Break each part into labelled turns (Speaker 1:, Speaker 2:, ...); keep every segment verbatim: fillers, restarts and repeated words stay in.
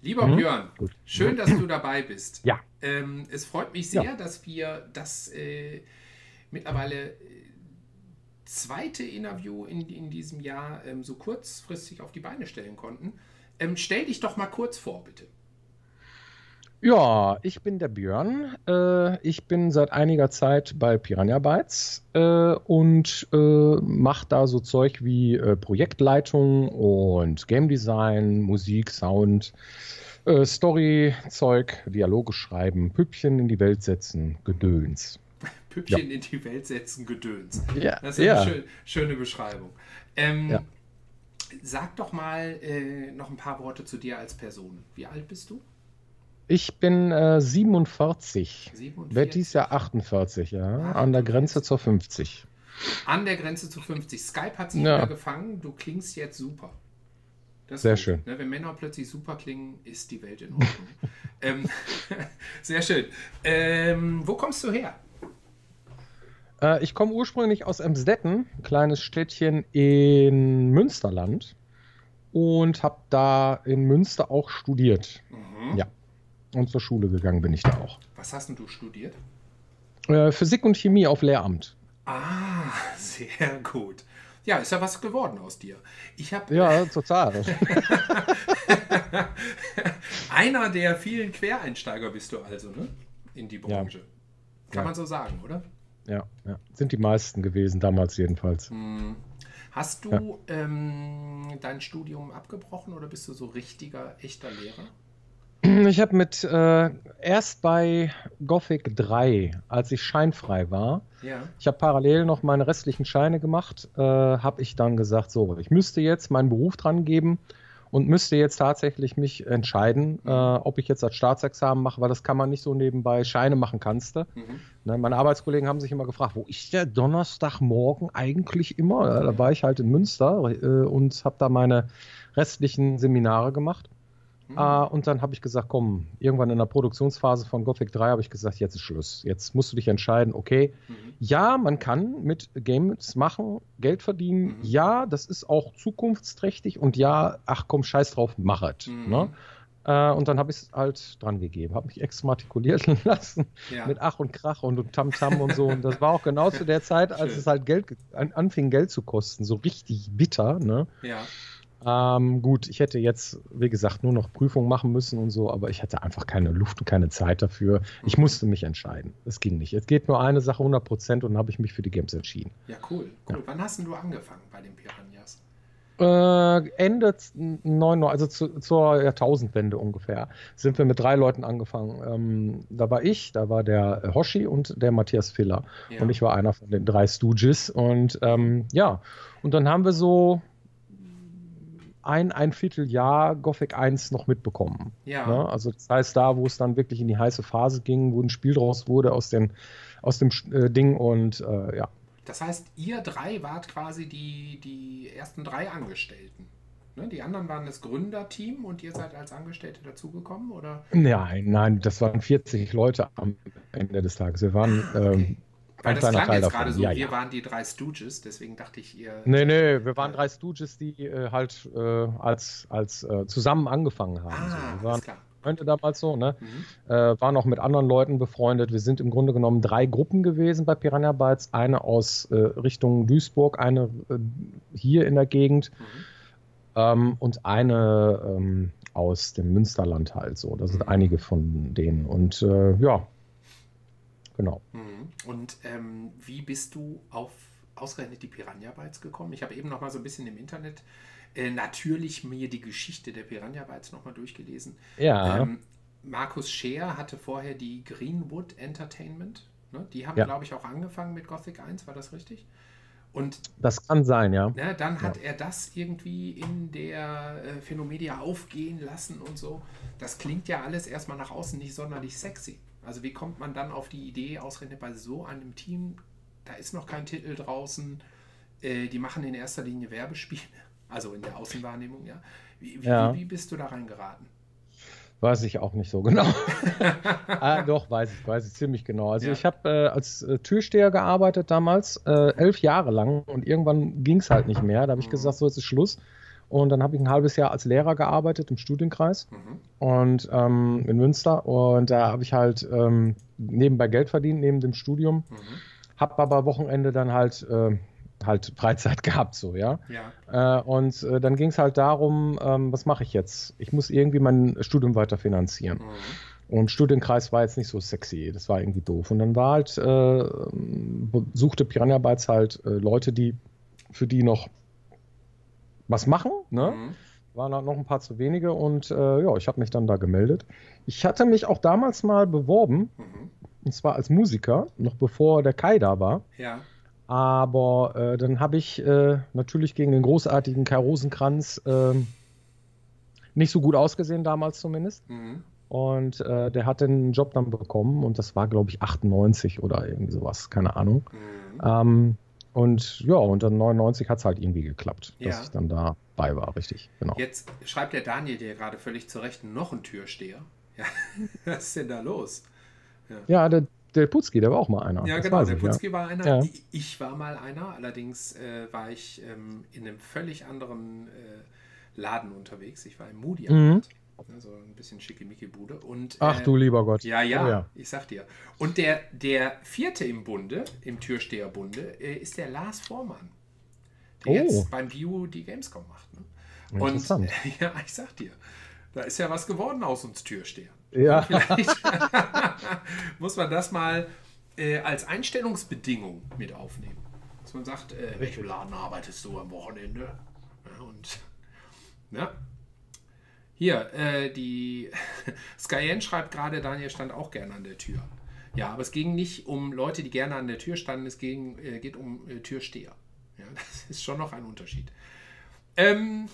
Speaker 1: Lieber
Speaker 2: Mhm.
Speaker 1: Björn,
Speaker 2: Gut.
Speaker 1: schön, dass du dabei bist.
Speaker 2: Ja.
Speaker 1: Ähm, es freut mich sehr,
Speaker 2: Ja.
Speaker 1: dass wir das äh, mittlerweile äh, zweite Interview in, in diesem Jahr ähm, so kurzfristig auf die Beine stellen konnten. Ähm, stell dich doch mal kurz vor, bitte.
Speaker 2: Ja, ich bin der Björn. Äh, ich bin seit einiger Zeit bei Piranha Bytes äh, und äh, mache da so Zeug wie äh, Projektleitung und Game Design, Musik, Sound, äh, Story-Zeug, Dialoge schreiben, Püppchen in die Welt setzen, Gedöns. Ja.
Speaker 1: Püppchen in die Welt setzen, Gedöns.
Speaker 2: Ja,
Speaker 1: Das ist eine
Speaker 2: ja,
Speaker 1: schön, schöne Beschreibung.
Speaker 2: ja.
Speaker 1: Ähm, sag doch mal äh, noch ein paar Worte zu dir als Person. Wie alt bist du?
Speaker 2: Ich bin äh, siebenundvierzig, werde dieses
Speaker 1: siebenundvierzig.
Speaker 2: Jahr achtundvierzig, ja,
Speaker 1: Ach
Speaker 2: an der
Speaker 1: du
Speaker 2: Grenze
Speaker 1: Scheiße.
Speaker 2: zur fünfzig.
Speaker 1: An der Grenze zu fünfzig. Skype hat sich wieder
Speaker 2: Ja,
Speaker 1: gefangen. Du klingst jetzt super. Das ist
Speaker 2: sehr
Speaker 1: gut.
Speaker 2: schön.
Speaker 1: Ne? Wenn Männer plötzlich super klingen, ist die Welt in Ordnung. ähm, sehr schön. Ähm, wo kommst du her?
Speaker 2: Äh, ich komme ursprünglich aus Emsdetten, ein kleines Städtchen in Münsterland, und habe da in Münster auch studiert.
Speaker 1: Mhm.
Speaker 2: Ja, und zur Schule gegangen bin ich da auch.
Speaker 1: Was hast denn du studiert?
Speaker 2: Äh, Physik und Chemie auf Lehramt.
Speaker 1: Ah, sehr gut. Ja, ist ja was geworden aus dir. Ich habe
Speaker 2: Ja, total.
Speaker 1: einer der vielen Quereinsteiger bist du also, ne? In die
Speaker 2: Ja,
Speaker 1: Branche. Kann
Speaker 2: ja,
Speaker 1: man so sagen, oder?
Speaker 2: ja, ja. Sind die meisten gewesen, damals jedenfalls.
Speaker 1: Hast
Speaker 2: Ja.
Speaker 1: du ähm, dein Studium abgebrochen oder bist du so richtiger, echter Lehrer?
Speaker 2: Ich habe mit äh, erst bei Gothic drei, als ich scheinfrei war,
Speaker 1: Ja.
Speaker 2: ich habe parallel noch meine restlichen Scheine gemacht, äh, habe ich dann gesagt, so, ich müsste jetzt meinen Beruf dran geben und müsste jetzt tatsächlich mich entscheiden, äh,
Speaker 1: Mhm.
Speaker 2: ob ich jetzt das Staatsexamen mache, weil das kann man nicht so nebenbei. Scheine machen kannst du.
Speaker 1: Mhm.
Speaker 2: Ne, meine Arbeitskollegen haben sich immer gefragt, wo ist der Donnerstagmorgen eigentlich immer? Ja, da
Speaker 1: Ja.
Speaker 2: war ich halt in Münster äh, und habe da meine restlichen Seminare gemacht.
Speaker 1: Mhm.
Speaker 2: Ah, und dann habe ich gesagt, komm, irgendwann in der Produktionsphase von Gothic drei habe ich gesagt, jetzt ist Schluss. Jetzt musst du dich entscheiden, okay,
Speaker 1: Mhm.
Speaker 2: ja, man kann mit Games machen, Geld verdienen,
Speaker 1: Mhm.
Speaker 2: ja, das ist auch zukunftsträchtig und ja, ach komm, scheiß drauf, mach es. Ne?
Speaker 1: Mhm.
Speaker 2: Äh, und dann habe ich es halt dran gegeben, habe mich exmatrikulieren lassen
Speaker 1: Ja,
Speaker 2: mit Ach und Krach und, und Tamtam und so. Und das war auch genau zu der Zeit, als
Speaker 1: schön.
Speaker 2: es halt Geld ge- an, anfing, Geld zu kosten, so richtig bitter. Ne?
Speaker 1: Ja.
Speaker 2: Ähm, gut, ich hätte jetzt, wie gesagt, nur noch Prüfungen machen müssen und so, aber ich hatte einfach keine Luft und keine Zeit dafür. Ich
Speaker 1: Mhm.
Speaker 2: musste mich entscheiden. Es ging nicht. Es geht nur eine Sache hundert Prozent und dann habe ich mich für die Games entschieden.
Speaker 1: Ja, cool,
Speaker 2: Ja.
Speaker 1: cool. Wann hast denn du angefangen bei den Piranhas?
Speaker 2: Äh, Ende neunundneunzig, also zu, zur Jahrtausendwende ungefähr, sind wir mit drei Leuten angefangen. Ähm, da war ich, da war der Hoshi und der Matthias Filler. Und
Speaker 1: Ja.
Speaker 2: ich war einer von den drei Stooges. Und
Speaker 1: Mhm.
Speaker 2: ähm, ja, und dann haben wir so ein, ein Vierteljahr Gothic eins noch mitbekommen.
Speaker 1: Ja.
Speaker 2: Ne? Also das heißt, da, wo es dann wirklich in die heiße Phase ging, wo ein Spiel draus wurde aus, den, aus dem äh, Ding und äh, ja.
Speaker 1: Das heißt, ihr drei wart quasi die, die ersten drei Angestellten. Ne? Die anderen waren das Gründerteam und ihr seid als Angestellte dazugekommen, oder?
Speaker 2: Nein, nein, das waren vierzig Leute am Ende des Tages. Wir waren
Speaker 1: Ah, okay.
Speaker 2: ähm,
Speaker 1: Weil
Speaker 2: ein
Speaker 1: das
Speaker 2: kleiner
Speaker 1: klang
Speaker 2: Teil
Speaker 1: jetzt gerade
Speaker 2: davon.
Speaker 1: so,
Speaker 2: Ja,
Speaker 1: wir
Speaker 2: ja.
Speaker 1: waren die drei Stooges, deswegen dachte ich, ihr
Speaker 2: Nee,
Speaker 1: seid
Speaker 2: nee, wir waren
Speaker 1: Teil.
Speaker 2: drei Stooges, die äh, halt äh, als, als äh, zusammen angefangen haben. So.
Speaker 1: Ah,
Speaker 2: Wir
Speaker 1: alles
Speaker 2: waren
Speaker 1: klar.
Speaker 2: Freunde damals so, ne?
Speaker 1: Mhm.
Speaker 2: Äh, waren auch mit anderen Leuten befreundet. Wir sind im Grunde genommen drei Gruppen gewesen bei Piranha Bytes. Eine aus äh, Richtung Duisburg, eine äh, hier in der Gegend
Speaker 1: Mhm.
Speaker 2: ähm, und eine ähm, aus dem Münsterland halt so. Das sind
Speaker 1: Mhm.
Speaker 2: einige von denen. Und äh, ja, genau.
Speaker 1: Mhm. Und ähm, wie bist du auf ausgerechnet die Piranha Bytes gekommen? Ich habe eben noch mal so ein bisschen im Internet äh, natürlich mir die Geschichte der Piranha Bytes noch mal durchgelesen.
Speaker 2: Ja,
Speaker 1: Ähm, Markus Scheer hatte vorher die Greenwood Entertainment. Ne? Die haben,
Speaker 2: ja,
Speaker 1: glaube ich, auch angefangen mit Gothic eins, war das richtig? Und
Speaker 2: das kann sein, ja.
Speaker 1: ne, dann
Speaker 2: Ja,
Speaker 1: hat er das irgendwie in der äh, Phänomedia aufgehen lassen und so. Das klingt ja alles erstmal nach außen nicht sonderlich sexy. Also wie kommt man dann auf die Idee, ausgerechnet bei so einem Team, da ist noch kein Titel draußen, äh, die machen in erster Linie Werbespiele, also in der Außenwahrnehmung, ja. Wie, wie, wie
Speaker 2: ja,
Speaker 1: wie bist du da reingeraten?
Speaker 2: weiß ich auch nicht so genau. Ah, doch, weiß ich, weiß ich ziemlich genau. Also
Speaker 1: Ja.
Speaker 2: ich habe äh, als äh, Türsteher gearbeitet damals, äh, elf Jahre lang und irgendwann ging es halt nicht mehr. Da habe ich
Speaker 1: Mhm.
Speaker 2: gesagt, so jetzt ist Schluss. Und dann habe ich ein halbes Jahr als Lehrer gearbeitet im Studienkreis
Speaker 1: Mhm.
Speaker 2: und ähm, in Münster. Und da habe ich halt ähm, nebenbei Geld verdient, neben dem Studium.
Speaker 1: Mhm.
Speaker 2: Habe aber Wochenende dann halt, äh, halt Freizeit gehabt, so, ja.
Speaker 1: Ja.
Speaker 2: Äh, und äh, dann ging es halt darum, ähm, was mache ich jetzt? Ich muss irgendwie mein Studium weiter finanzieren.
Speaker 1: Mhm.
Speaker 2: Und Studienkreis war jetzt nicht so sexy, das war irgendwie doof. Und dann war halt, äh, suchte Piranha Bytes halt äh, Leute, die für die noch was machen, ne?
Speaker 1: Mhm.
Speaker 2: Waren halt noch ein paar zu wenige und äh, ja, ich habe mich dann da gemeldet. Ich hatte mich auch damals mal beworben,
Speaker 1: Mhm.
Speaker 2: und zwar als Musiker, noch bevor der Kai da war.
Speaker 1: Ja.
Speaker 2: Aber äh, dann habe ich äh, natürlich gegen den großartigen Kai Rosenkranz äh, nicht so gut ausgesehen, damals zumindest.
Speaker 1: Mhm.
Speaker 2: Und äh, der hat den Job dann bekommen und das war, glaube ich, achtundneunzig oder irgendwie sowas, keine Ahnung.
Speaker 1: Mhm.
Speaker 2: Ähm, und ja, und dann neunundneunzig hat es halt irgendwie geklappt,
Speaker 1: Ja.
Speaker 2: dass ich dann dabei war, richtig, genau.
Speaker 1: Jetzt schreibt der Daniel dir gerade völlig zu Recht noch ein Türsteher. Ja. Was ist denn da los?
Speaker 2: Ja, der, der Putzki, der war auch mal einer.
Speaker 1: Ja,
Speaker 2: das
Speaker 1: genau,
Speaker 2: weiß
Speaker 1: der
Speaker 2: ich,
Speaker 1: Putzki war einer.
Speaker 2: Ja.
Speaker 1: Ich, ich war mal einer, allerdings äh, war ich ähm, in einem völlig anderen äh, Laden unterwegs. Ich war im Moody
Speaker 2: Mhm.
Speaker 1: also ein bisschen schickimicki-Bude. Und,
Speaker 2: Ach
Speaker 1: äh,
Speaker 2: du lieber Gott.
Speaker 1: Ja, ja,
Speaker 2: Oh, ja.
Speaker 1: ich sag dir. Und der, der vierte im Bunde, im Türsteherbunde, äh, ist der Lars Vormann, der
Speaker 2: Oh.
Speaker 1: jetzt beim View die Gamescom macht. Ne? Und
Speaker 2: Interessant.
Speaker 1: äh, ja, ich sag dir, da ist ja was geworden aus uns Türstehern.
Speaker 2: Ja.
Speaker 1: Vielleicht muss man das mal äh, als Einstellungsbedingung mit aufnehmen. Dass man sagt, äh, in welchem Laden arbeitest du am Wochenende? Ja, und ja. Hier, äh, die Skyen schreibt gerade, Daniel stand auch gerne an der Tür. Ja, aber es ging nicht um Leute, die gerne an der Tür standen, es ging, äh, geht um äh, Türsteher. Ja, das ist schon noch ein Unterschied. Ähm,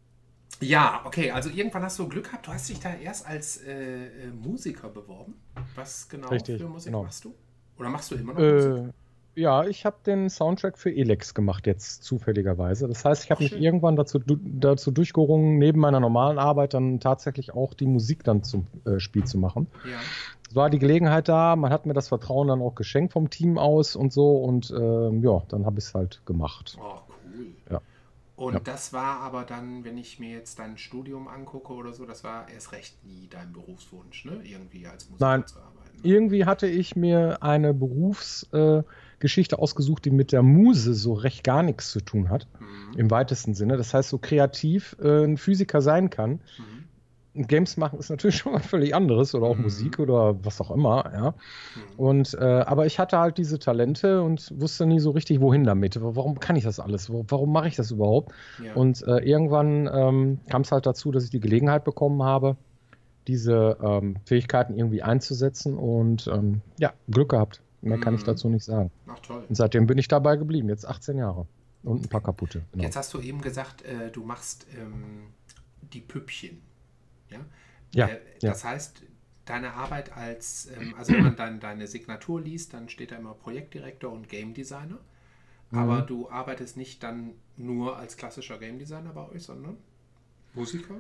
Speaker 1: ja, okay, also irgendwann hast du Glück gehabt, du hast dich da erst als äh, äh, Musiker beworben. Was genau
Speaker 2: Richtig,
Speaker 1: für Musik
Speaker 2: genau.
Speaker 1: machst du? Oder machst du immer noch Musik?
Speaker 2: Äh, ja, ich habe den Soundtrack für Elex gemacht jetzt zufälligerweise. Das heißt, ich habe
Speaker 1: Ach,
Speaker 2: mich
Speaker 1: schön.
Speaker 2: irgendwann dazu, du- dazu durchgerungen, neben meiner normalen Arbeit dann tatsächlich auch die Musik dann zum äh, Spiel zu machen.
Speaker 1: Ja.
Speaker 2: Es war die Gelegenheit da, man hat mir das Vertrauen dann auch geschenkt vom Team aus und so und ähm, ja, dann habe ich es halt gemacht.
Speaker 1: Oh, cool.
Speaker 2: Ja.
Speaker 1: Und
Speaker 2: Ja.
Speaker 1: das war aber dann, wenn ich mir jetzt dein Studium angucke oder so, das war erst recht nie dein Berufswunsch, ne? Irgendwie als Musiker
Speaker 2: Nein.
Speaker 1: zu arbeiten.
Speaker 2: Irgendwie hatte ich mir eine Berufsgeschichte äh, Geschichte ausgesucht, die mit der Muse so recht gar nichts zu tun hat,
Speaker 1: Mhm.
Speaker 2: im weitesten Sinne. Das heißt, so kreativ äh, ein Physiker sein kann.
Speaker 1: Mhm.
Speaker 2: Games machen ist natürlich schon was völlig anderes oder auch
Speaker 1: Mhm.
Speaker 2: Musik oder was auch immer, ja.
Speaker 1: Mhm.
Speaker 2: Und äh, aber ich hatte halt diese Talente und wusste nie so richtig, wohin damit. Warum kann ich das alles? Wo- Warum mache ich das überhaupt?
Speaker 1: Ja.
Speaker 2: Und äh, irgendwann ähm, kam es halt dazu, dass ich die Gelegenheit bekommen habe, diese ähm, Fähigkeiten irgendwie einzusetzen und ähm, ja, Glück gehabt. Mehr kann ich
Speaker 1: Mhm.
Speaker 2: dazu nicht sagen.
Speaker 1: Ach toll.
Speaker 2: Und seitdem bin ich dabei geblieben, jetzt achtzehn Jahre. Und ein paar kaputte. Genau.
Speaker 1: Jetzt hast du eben gesagt, äh, du machst ähm, die Püppchen. Ja,
Speaker 2: Ja,
Speaker 1: äh,
Speaker 2: ja.
Speaker 1: das heißt, deine Arbeit als, ähm, also wenn man dein, deine Signatur liest, dann steht da immer Projektdirektor und Game Designer. Aber
Speaker 2: Mhm.
Speaker 1: du arbeitest nicht dann nur als klassischer Game Designer bei euch, sondern Musiker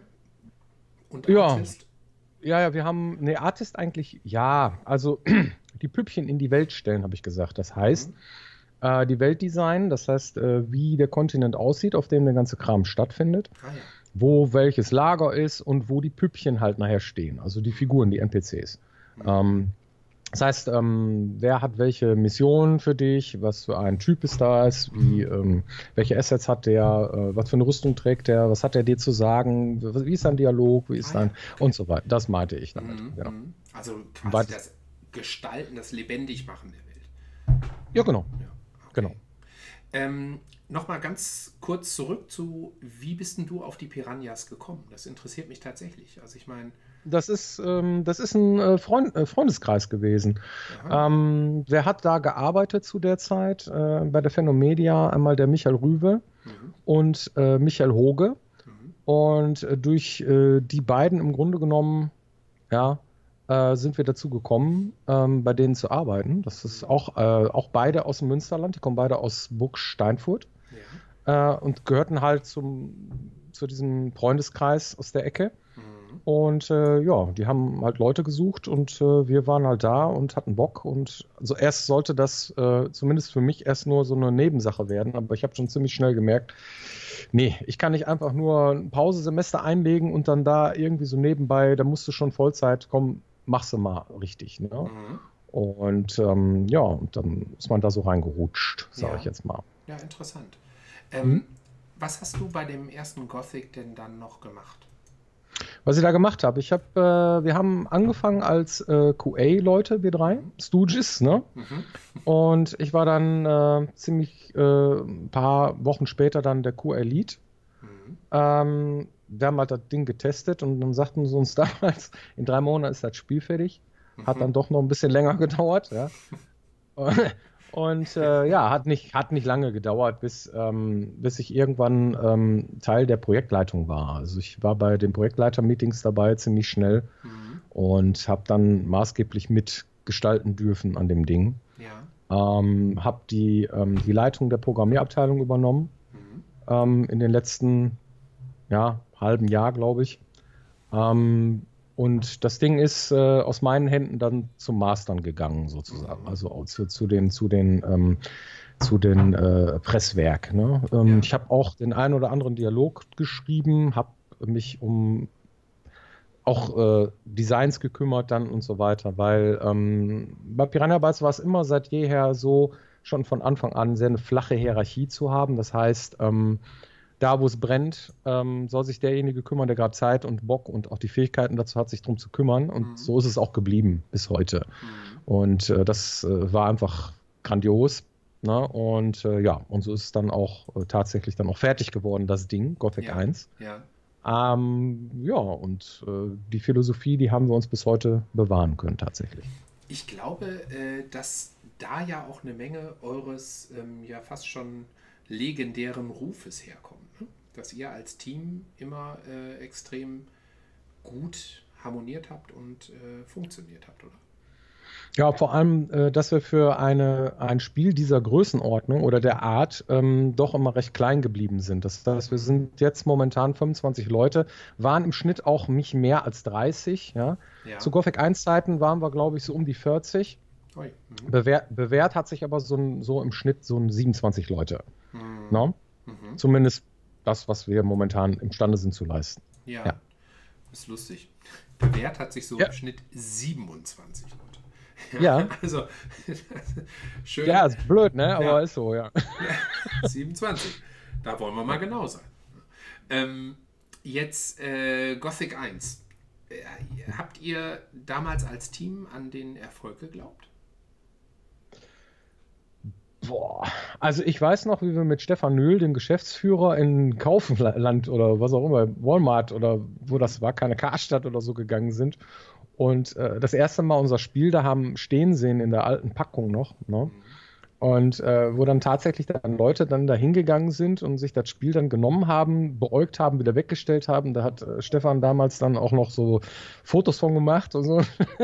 Speaker 1: und
Speaker 2: Ja.
Speaker 1: Artist.
Speaker 2: Ja, ja, wir haben, ne, Artist eigentlich, ja, also die Püppchen in die Welt stellen, habe ich gesagt. Das heißt,
Speaker 1: Mhm.
Speaker 2: äh, die Welt designen, das heißt, äh, wie der Kontinent aussieht, auf dem der ganze Kram stattfindet,
Speaker 1: Ah ja.
Speaker 2: wo welches Lager ist und wo die Püppchen halt nachher stehen, also die Figuren, die N P Cs.
Speaker 1: Mhm.
Speaker 2: Ähm, das heißt, ähm, wer hat welche Missionen für dich, was für ein Typ ist das, wie, ähm, welche Assets hat der, äh, was für eine Rüstung trägt der, was hat er dir zu sagen, wie ist sein Dialog, wie ist
Speaker 1: Ah,
Speaker 2: sein
Speaker 1: ja, okay.
Speaker 2: und so weiter. Das meinte ich damit.
Speaker 1: Mhm.
Speaker 2: Genau.
Speaker 1: Mhm. Also quasi
Speaker 2: Weit-
Speaker 1: das Gestalten, das Lebendigmachen der Welt.
Speaker 2: Ja, genau.
Speaker 1: Ja, okay.
Speaker 2: Genau.
Speaker 1: Ähm, Nochmal ganz kurz zurück zu, wie bist denn du auf die Piranhas gekommen? Das interessiert mich tatsächlich. Also ich meine,
Speaker 2: Das ist, ähm, das ist ein äh, Freund, äh, Freundeskreis gewesen.
Speaker 1: aha,
Speaker 2: Ähm, wer hat da gearbeitet zu der Zeit? Äh, bei der Phänomedia einmal der Michael Rüwe
Speaker 1: mhm,
Speaker 2: und äh, Michael Hoge.
Speaker 1: mhm,
Speaker 2: Und äh, durch äh, die beiden im Grunde genommen, ja, äh, sind wir dazu gekommen, ähm, bei denen zu arbeiten. Das ist auch, äh, auch beide aus dem Münsterland, die kommen beide aus Burg Steinfurt
Speaker 1: ja,
Speaker 2: äh, und gehörten halt zum, zu diesem Freundeskreis aus der Ecke.
Speaker 1: mhm,
Speaker 2: Und äh, ja, die haben halt Leute gesucht und äh, wir waren halt da und hatten Bock. Und also erst sollte das äh, zumindest für mich erst nur so eine Nebensache werden, aber ich habe schon ziemlich schnell gemerkt, Nee, ich kann nicht einfach nur ein Pausesemester einlegen und dann da irgendwie so nebenbei, da musst du schon Vollzeit, komm, machst du mal richtig. Ne?
Speaker 1: Mhm.
Speaker 2: Und ähm, ja, und dann ist man da so reingerutscht, sage
Speaker 1: Ja.
Speaker 2: ich jetzt mal.
Speaker 1: Ja, interessant. Ähm,
Speaker 2: Hm?
Speaker 1: Was hast du bei dem ersten Gothic denn dann noch gemacht?
Speaker 2: Was ich da gemacht habe, ich habe, äh, wir haben angefangen als äh, Q A-Leute, wir drei,
Speaker 1: Mhm.
Speaker 2: Stooges, ne?
Speaker 1: Mhm.
Speaker 2: Und ich war dann äh, ziemlich äh, ein paar Wochen später dann der Q A-Lead.
Speaker 1: Mhm.
Speaker 2: Ähm, wir haben halt das Ding getestet und dann sagten sie uns damals, in drei Monaten ist das Spiel fertig. Hat dann
Speaker 1: Mhm.
Speaker 2: doch noch ein bisschen länger gedauert, ja. Und äh, ja, hat nicht, hat nicht lange gedauert, bis, ähm, bis ich irgendwann ähm, Teil der Projektleitung war. Also ich war bei den Projektleiter-Meetings dabei ziemlich schnell
Speaker 1: Mhm.
Speaker 2: und habe dann maßgeblich mitgestalten dürfen an dem Ding.
Speaker 1: Ja.
Speaker 2: Ähm, habe die, ähm, die Leitung der Programmierabteilung übernommen
Speaker 1: Mhm.
Speaker 2: ähm, in den letzten ja, halben Jahr, glaube ich. Ähm, und das Ding ist äh, aus meinen Händen dann zum Mastern gegangen, sozusagen.
Speaker 1: Mhm.
Speaker 2: Also auch zu, zu den, zu den, ähm, zu den äh, Presswerk. Ne? Ähm,
Speaker 1: Ja.
Speaker 2: ich habe auch den einen oder anderen Dialog geschrieben, habe mich um auch äh, Designs gekümmert dann und so weiter, weil ähm, bei Piranha Bytes war es immer seit jeher so, schon von Anfang an sehr eine flache Hierarchie zu haben. Das heißt, ähm, da wo es brennt, ähm, soll sich derjenige kümmern, der gerade Zeit und Bock und auch die Fähigkeiten dazu hat, sich drum zu kümmern. Und
Speaker 1: Mhm.
Speaker 2: so ist es auch geblieben bis heute.
Speaker 1: Mhm.
Speaker 2: Und äh, das äh, war einfach grandios. Ne? Und äh, ja, und so ist es dann auch äh, tatsächlich dann auch fertig geworden, das Ding, Gothic
Speaker 1: Ja.
Speaker 2: eins.
Speaker 1: Ja.
Speaker 2: Ähm, ja, und äh, die Philosophie, die haben wir uns bis heute bewahren können, tatsächlich.
Speaker 1: Ich glaube, äh, dass da ja auch eine Menge eures ähm, ja fast schon legendären Rufes herkommt. Ne? Dass ihr als Team immer äh, extrem gut harmoniert habt und äh, funktioniert habt, oder?
Speaker 2: Ja, vor allem, äh, dass wir für eine, ein Spiel dieser Größenordnung oder der Art ähm, doch immer recht klein geblieben sind. Das heißt, wir
Speaker 1: Mhm.
Speaker 2: sind jetzt momentan fünfundzwanzig Leute, waren im Schnitt auch nicht mehr als dreißig. Ja. Zu
Speaker 1: Ja.
Speaker 2: Gothic eins Zeiten waren wir, glaube ich, so um die vierzig.
Speaker 1: Ui. Mhm.
Speaker 2: Bewährt, bewährt hat sich aber so, ein, so im Schnitt so ein siebenundzwanzig Leute.
Speaker 1: Mhm.
Speaker 2: No?
Speaker 1: Mhm.
Speaker 2: Zumindest das, was wir momentan imstande sind zu leisten.
Speaker 1: Ja,
Speaker 2: Ja.
Speaker 1: ist lustig. Bewährt hat sich so
Speaker 2: Ja.
Speaker 1: im Schnitt siebenundzwanzig Leute.
Speaker 2: Ja.
Speaker 1: Also, schön.
Speaker 2: Ja, ist blöd, ne? Aber
Speaker 1: Ja.
Speaker 2: ist so, ja.
Speaker 1: Ja, siebenundzwanzig. Da wollen wir mal genau sein. Ähm, jetzt äh, Gothic eins. Äh, habt ihr damals als Team an den Erfolg geglaubt?
Speaker 2: Boah, also ich weiß noch, wie wir mit Stefan Nöhl, dem Geschäftsführer in Kaufland oder was auch immer, Walmart oder wo das war, keine Karstadt oder so gegangen sind und äh, das erste Mal unser Spiel da haben stehen sehen in der alten Packung noch, ne?
Speaker 1: Mhm.
Speaker 2: Und äh, wo dann tatsächlich dann Leute dann da hingegangen sind und sich das Spiel dann genommen haben, beäugt haben, wieder weggestellt haben. Da hat äh, Stefan damals dann auch noch so Fotos von gemacht und so.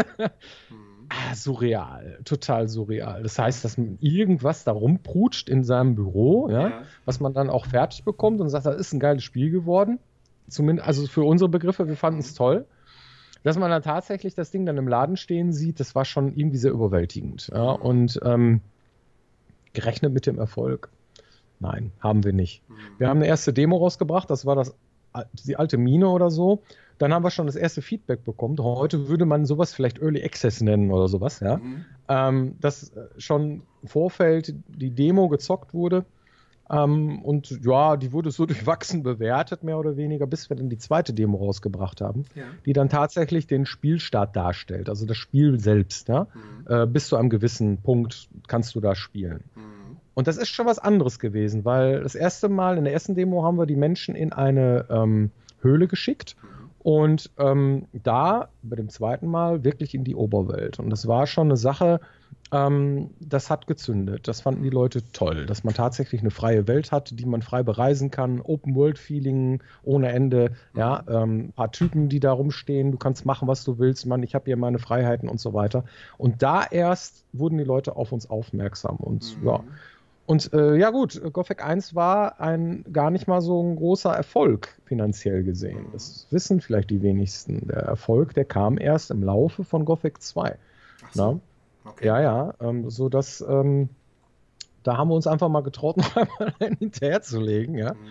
Speaker 1: Mhm.
Speaker 2: Ah, surreal, total surreal. Das heißt, dass man irgendwas da rumprutscht in seinem Büro, ja,
Speaker 1: Ja.
Speaker 2: was man dann auch fertig bekommt und sagt, das ist ein geiles Spiel geworden. Zumindest, also für unsere Begriffe, wir fanden es toll. Dass man dann tatsächlich das Ding dann im Laden stehen sieht, das war schon irgendwie sehr überwältigend. Ja.
Speaker 1: Mhm.
Speaker 2: Und ähm, gerechnet mit dem Erfolg? Nein, haben wir nicht.
Speaker 1: Mhm.
Speaker 2: Wir haben eine erste Demo rausgebracht, das war das, die alte Mine oder so. Dann haben wir schon das erste Feedback bekommen. Heute würde man sowas vielleicht Early Access nennen oder sowas, ja.
Speaker 1: Mhm.
Speaker 2: Ähm, dass schon im Vorfeld die Demo gezockt wurde. Ähm, und ja, die wurde so durchwachsen bewertet, mehr oder weniger, bis wir dann die zweite Demo rausgebracht haben,
Speaker 1: Ja.
Speaker 2: die dann tatsächlich den Spielstart darstellt, also das Spiel selbst. Ja?
Speaker 1: Mhm.
Speaker 2: Äh, bis zu einem gewissen Punkt kannst du da spielen.
Speaker 1: Mhm.
Speaker 2: Und das ist schon was anderes gewesen, weil das erste Mal, in der ersten Demo haben wir die Menschen in eine ähm, Höhle geschickt
Speaker 1: Mhm.
Speaker 2: und ähm, da bei dem zweiten Mal wirklich in die Oberwelt. Und das war schon eine Sache, ähm, das hat gezündet. Das fanden die Leute toll, dass man tatsächlich eine freie Welt hat, die man frei bereisen kann, Open-World-Feeling ohne Ende, ja, ähm, ein paar Typen, die da rumstehen, du kannst machen, was du willst, Mann, ich habe hier meine Freiheiten und so weiter. Und da erst wurden die Leute auf uns aufmerksam und
Speaker 1: Mhm.
Speaker 2: ja. Und äh, ja gut, Gothic eins war ein gar nicht mal so ein großer Erfolg finanziell gesehen.
Speaker 1: Mhm.
Speaker 2: Das wissen vielleicht die wenigsten. Der Erfolg, der kam erst im Laufe von Gothic zwei.
Speaker 1: Ach so.
Speaker 2: Na?
Speaker 1: Okay.
Speaker 2: Ja, ja, ähm, so dass ähm, da haben wir uns einfach mal getraut, noch einmal einen hinterherzulegen, ja.
Speaker 1: Mhm.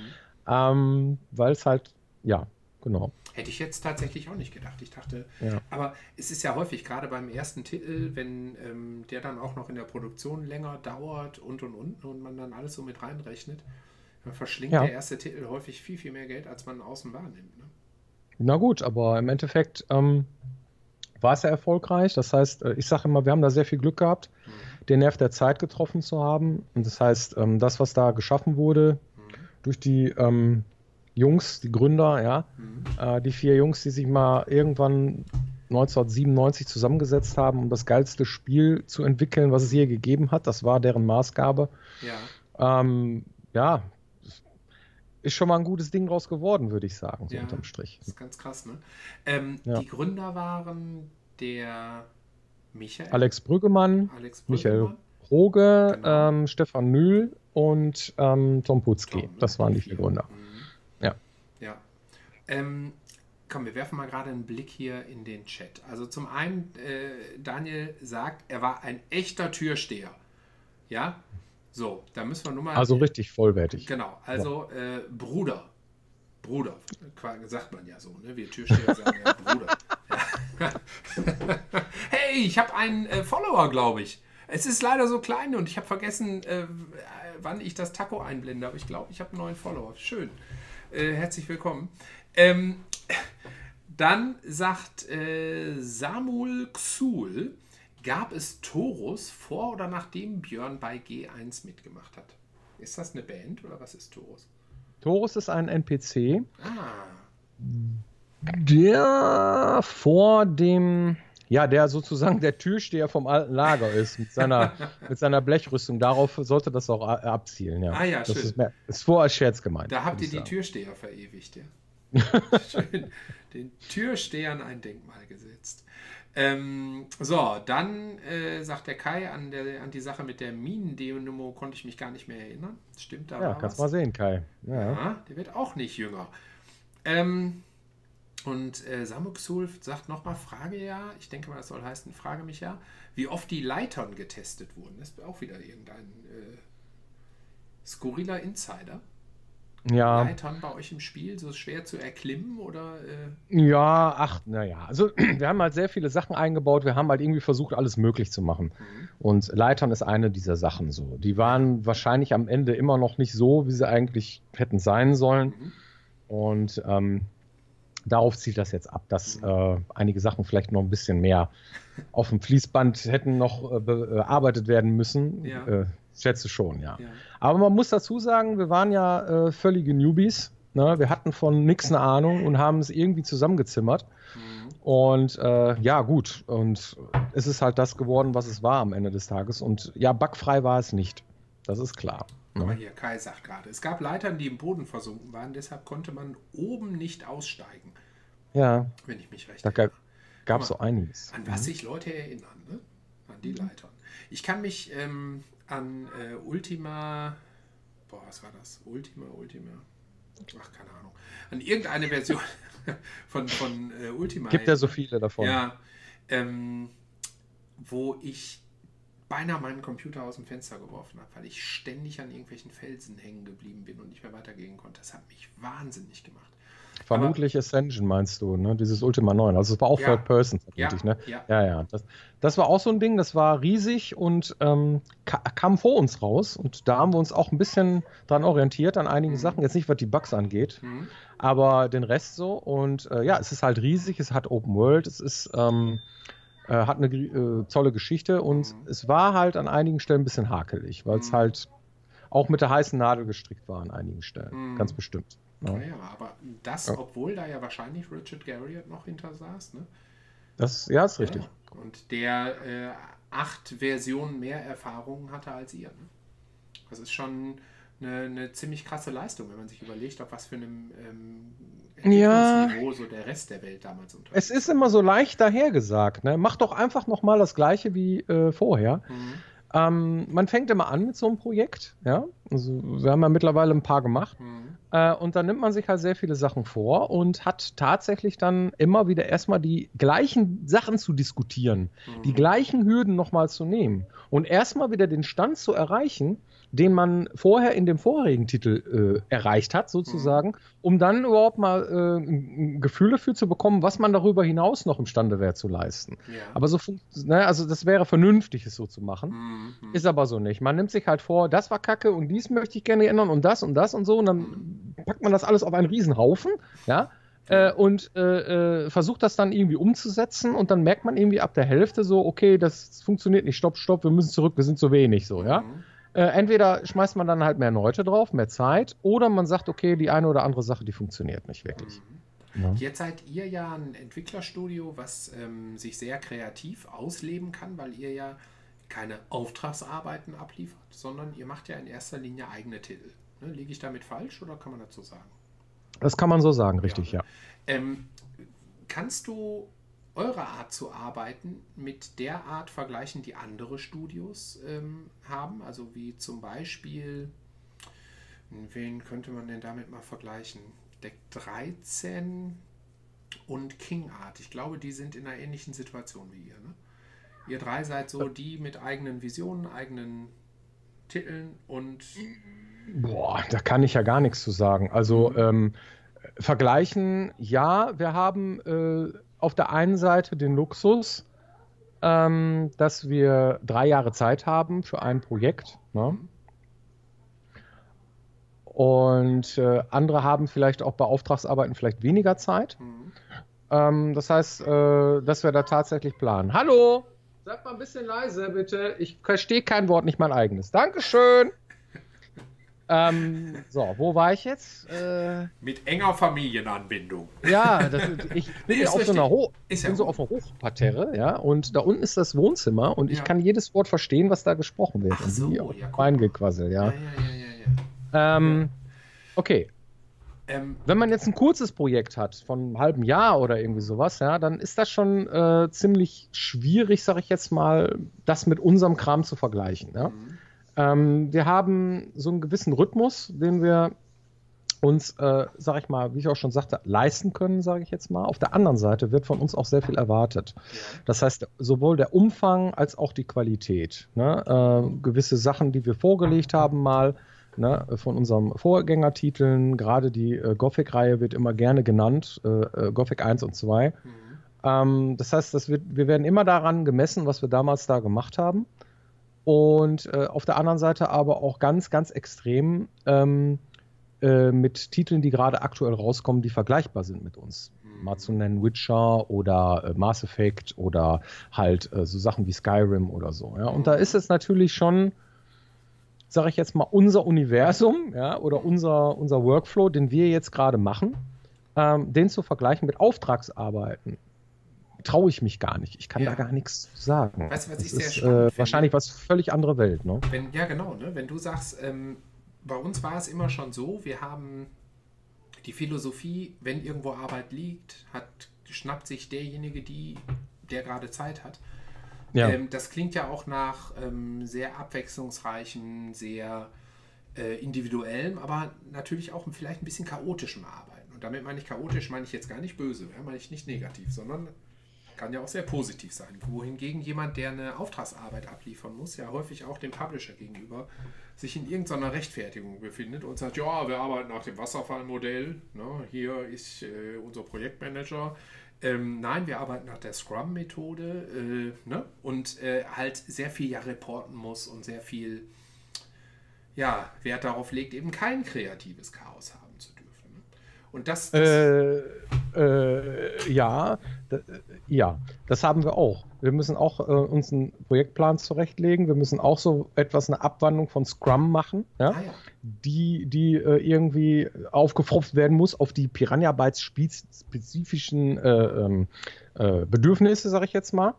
Speaker 2: ähm, weil es halt, ja, genau.
Speaker 1: Hätte ich jetzt tatsächlich auch nicht gedacht. Ich dachte,
Speaker 2: Ja.
Speaker 1: aber es ist ja häufig, gerade beim ersten Titel, wenn ähm, der dann auch noch in der Produktion länger dauert und und und und man dann alles so mit reinrechnet, dann verschlingt
Speaker 2: Ja.
Speaker 1: der erste Titel häufig viel, viel mehr Geld, als man außen wahrnimmt. Ne?
Speaker 2: Na gut, aber im Endeffekt ähm, war es ja erfolgreich. Das heißt, äh, ich sage immer, wir haben da sehr viel Glück gehabt,
Speaker 1: Mhm.
Speaker 2: den Nerv der Zeit getroffen zu haben. Und das heißt, ähm, das, was da geschaffen wurde
Speaker 1: Mhm.
Speaker 2: durch die ähm, Jungs, die Gründer, ja,
Speaker 1: Mhm.
Speaker 2: äh, die vier Jungs, die sich mal irgendwann neunzehnhundertsiebenundneunzig zusammengesetzt haben, um das geilste Spiel zu entwickeln, was es je gegeben hat. Das war deren Maßgabe.
Speaker 1: Ja.
Speaker 2: Ähm, ja, ist schon mal ein gutes Ding draus geworden, würde ich sagen, so
Speaker 1: Ja,
Speaker 2: unterm Strich.
Speaker 1: das ist ganz krass, ne? Ähm,
Speaker 2: Ja.
Speaker 1: Die Gründer waren der Michael,
Speaker 2: Alex Brüggemann,
Speaker 1: Alex
Speaker 2: Michael
Speaker 1: Brüggemann,
Speaker 2: Roge,
Speaker 1: Genau.
Speaker 2: ähm, Stefan Nühl und ähm, Tom Putzki.
Speaker 1: Tom, ne?
Speaker 2: Das waren die
Speaker 1: vier.
Speaker 2: vier Gründer.
Speaker 1: Mhm.
Speaker 2: Ja.
Speaker 1: Ja. Ähm, komm, wir werfen mal gerade einen Blick hier in den Chat. Also zum einen, äh, Daniel sagt, er war ein echter Türsteher. Ja? So, da müssen wir nur mal...
Speaker 2: Also richtig vollwertig.
Speaker 1: Genau, also äh, Bruder. Bruder, sagt man ja so, ne? Wir Türsteher sagen ja Bruder. Ja. Hey, ich habe einen äh, Follower, glaube ich. Es ist leider so klein und ich habe vergessen, äh, wann ich das Taco einblende, aber ich glaube, ich habe einen neuen Follower. Schön. Äh, herzlich willkommen. Ähm, dann sagt äh, Samuel Xul, gab es Torus vor oder nachdem Björn bei G eins mitgemacht hat? Ist das eine Band oder was ist Torus?
Speaker 2: Torus ist ein N P C,
Speaker 1: Ah,
Speaker 2: der vor dem, ja, der sozusagen der Türsteher vom alten Lager ist, mit seiner, mit seiner Blechrüstung. Darauf sollte das auch a- abzielen, ja.
Speaker 1: Ah ja,
Speaker 2: das
Speaker 1: schön.
Speaker 2: ist, mehr, ist vor als Scherz gemeint.
Speaker 1: da habt
Speaker 2: würde
Speaker 1: ihr
Speaker 2: ich
Speaker 1: die
Speaker 2: sagen.
Speaker 1: Türsteher verewigt, ja. Schön. Den Türstehern ein Denkmal gesetzt. Ähm, so, dann äh, sagt der Kai, an, der, an die Sache mit der Minendynamo konnte ich mich gar nicht mehr erinnern. Stimmt, da
Speaker 2: Ja,
Speaker 1: war
Speaker 2: kannst
Speaker 1: was.
Speaker 2: mal sehen, Kai. Ja.
Speaker 1: Ja, der wird auch nicht jünger. Ähm, und äh, Samuxul sagt nochmal, frage ja, ich denke mal, das soll heißen, frage mich ja, wie oft die Leitern getestet wurden. Das ist auch wieder irgendein äh, skurriler Insider.
Speaker 2: Ja,
Speaker 1: Leitern bei euch im Spiel so schwer zu erklimmen oder? Äh,
Speaker 2: ja, ach, naja. Also wir haben halt sehr viele Sachen eingebaut. Wir haben halt irgendwie versucht, alles möglich zu machen.
Speaker 1: mhm.
Speaker 2: Und Leitern ist eine dieser Sachen so. Die waren wahrscheinlich am Ende immer noch nicht so, wie sie eigentlich hätten sein sollen.
Speaker 1: Mhm.
Speaker 2: Und ähm, darauf zielt das jetzt ab, dass
Speaker 1: Mhm.
Speaker 2: äh, einige Sachen vielleicht noch ein bisschen mehr auf dem Fließband hätten noch äh, bearbeitet werden müssen.
Speaker 1: Ja.
Speaker 2: Äh, schätze schon, ja.
Speaker 1: Ja.
Speaker 2: Aber man muss dazu sagen, wir waren ja äh, völlige Newbies. Ne? Wir hatten von nichts eine Ahnung und haben es irgendwie zusammengezimmert.
Speaker 1: Mhm.
Speaker 2: Und äh, ja, gut. Und es ist halt das geworden, was es war am Ende des Tages. Und ja, bugfrei war es nicht. Das ist klar.
Speaker 1: Guck mal
Speaker 2: Ne?
Speaker 1: hier, Kai sagt gerade, es gab Leitern, die im Boden versunken waren, deshalb konnte man oben nicht aussteigen,
Speaker 2: Ja,
Speaker 1: wenn ich mich recht
Speaker 2: da
Speaker 1: erinnere.
Speaker 2: gab es
Speaker 1: Guck
Speaker 2: so einiges.
Speaker 1: An was sich Leute erinnern, ne? An die Leitern. Ich kann mich ähm, an äh, Ultima, boah, was war das? Ultima, Ultima, ach, keine Ahnung. An irgendeine Version von, von äh, Ultima.
Speaker 2: Gibt ja so viele davon.
Speaker 1: Ja, ähm, wo ich beinahe meinen Computer aus dem Fenster geworfen habe, weil ich ständig an irgendwelchen Felsen hängen geblieben bin und nicht mehr weitergehen konnte. Das hat mich wahnsinnig gemacht.
Speaker 2: Vermutlich Ascension meinst du, ne? Dieses Ultima neun. Also es war auch
Speaker 1: Ja.
Speaker 2: Third Person, vermutlich,
Speaker 1: Ja,
Speaker 2: ne?
Speaker 1: ja.
Speaker 2: Ja, ja. Das, das war auch so ein Ding, das war riesig und ähm, ka kam vor uns raus. Und da haben wir uns auch ein bisschen dran orientiert, an einigen
Speaker 1: Mhm.
Speaker 2: Sachen. Jetzt nicht, was die Bugs angeht,
Speaker 1: Mhm.
Speaker 2: aber den Rest so. Und äh, ja, es ist halt riesig, es hat Open World, es ist, ähm, äh, hat eine äh, tolle Geschichte und
Speaker 1: Mhm.
Speaker 2: es war halt an einigen Stellen ein bisschen hakelig, weil es
Speaker 1: Mhm.
Speaker 2: halt auch mit der heißen Nadel gestrickt war an einigen Stellen.
Speaker 1: Mhm.
Speaker 2: Ganz bestimmt. Ja.
Speaker 1: Naja, aber das,
Speaker 2: Ja.
Speaker 1: obwohl da ja wahrscheinlich Richard Garriott noch hinter saß, ne?
Speaker 2: Das, ja, ist richtig.
Speaker 1: Ja. Und der äh, acht Versionen mehr Erfahrung hatte als ihr. Ne? Das ist schon eine, eine ziemlich krasse Leistung, wenn man sich überlegt, auf was für einem ähm,
Speaker 2: Ja.
Speaker 1: Entwicklungsniveau so der Rest der Welt damals unterwegs
Speaker 2: Es ist immer so leicht dahergesagt. Ne? Mach doch einfach nochmal das Gleiche wie äh, vorher.
Speaker 1: Mhm.
Speaker 2: Ähm, man fängt immer an mit so einem Projekt, ja, Also wir haben ja mittlerweile ein paar gemacht.
Speaker 1: Mhm.
Speaker 2: Äh, und dann nimmt man sich halt sehr viele Sachen vor und hat tatsächlich dann immer wieder erstmal die gleichen Sachen zu diskutieren,
Speaker 1: Mhm.
Speaker 2: die gleichen Hürden nochmal zu nehmen und erstmal wieder den Stand zu erreichen, den man vorher in dem vorherigen Titel äh, erreicht hat, sozusagen, um dann überhaupt mal äh, ein ein Gefühl dafür zu bekommen, was man darüber hinaus noch imstande wäre zu leisten.
Speaker 1: Ja.
Speaker 2: Aber so, fun- ne, also das wäre vernünftig, es so zu machen.
Speaker 1: Mhm.
Speaker 2: Ist aber so nicht. Man nimmt sich halt vor, das war Kacke und dies möchte ich gerne ändern und das und das und so und dann packt man das alles auf einen Riesenhaufen, ja, äh, und äh, äh, versucht das dann irgendwie umzusetzen und dann merkt man irgendwie ab der Hälfte so, okay, das funktioniert nicht, stopp, stopp, wir müssen zurück, wir sind zu wenig, so, ja.
Speaker 1: Mhm.
Speaker 2: Äh, entweder schmeißt man dann halt mehr Leute drauf, mehr Zeit, oder man sagt, okay, die eine oder andere Sache, die funktioniert nicht wirklich. Ja.
Speaker 1: Jetzt seid ihr ja ein Entwicklerstudio, was ähm, sich sehr kreativ ausleben kann, weil ihr ja keine Auftragsarbeiten abliefert, sondern ihr macht ja in erster Linie eigene Titel. Ne? Liege ich damit falsch oder kann man dazu sagen?
Speaker 2: Das kann man so sagen, richtig, ja.
Speaker 1: Ähm, kannst du eure Art zu arbeiten mit der Art vergleichen, die andere Studios ähm, haben? Also wie zum Beispiel, wen könnte man denn damit mal vergleichen? Deck dreizehn und King Art. Ich glaube, die sind in einer ähnlichen Situation wie ihr. Ne? Ihr drei seid so die mit eigenen Visionen, eigenen Titeln und...
Speaker 2: Boah, da kann ich ja gar nichts zu sagen. Also ähm, vergleichen, ja, wir haben äh, auf der einen Seite den Luxus, ähm, dass wir drei Jahre Zeit haben für ein Projekt. Ne?
Speaker 1: Mhm.
Speaker 2: Und äh, andere haben vielleicht auch bei Auftragsarbeiten vielleicht weniger Zeit.
Speaker 1: Mhm.
Speaker 2: Ähm, das heißt, äh, dass wir da tatsächlich planen. Hallo, sag mal ein bisschen leise, bitte. Ich verstehe kein Wort, nicht mein eigenes. Dankeschön. ähm, so, wo war ich jetzt? Äh,
Speaker 1: Mit enger Familienanbindung.
Speaker 2: ja, das, ich bin
Speaker 1: Nee, ist
Speaker 2: auf so
Speaker 1: richtig.
Speaker 2: einer Ho
Speaker 1: Ist ja
Speaker 2: bin so
Speaker 1: gut.
Speaker 2: auf einer Hochparterre, ja, und da unten ist das Wohnzimmer und ich
Speaker 1: Ja.
Speaker 2: kann jedes Wort verstehen, was da gesprochen wird.
Speaker 1: Ach
Speaker 2: Und
Speaker 1: so,
Speaker 2: die
Speaker 1: ja,
Speaker 2: auf
Speaker 1: guck
Speaker 2: mein
Speaker 1: mal.
Speaker 2: Gequassel, ja.
Speaker 1: Ja, ja, ja, ja, ja.
Speaker 2: Ähm, okay.
Speaker 1: Ähm,
Speaker 2: Wenn man jetzt ein kurzes Projekt hat, von einem halben Jahr oder irgendwie sowas, ja, dann ist das schon äh, ziemlich schwierig, sag ich jetzt mal, das mit unserem Kram zu vergleichen. Ja?
Speaker 1: mhm.
Speaker 2: Ähm, wir haben so einen gewissen Rhythmus, den wir uns, äh, sag ich mal, wie ich auch schon sagte, leisten können, sage ich jetzt mal. Auf der anderen Seite wird von uns auch sehr viel erwartet.
Speaker 1: Ja.
Speaker 2: Das heißt, sowohl der Umfang als auch die Qualität. Ne? Äh, gewisse Sachen, die wir vorgelegt haben mal, ne, von unserem Vorgängertiteln, gerade die äh, Gothic-Reihe wird immer gerne genannt, äh, äh, Gothic eins und zwei.
Speaker 1: Mhm.
Speaker 2: Ähm, das heißt, das wird, wir werden immer daran gemessen, was wir damals da gemacht haben. Und äh, auf der anderen Seite aber auch ganz, ganz extrem ähm, äh, mit Titeln, die gerade aktuell rauskommen, die vergleichbar sind mit uns.
Speaker 1: Mhm.
Speaker 2: Mal zu nennen Witcher oder äh, Mass Effect oder halt äh, so Sachen wie Skyrim oder so. Ja? Und da ist es natürlich schon, sage ich jetzt mal, unser Universum, ja, oder unser, unser Workflow, den wir jetzt gerade machen, ähm, den zu vergleichen mit Auftragsarbeiten, traue ich mich gar nicht. Ich kann
Speaker 1: Ja.
Speaker 2: da gar nichts zu sagen.
Speaker 1: Weißt du, was
Speaker 2: das
Speaker 1: ich sehr
Speaker 2: ist
Speaker 1: spannend
Speaker 2: äh,
Speaker 1: finde?
Speaker 2: wahrscheinlich was völlig andere Welt, ne?
Speaker 1: Wenn, ja, genau. Ne? Wenn du sagst, ähm, bei uns war es immer schon so, wir haben die Philosophie, wenn irgendwo Arbeit liegt, hat, schnappt sich derjenige, die, der gerade Zeit hat.
Speaker 2: Ja.
Speaker 1: Ähm, das klingt ja auch nach ähm, sehr abwechslungsreichen, sehr äh, individuellem, aber natürlich auch vielleicht ein bisschen chaotischem Arbeiten. Und damit meine ich chaotisch, meine ich jetzt gar nicht böse, ja? Meine ich nicht negativ, sondern kann ja auch sehr positiv sein. Wohingegen jemand, der eine Auftragsarbeit abliefern muss, ja häufig auch dem Publisher gegenüber sich in irgendeiner Rechtfertigung befindet und sagt, ja, wir arbeiten nach dem Wasserfallmodell, ne? Hier ist äh, unser Projektmanager. Ähm, nein, wir arbeiten nach der Scrum-Methode, äh, ne? Und äh, halt sehr viel ja reporten muss und sehr viel ja, Wert darauf legt, eben kein kreatives Chaos haben zu dürfen. Ne? Und das, das
Speaker 2: Äh, äh, ja, d- ja, das haben wir auch. Wir müssen auch äh, uns einen Projektplan zurechtlegen. Wir müssen auch so etwas, eine Abwandlung von Scrum machen, ja?
Speaker 1: ah, ja.
Speaker 2: die, die äh, irgendwie aufgefropft werden muss auf die Piranha Bytes spezifischen äh, ähm, äh, Bedürfnisse, sage ich jetzt mal.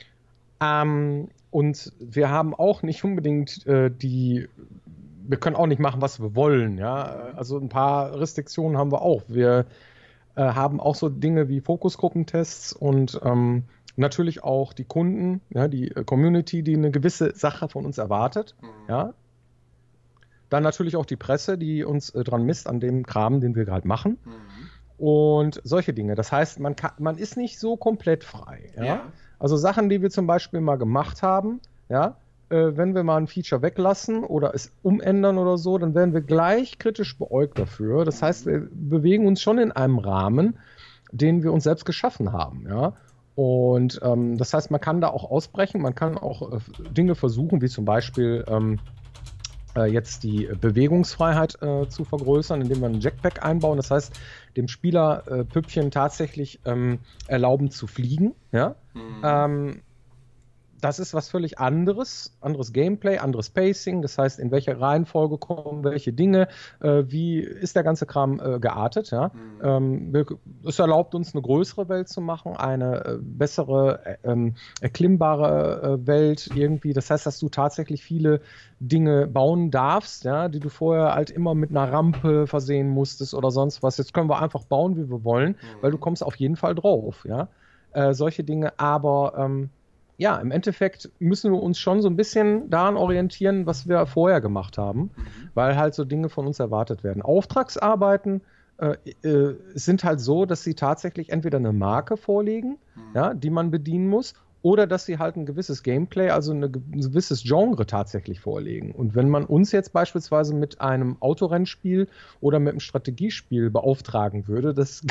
Speaker 2: Ähm, und wir haben auch nicht unbedingt äh, die, wir können auch nicht machen, was wir wollen. Ja? Also ein paar Restriktionen haben wir auch. Wir äh, haben auch so Dinge wie Fokusgruppentests und ähm, natürlich auch die Kunden, ja, die äh, Community, die eine gewisse Sache von uns erwartet.
Speaker 1: Mhm.
Speaker 2: Ja? Dann natürlich auch die Presse, die uns äh, dran misst an dem Kram, den wir gerade machen.
Speaker 1: Mhm.
Speaker 2: Und solche Dinge. Das heißt, man, kann, man ist nicht so komplett frei. Ja?
Speaker 1: Ja.
Speaker 2: Also Sachen, die wir zum Beispiel mal gemacht haben, ja, äh, wenn wir mal ein Feature weglassen oder es umändern oder so, dann werden wir gleich kritisch beäugt dafür. Das heißt, wir bewegen uns schon in einem Rahmen, den wir uns selbst geschaffen haben. Ja? Und ähm, das heißt, man kann da auch ausbrechen, man kann auch äh, Dinge versuchen, wie zum Beispiel ähm, äh, jetzt die Bewegungsfreiheit äh, zu vergrößern, indem wir ein Jetpack einbauen. Das heißt, dem Spieler äh, Püppchen tatsächlich ähm, erlauben zu fliegen. Ja?
Speaker 1: Mhm.
Speaker 2: Ähm, das ist was völlig anderes, anderes Gameplay, anderes Pacing, das heißt, in welcher Reihenfolge kommen welche Dinge, äh, wie ist der ganze Kram äh, geartet. Ja?
Speaker 1: Mhm.
Speaker 2: Ähm, wir, es erlaubt uns, eine größere Welt zu machen, eine äh, bessere, äh, erklimmbare äh, Welt irgendwie. Das heißt, dass du tatsächlich viele Dinge bauen darfst, ja, die du vorher halt immer mit einer Rampe versehen musstest oder sonst was. Jetzt können wir einfach bauen, wie wir wollen, mhm. weil du kommst auf jeden Fall drauf. Ja? Äh, solche Dinge, aber ähm, ja, im Endeffekt müssen wir uns schon so ein bisschen daran orientieren, was wir vorher gemacht haben, mhm. weil halt so Dinge von uns erwartet werden. Auftragsarbeiten äh, äh, sind halt so, dass sie tatsächlich entweder eine Marke vorlegen, mhm. ja, die man bedienen muss, oder dass sie halt ein gewisses Gameplay, also eine, ein gewisses Genre tatsächlich vorlegen. Und wenn man uns jetzt beispielsweise mit einem Autorennspiel oder mit einem Strategiespiel beauftragen würde, das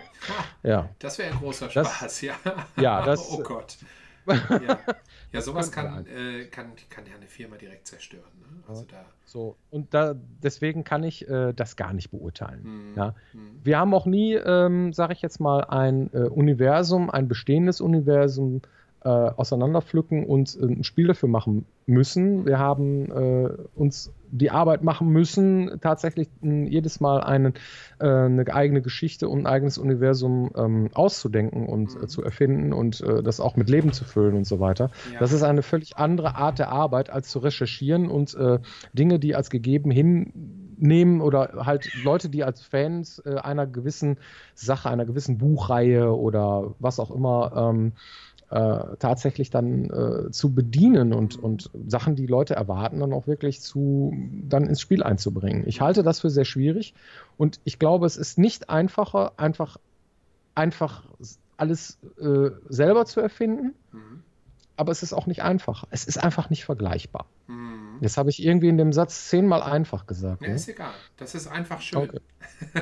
Speaker 1: ja. Das wäre ein großer Spaß,
Speaker 2: das,
Speaker 1: ja.
Speaker 2: Ja, das,
Speaker 1: oh Gott. Ja, ja sowas kann, äh, kann, kann ja eine Firma direkt zerstören. Ne? Also da
Speaker 2: so, und da, deswegen kann ich äh, das gar nicht beurteilen.
Speaker 1: Hm,
Speaker 2: ja.
Speaker 1: hm.
Speaker 2: Wir haben auch nie, ähm, sage ich jetzt mal, ein äh, Universum, ein bestehendes Universum äh, auseinanderpflücken und äh, ein Spiel dafür machen müssen. Wir haben äh, uns die Arbeit machen müssen, tatsächlich äh, jedes Mal einen, äh, eine eigene Geschichte und ein eigenes Universum ähm, auszudenken und mhm. äh, zu erfinden und äh, das auch mit Leben zu füllen und so weiter. Ja. Das ist eine völlig andere Art der Arbeit, als zu recherchieren und äh, Dinge, die als gegeben hinnehmen oder halt Leute, die als Fans äh, einer gewissen Sache, einer gewissen Buchreihe oder was auch immer ähm, Äh, tatsächlich dann äh, zu bedienen und, und Sachen, die Leute erwarten, dann auch wirklich zu dann ins Spiel einzubringen. Ich halte das für sehr schwierig und ich glaube, es ist nicht einfacher, einfach, einfach alles äh, selber zu erfinden, mhm. aber es ist auch nicht einfach. Es ist einfach nicht vergleichbar. Mhm. Jetzt habe ich irgendwie in dem Satz zehnmal einfach gesagt.
Speaker 1: Ja,
Speaker 2: ne?
Speaker 1: Ist egal. Das ist einfach schön.
Speaker 2: Okay.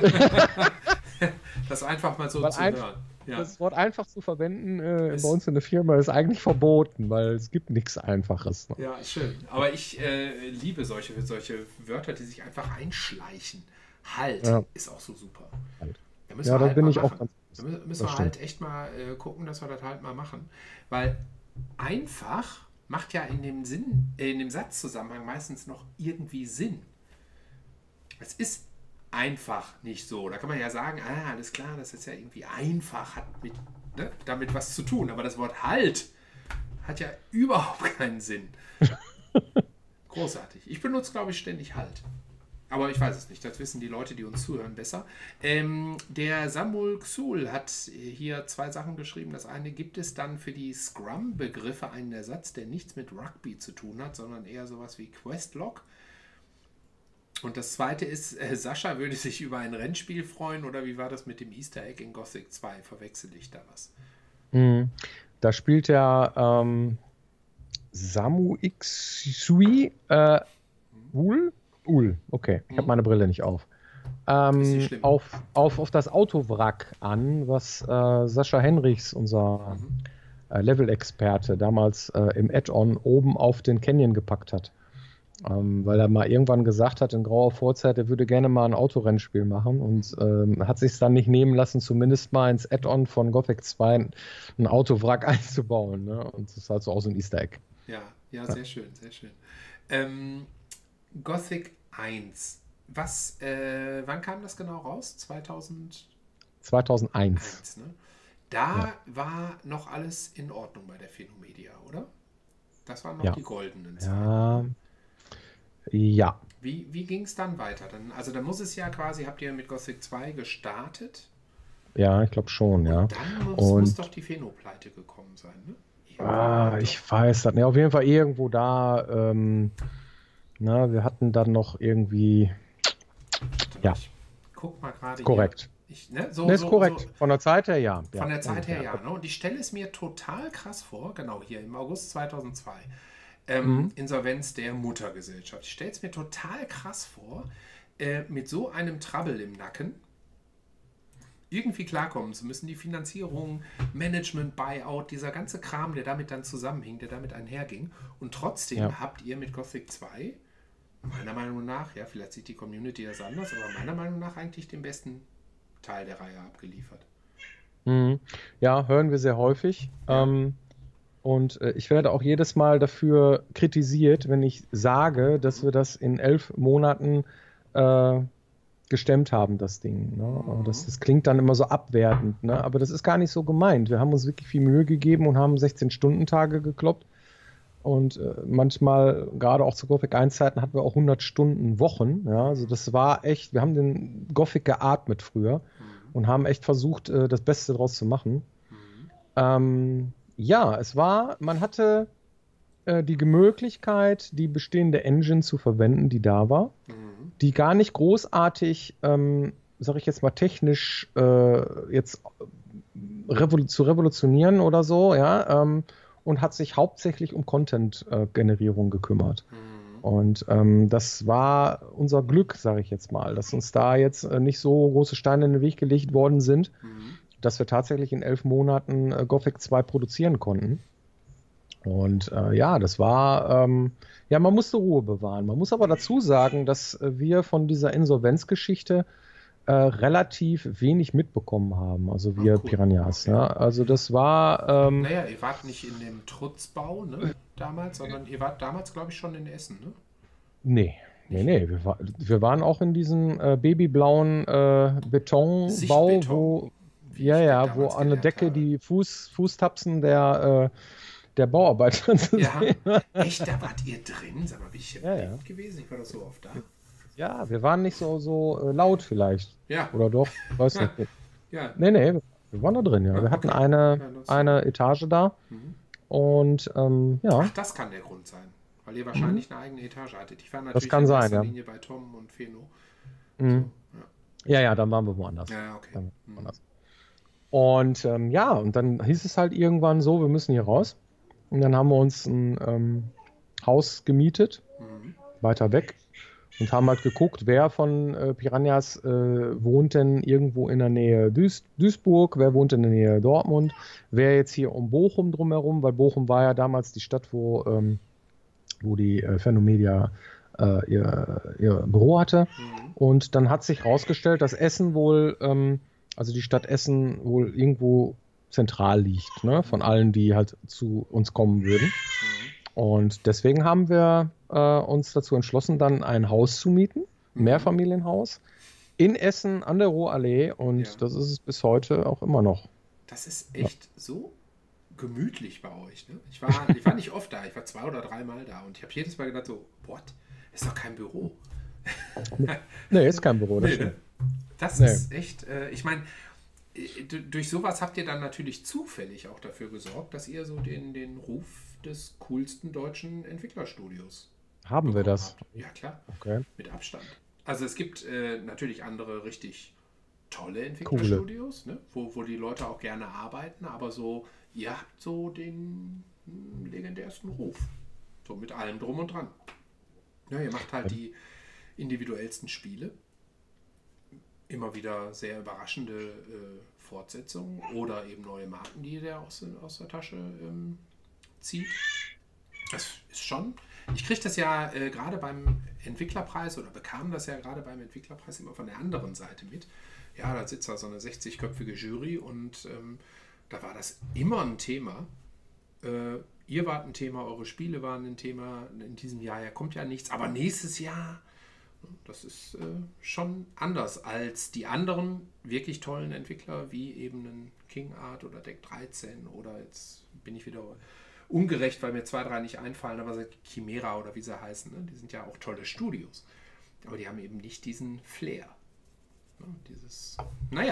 Speaker 1: Das einfach mal so
Speaker 2: weil
Speaker 1: zu
Speaker 2: ein,
Speaker 1: hören. Ja.
Speaker 2: Das Wort einfach zu verwenden äh, bei uns in der Firma ist eigentlich verboten, weil es gibt nichts Einfaches. Ne?
Speaker 1: Ja, schön. Aber ich äh, liebe solche, solche Wörter, die sich einfach einschleichen. Halt ja. ist auch so super.
Speaker 2: Halt.
Speaker 1: Da müssen
Speaker 2: ja,
Speaker 1: wir
Speaker 2: da
Speaker 1: halt
Speaker 2: bin
Speaker 1: mal
Speaker 2: ich
Speaker 1: machen.
Speaker 2: auch ganz
Speaker 1: Da müssen wir halt echt mal äh, gucken, dass wir das halt mal machen. Weil einfach macht ja in dem Sinn, äh, in dem Satzzusammenhang meistens noch irgendwie Sinn. Es ist einfach nicht so. Da kann man ja sagen, ah, alles klar, das ist ja irgendwie einfach, hat mit, ne, damit was zu tun. Aber das Wort halt hat ja überhaupt keinen Sinn. Großartig. Ich benutze, glaube ich, ständig halt. Aber ich weiß es nicht. Das wissen die Leute, die uns zuhören, besser. Ähm, der Samuel Xul hat hier zwei Sachen geschrieben. Das eine, gibt es dann für die Scrum-Begriffe einen Ersatz, der nichts mit Rugby zu tun hat, sondern eher sowas wie Questlog? Und das zweite ist, äh, Sascha würde sich über ein Rennspiel freuen, oder wie war das mit dem Easter Egg in Gothic zwei? Verwechsel ich da was?
Speaker 2: Mhm. Da spielt ja ähm, Samu Xui äh, Ul? Ul, okay. Ich mhm. habe meine Brille nicht auf. Ähm, auf, auf, auf das Autowrack an, was äh, Sascha Henrichs, unser mhm. äh, Level-Experte, damals äh, im Add-on oben auf den Canyon gepackt hat. Ähm, weil er mal irgendwann gesagt hat, in grauer Vorzeit, er würde gerne mal ein Autorennspiel machen und ähm, hat sich es dann nicht nehmen lassen, zumindest mal ins Add-on von Gothic zwei ein Autowrack einzubauen. Ne? Und das ist halt so auch so ein Easter Egg.
Speaker 1: Ja, ja, sehr ja. schön, sehr schön. Ähm, Gothic eins. Was, äh, wann kam das genau raus? zweitausend?
Speaker 2: zweitausendeins.
Speaker 1: eins, ne? Da ja. war noch alles in Ordnung bei der Phenomedia, oder? Das waren noch
Speaker 2: ja.
Speaker 1: die goldenen Zeiten.
Speaker 2: Ja. Ja.
Speaker 1: Wie, wie ging es dann weiter? Dann, also dann muss es ja quasi, habt ihr mit Gothic zwei gestartet?
Speaker 2: Ja, ich glaube schon, ja.
Speaker 1: Und dann muss,
Speaker 2: Und,
Speaker 1: muss doch die Pheno-Pleite gekommen sein, ne?
Speaker 2: Ah, ich weiß das nicht. Auf jeden Fall irgendwo da ähm, Na, wir hatten dann noch irgendwie, ja,
Speaker 1: Ich guck mal gerade
Speaker 2: korrekt.
Speaker 1: hier. Ich, ne, so,
Speaker 2: Ne, ist
Speaker 1: so,
Speaker 2: korrekt.
Speaker 1: so,
Speaker 2: Von der Zeit her, ja.
Speaker 1: von
Speaker 2: Ja,
Speaker 1: der Zeit her
Speaker 2: ungefähr.
Speaker 1: ja. Ne? Und ich stelle es mir total krass vor, genau hier im August zweitausendzwei. Ähm,
Speaker 2: Mhm.
Speaker 1: Insolvenz der Muttergesellschaft. Ich stelle es mir total krass vor, äh, mit so einem Trouble im Nacken irgendwie klarkommen zu müssen. Die Finanzierung, Management, Buyout, dieser ganze Kram, der damit dann zusammenhing, der damit einherging. Und
Speaker 2: Ja.
Speaker 1: trotzdem habt ihr mit Gothic zwei, meiner Meinung nach, ja, vielleicht sieht die Community das anders, aber meiner Meinung nach eigentlich den besten Teil der Reihe abgeliefert.
Speaker 2: Mhm. Ja, hören wir sehr häufig.
Speaker 1: Ja.
Speaker 2: Ähm, und äh, ich werde auch jedes Mal dafür kritisiert, wenn ich sage, dass wir das in elf Monaten äh, gestemmt haben, das Ding. Ne? Und Das, das klingt dann immer so abwertend, ne? Aber das ist gar nicht so gemeint. Wir haben uns wirklich viel Mühe gegeben und haben sechzehn-Stunden-Tage gekloppt. Und äh, manchmal, gerade auch zu Gothic eins Zeiten, hatten wir auch hundert Stunden Wochen. Ja? Also das war echt, wir haben den Gothic geatmet früher und haben echt versucht, äh, das Beste draus zu machen. Ähm, ja, es war, man hatte äh, die Möglichkeit, die bestehende Engine zu verwenden, die da war,
Speaker 1: Mhm.
Speaker 2: die gar nicht großartig, ähm, sag ich jetzt mal, technisch äh, jetzt revolu zu revolutionieren oder so, ja, ähm, und hat sich hauptsächlich um Content-Generierung gekümmert.
Speaker 1: Mhm.
Speaker 2: Und ähm, das war unser Glück, sage ich jetzt mal, dass uns da jetzt äh, nicht so große Steine in den Weg gelegt worden sind,
Speaker 1: Mhm.
Speaker 2: dass wir tatsächlich in elf Monaten äh, Gothic zwei produzieren konnten. Und äh, ja, das war, ähm, ja, man musste Ruhe bewahren. Man muss aber dazu sagen, dass äh, wir von dieser Insolvenzgeschichte äh, relativ wenig mitbekommen haben, also
Speaker 1: Ah,
Speaker 2: wir
Speaker 1: cool.
Speaker 2: Piranhas.
Speaker 1: Okay.
Speaker 2: Ja? Also das war, ähm,
Speaker 1: Naja, ihr wart nicht in dem Trutzbau, ne, damals, sondern ihr wart damals, glaube ich, schon in Essen, ne?
Speaker 2: nee, nee,
Speaker 1: Nicht?
Speaker 2: nee, wir, war, wir waren auch in diesem äh, babyblauen äh, Betonbau,
Speaker 1: Sichtbeton,
Speaker 2: wo,
Speaker 1: wie
Speaker 2: ja,
Speaker 1: ich
Speaker 2: ja, wo
Speaker 1: damals
Speaker 2: an der
Speaker 1: gelernt
Speaker 2: Decke
Speaker 1: habe.
Speaker 2: die Fuß, Fußtapsen der, äh, der Bauarbeiter zu
Speaker 1: Ja,
Speaker 2: sehen waren.
Speaker 1: echt, da wart ihr drin? Sag mal, bin ich hier
Speaker 2: Ja, ja.
Speaker 1: blind gewesen? Ich war doch so oft da.
Speaker 2: Ja, wir waren nicht so, so äh, laut vielleicht.
Speaker 1: Ja,
Speaker 2: Oder doch? Weiß nicht.
Speaker 1: ja,
Speaker 2: Nee, nee, wir waren da drin, ja.
Speaker 1: ja,
Speaker 2: Wir hatten
Speaker 1: okay.
Speaker 2: eine,
Speaker 1: Ja, das,
Speaker 2: eine Etage da
Speaker 1: mhm.
Speaker 2: und ähm,
Speaker 1: Ach,
Speaker 2: ja,
Speaker 1: das kann der Grund sein, weil ihr
Speaker 2: mhm,
Speaker 1: wahrscheinlich eine eigene Etage hattet. Ich war
Speaker 2: das
Speaker 1: natürlich
Speaker 2: kann
Speaker 1: in
Speaker 2: sein,
Speaker 1: erster
Speaker 2: ja.
Speaker 1: Linie bei Tom und Feno. So,
Speaker 2: Mhm.
Speaker 1: ja.
Speaker 2: Ja, ja, dann waren wir woanders.
Speaker 1: Ja, okay.
Speaker 2: Dann waren wir
Speaker 1: Mhm.
Speaker 2: woanders. Und ähm, ja, und dann hieß es halt irgendwann so, wir müssen hier raus. Und dann haben wir uns ein ähm, Haus gemietet,
Speaker 1: Mhm.
Speaker 2: weiter weg. Und haben halt geguckt, wer von äh, Piranhas äh, wohnt denn irgendwo in der Nähe Duis Duisburg, wer wohnt in der Nähe Dortmund, wer jetzt hier um Bochum drumherum, weil Bochum war ja damals die Stadt, wo, ähm, wo die äh, Phänomedia äh, ihr, ihr Büro hatte.
Speaker 1: Mhm.
Speaker 2: Und dann hat sich herausgestellt, dass Essen wohl, ähm, also die Stadt Essen wohl irgendwo zentral liegt, ne, von allen, die halt zu uns kommen würden.
Speaker 1: Mhm.
Speaker 2: Und deswegen haben wir äh, uns dazu entschlossen, dann ein Haus zu mieten, ein
Speaker 1: Mhm.
Speaker 2: Mehrfamilienhaus, in Essen an der Ruhrallee. Und
Speaker 1: Ja.
Speaker 2: das ist es bis heute auch immer noch.
Speaker 1: Das ist echt so gemütlich bei euch. Ne? Ich, war, ich war nicht oft da, ich war zwei oder dreimal da und ich habe jedes Mal gedacht so, what? Ist doch kein Büro.
Speaker 2: Nee, ist kein Büro, das
Speaker 1: Nee,
Speaker 2: stimmt.
Speaker 1: ne? Das
Speaker 2: Nee.
Speaker 1: ist echt, äh, ich meine, äh, d- durch sowas habt ihr dann natürlich zufällig auch dafür gesorgt, dass ihr so den, den Ruf des coolsten deutschen Entwicklerstudios
Speaker 2: Haben wir
Speaker 1: bekommen
Speaker 2: das?
Speaker 1: habt. Ja, klar,
Speaker 2: Okay.
Speaker 1: mit Abstand. Also es gibt äh, natürlich andere richtig tolle
Speaker 2: Coole.
Speaker 1: Entwicklerstudios, ne? wo, wo die Leute auch gerne arbeiten, aber so, ihr habt so den hm, legendärsten Ruf. So mit allem drum und dran. Ja, ihr macht halt die individuellsten Spiele. Immer wieder sehr überraschende äh, Fortsetzungen oder eben neue Marken, die ihr aus, aus der Tasche ähm, zieht. Das ist schon. Ich kriege das ja äh, gerade beim Entwicklerpreis oder bekam das ja gerade beim Entwicklerpreis immer von der anderen Seite mit. Ja, da sitzt da so eine sechzigköpfige Jury und ähm, da war das immer ein Thema. Äh, ihr wart ein Thema, eure Spiele waren ein Thema. In diesem Jahr ja kommt ja nichts, aber nächstes Jahr, das ist äh, schon anders als die anderen wirklich tollen Entwickler, wie eben ein King Art oder Deck dreizehn oder jetzt bin ich wieder ungerecht, weil mir zwei, drei nicht einfallen, aber Chimera oder wie sie heißen, ne? Die sind ja auch tolle Studios. Aber die haben eben nicht diesen Flair. Ne? Dieses, naja,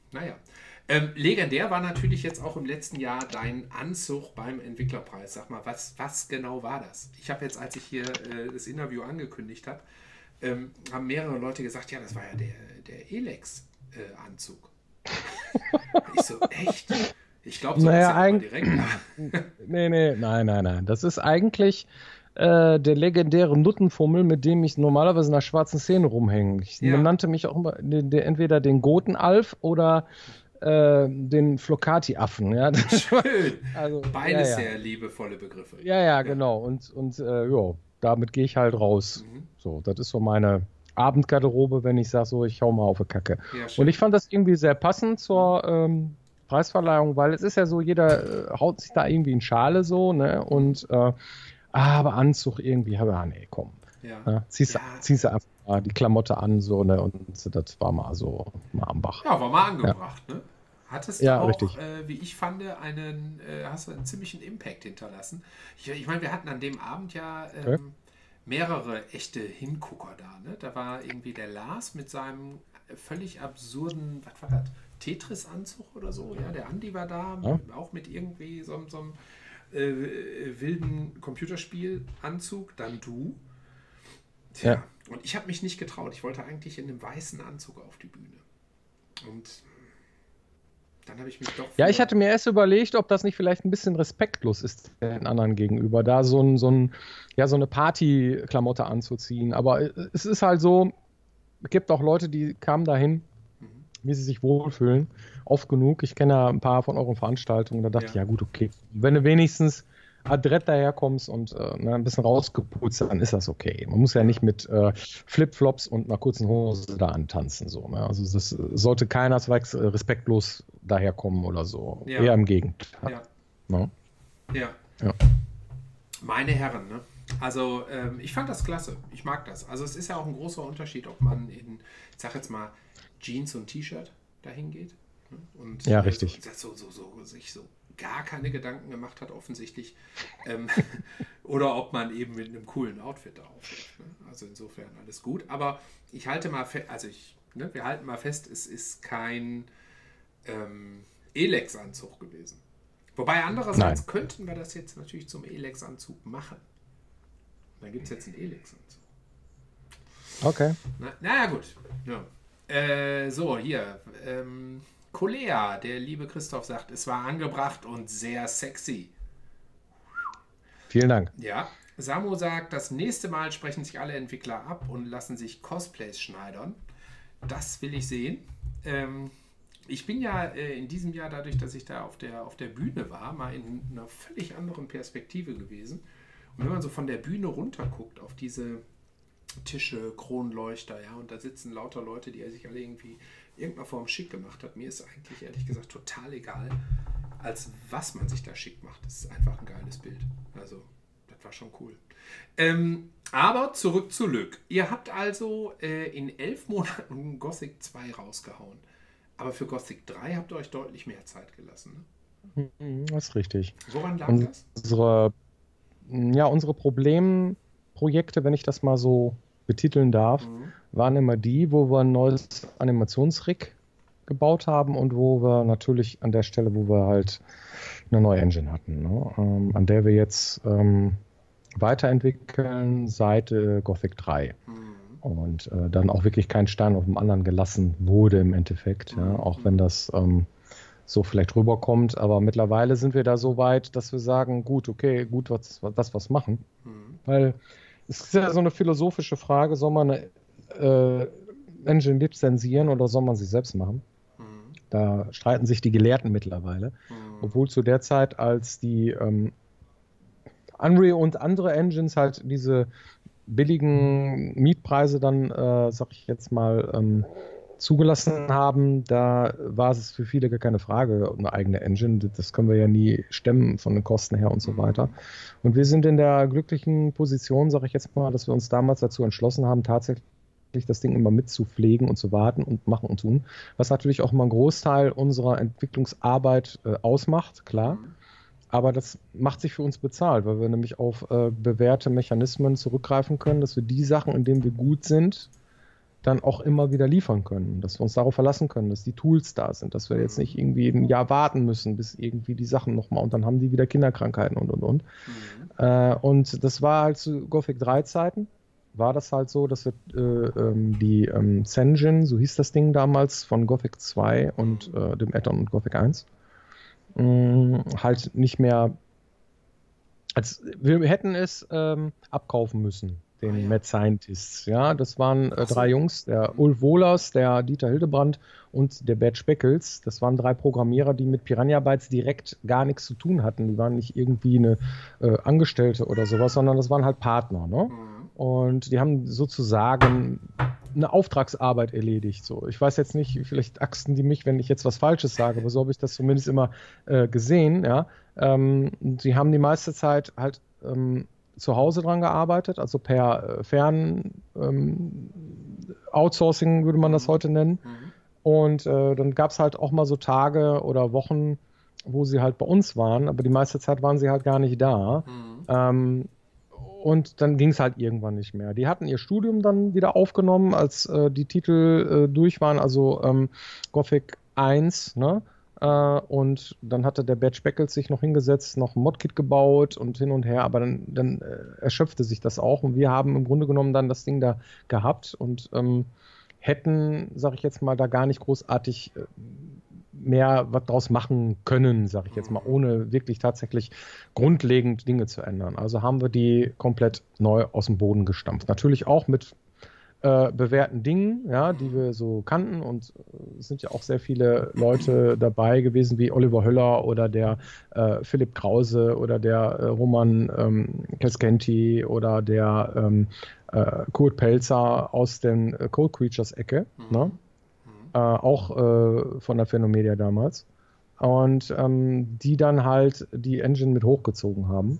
Speaker 1: Naja. Ähm, legendär war natürlich jetzt auch im letzten Jahr dein Anzug beim Entwicklerpreis. Sag mal, was, was genau war das? Ich habe jetzt, als ich hier äh, das Interview angekündigt habe, ähm, haben mehrere Leute gesagt, ja, das war ja der, der Elex-Anzug. Äh, ich so, echt? Ich glaube, so
Speaker 2: naja,
Speaker 1: ist ja immer direkt.
Speaker 2: nee, nee, nein, nein, nein. Das ist eigentlich äh, der legendäre Nuttenfummel, mit dem ich normalerweise in der schwarzen Szene rumhänge. Ich
Speaker 1: Ja.
Speaker 2: nannte mich auch immer den, den, entweder den Goten-Alf oder äh, den Flocati-Affen. Ja?
Speaker 1: Schön.
Speaker 2: Also,
Speaker 1: Beides
Speaker 2: ja, ja.
Speaker 1: sehr liebevolle Begriffe.
Speaker 2: Ja, ja, genau. Und, und äh, ja, damit gehe ich halt raus.
Speaker 1: Mhm.
Speaker 2: So, das ist so meine Abendgarderobe, wenn ich sage, so, ich hau mal auf die Kacke.
Speaker 1: Ja, schön.
Speaker 2: Und ich fand das irgendwie sehr passend zur ähm, Preisverleihung, weil es ist ja so, jeder äh, haut sich da irgendwie in Schale so, ne? Und äh, aber Anzug irgendwie, ja, nee, komm.
Speaker 1: Ja.
Speaker 2: Ne? Ziehst,
Speaker 1: Ja.
Speaker 2: ziehst du einfach mal die Klamotte an, so, ne? Und das war mal so mal am Bach.
Speaker 1: Ja, war mal angebracht, ja. Ne? Hattest du
Speaker 2: ja,
Speaker 1: auch,
Speaker 2: richtig.
Speaker 1: äh, wie ich fand, einen, äh, hast du einen ziemlichen Impact hinterlassen. Ich, ich meine, wir hatten an dem Abend ja ähm,
Speaker 2: Okay.
Speaker 1: mehrere echte Hingucker da. Ne? Da war irgendwie der Lars mit seinem völlig absurden, was war das, Tetris-Anzug oder so. Ja, der Andi war da,
Speaker 2: Ja.
Speaker 1: auch mit irgendwie so, so einem äh, wilden Computerspielanzug. Dann du. Tja,
Speaker 2: Ja.
Speaker 1: und ich habe mich nicht getraut. Ich wollte eigentlich in einem weißen Anzug auf die Bühne. Und dann habe ich mich doch...
Speaker 2: Ja, ich hatte mir erst überlegt, ob das nicht vielleicht ein bisschen respektlos ist den anderen gegenüber, da so, ein, so, ein, ja, so eine Partyklamotte anzuziehen. Aber es ist halt so, es gibt auch Leute, die kamen dahin,
Speaker 1: Mhm.
Speaker 2: wie sie sich wohlfühlen. Oft genug. Ich kenne ja ein paar von euren Veranstaltungen. Da dachte
Speaker 1: Ja.
Speaker 2: ich, ja gut, okay. Wenn du wenigstens adrett daherkommst und äh, ne, ein bisschen rausgeputzt, dann ist das okay. Man muss ja nicht mit äh, Flipflops und einer kurzen Hose da antanzen. So, ne? Also das sollte keinesfalls äh, respektlos daherkommen oder so.
Speaker 1: Ja.
Speaker 2: Eher im Gegenteil.
Speaker 1: Ja.
Speaker 2: Ne?
Speaker 1: Ja.
Speaker 2: Ja.
Speaker 1: Meine Herren, ne? Also ähm, ich fand das klasse. Ich mag das. Also es ist ja auch ein großer Unterschied, ob man in, ich sag jetzt mal, Jeans und T-Shirt dahin geht. Ne? Und,
Speaker 2: Ja,
Speaker 1: äh,
Speaker 2: richtig.
Speaker 1: So, so, so, so, sich so gar keine Gedanken gemacht hat, offensichtlich. Ähm, oder ob man eben mit einem coolen Outfit da aufläuft. Ne? Also insofern alles gut. Aber ich halte mal fest, also ich, ne, wir halten mal fest, es ist kein ähm, Elex-Anzug gewesen. Wobei andererseits
Speaker 2: Nein.
Speaker 1: könnten wir das jetzt natürlich zum Elex-Anzug machen. Dann gibt es jetzt einen Elex-Anzug.
Speaker 2: Okay.
Speaker 1: Na, naja, gut. Ja. Äh, so, hier. Ähm, Kolea, der liebe Christoph sagt, es war angebracht und sehr sexy.
Speaker 2: Vielen Dank.
Speaker 1: Ja. Samu sagt, das nächste Mal sprechen sich alle Entwickler ab und lassen sich Cosplays schneidern. Das will ich sehen. Ähm, ich bin ja äh, in diesem Jahr, dadurch, dass ich da auf der, auf der Bühne war, mal in einer völlig anderen Perspektive gewesen. Und wenn man so von der Bühne runter guckt auf diese Tische, Kronleuchter, ja, und da sitzen lauter Leute, die sich alle irgendwie irgendeiner Form schick gemacht hat. Mir ist eigentlich ehrlich gesagt total egal, als was man sich da schick macht. Das ist einfach ein geiles Bild. Also, das war schon cool. Ähm, aber zurück zu Lück. Ihr habt also äh, in elf Monaten Gothic zwei rausgehauen. Aber für Gothic drei habt ihr euch deutlich mehr Zeit gelassen. Ne?
Speaker 2: Das ist richtig.
Speaker 1: Woran lag
Speaker 2: Und
Speaker 1: das?
Speaker 2: unsere, ja, unsere Problemprojekte, wenn ich das mal so betiteln darf,
Speaker 1: Mhm.
Speaker 2: waren immer die, wo wir ein neues Animationsrig gebaut haben und wo wir natürlich an der Stelle, wo wir halt eine neue Engine hatten, ne? ähm, an der wir jetzt ähm, weiterentwickeln seit äh, Gothic drei.
Speaker 1: Mhm.
Speaker 2: Und äh, dann auch wirklich kein Stein auf dem anderen gelassen wurde im Endeffekt, ja?
Speaker 1: Mhm.
Speaker 2: Auch wenn das ähm, so vielleicht rüberkommt. Aber mittlerweile sind wir da so weit, dass wir sagen, gut, okay, gut, was, das was machen.
Speaker 1: Mhm.
Speaker 2: Weil es ist ja so eine philosophische Frage, soll man eine äh, Engine lizenzieren oder soll man sie selbst machen?
Speaker 1: Mhm.
Speaker 2: Da streiten sich die Gelehrten mittlerweile.
Speaker 1: Mhm.
Speaker 2: Obwohl zu der Zeit, als die ähm, Unreal und andere Engines halt diese billigen Mietpreise dann, äh, sag ich jetzt mal, ähm, zugelassen haben, da war es für viele gar keine Frage, eine eigene Engine. Das können wir ja nie stemmen von den Kosten her und so weiter. Und wir sind in der glücklichen Position, sage ich jetzt mal, dass wir uns damals dazu entschlossen haben, tatsächlich das Ding immer mitzupflegen und zu warten und machen und tun. Was natürlich auch immer einen Großteil unserer Entwicklungsarbeit äh, ausmacht, klar.
Speaker 1: Mhm.
Speaker 2: Aber das macht sich für uns bezahlt, weil wir nämlich auf äh, bewährte Mechanismen zurückgreifen können, dass wir die Sachen, in denen wir gut sind, dann auch immer wieder liefern können, dass wir uns darauf verlassen können, dass die Tools da sind, dass wir jetzt nicht irgendwie ein Jahr warten müssen, bis irgendwie die Sachen nochmal und dann haben die wieder Kinderkrankheiten und und und. Mhm. Äh, und das war halt zu Gothic drei Zeiten, war das halt so, dass wir äh, ähm, die ähm, Zengen, so hieß das Ding damals, von Gothic zwei und äh, dem Add-on und Gothic eins, mh, halt nicht mehr, als wir hätten es ähm, abkaufen müssen, den ah, ja. Mad Scientists. Ja, das waren äh, drei Jungs, der Ulf Wohlers, der Dieter Hildebrand und der Bert Speckels. Das waren drei Programmierer, die mit Piranha Bytes direkt gar nichts zu tun hatten. Die waren nicht irgendwie eine äh, Angestellte oder sowas, sondern das waren halt Partner. Ne? Mhm. Und die haben sozusagen eine Auftragsarbeit erledigt. So. Ich weiß jetzt nicht, vielleicht axten die mich, wenn ich jetzt was Falsches sage, aber so habe ich das zumindest immer äh, gesehen. Ja? Ähm, sie haben die meiste Zeit halt ähm, zu Hause dran gearbeitet, also per äh, Fern ähm, Outsourcing würde man das heute nennen. Mhm. Und äh, dann gab es halt auch mal so Tage oder Wochen, wo sie halt bei uns waren, aber die meiste Zeit waren sie halt gar nicht da. Mhm. Ähm, und dann ging es halt irgendwann nicht mehr. Die hatten ihr Studium dann wieder aufgenommen, als äh, die Titel äh, durch waren, also ähm, Gothic eins, ne? Uh, und dann hatte der Bert Speckels sich noch hingesetzt, noch ein Modkit gebaut und hin und her, aber dann, dann äh, erschöpfte sich das auch und wir haben im Grunde genommen dann das Ding da gehabt und ähm, hätten, sag ich jetzt mal, da gar nicht großartig äh, mehr was draus machen können, sag ich jetzt mal, ohne wirklich tatsächlich grundlegend Dinge zu ändern. Also haben wir die komplett neu aus dem Boden gestampft. Natürlich auch mit Äh, bewährten Dingen, ja, die wir so kannten und äh, es sind ja auch sehr viele Leute dabei gewesen, wie Oliver Höller oder der äh, Philipp Krause oder der äh, Roman ähm, Keskenty oder der ähm, äh, Kurt Pelzer aus den äh, Cold Creatures Ecke, mhm. ne? Mhm. Äh, auch äh, von der Phenomedia damals und ähm, die dann halt die Engine mit hochgezogen haben.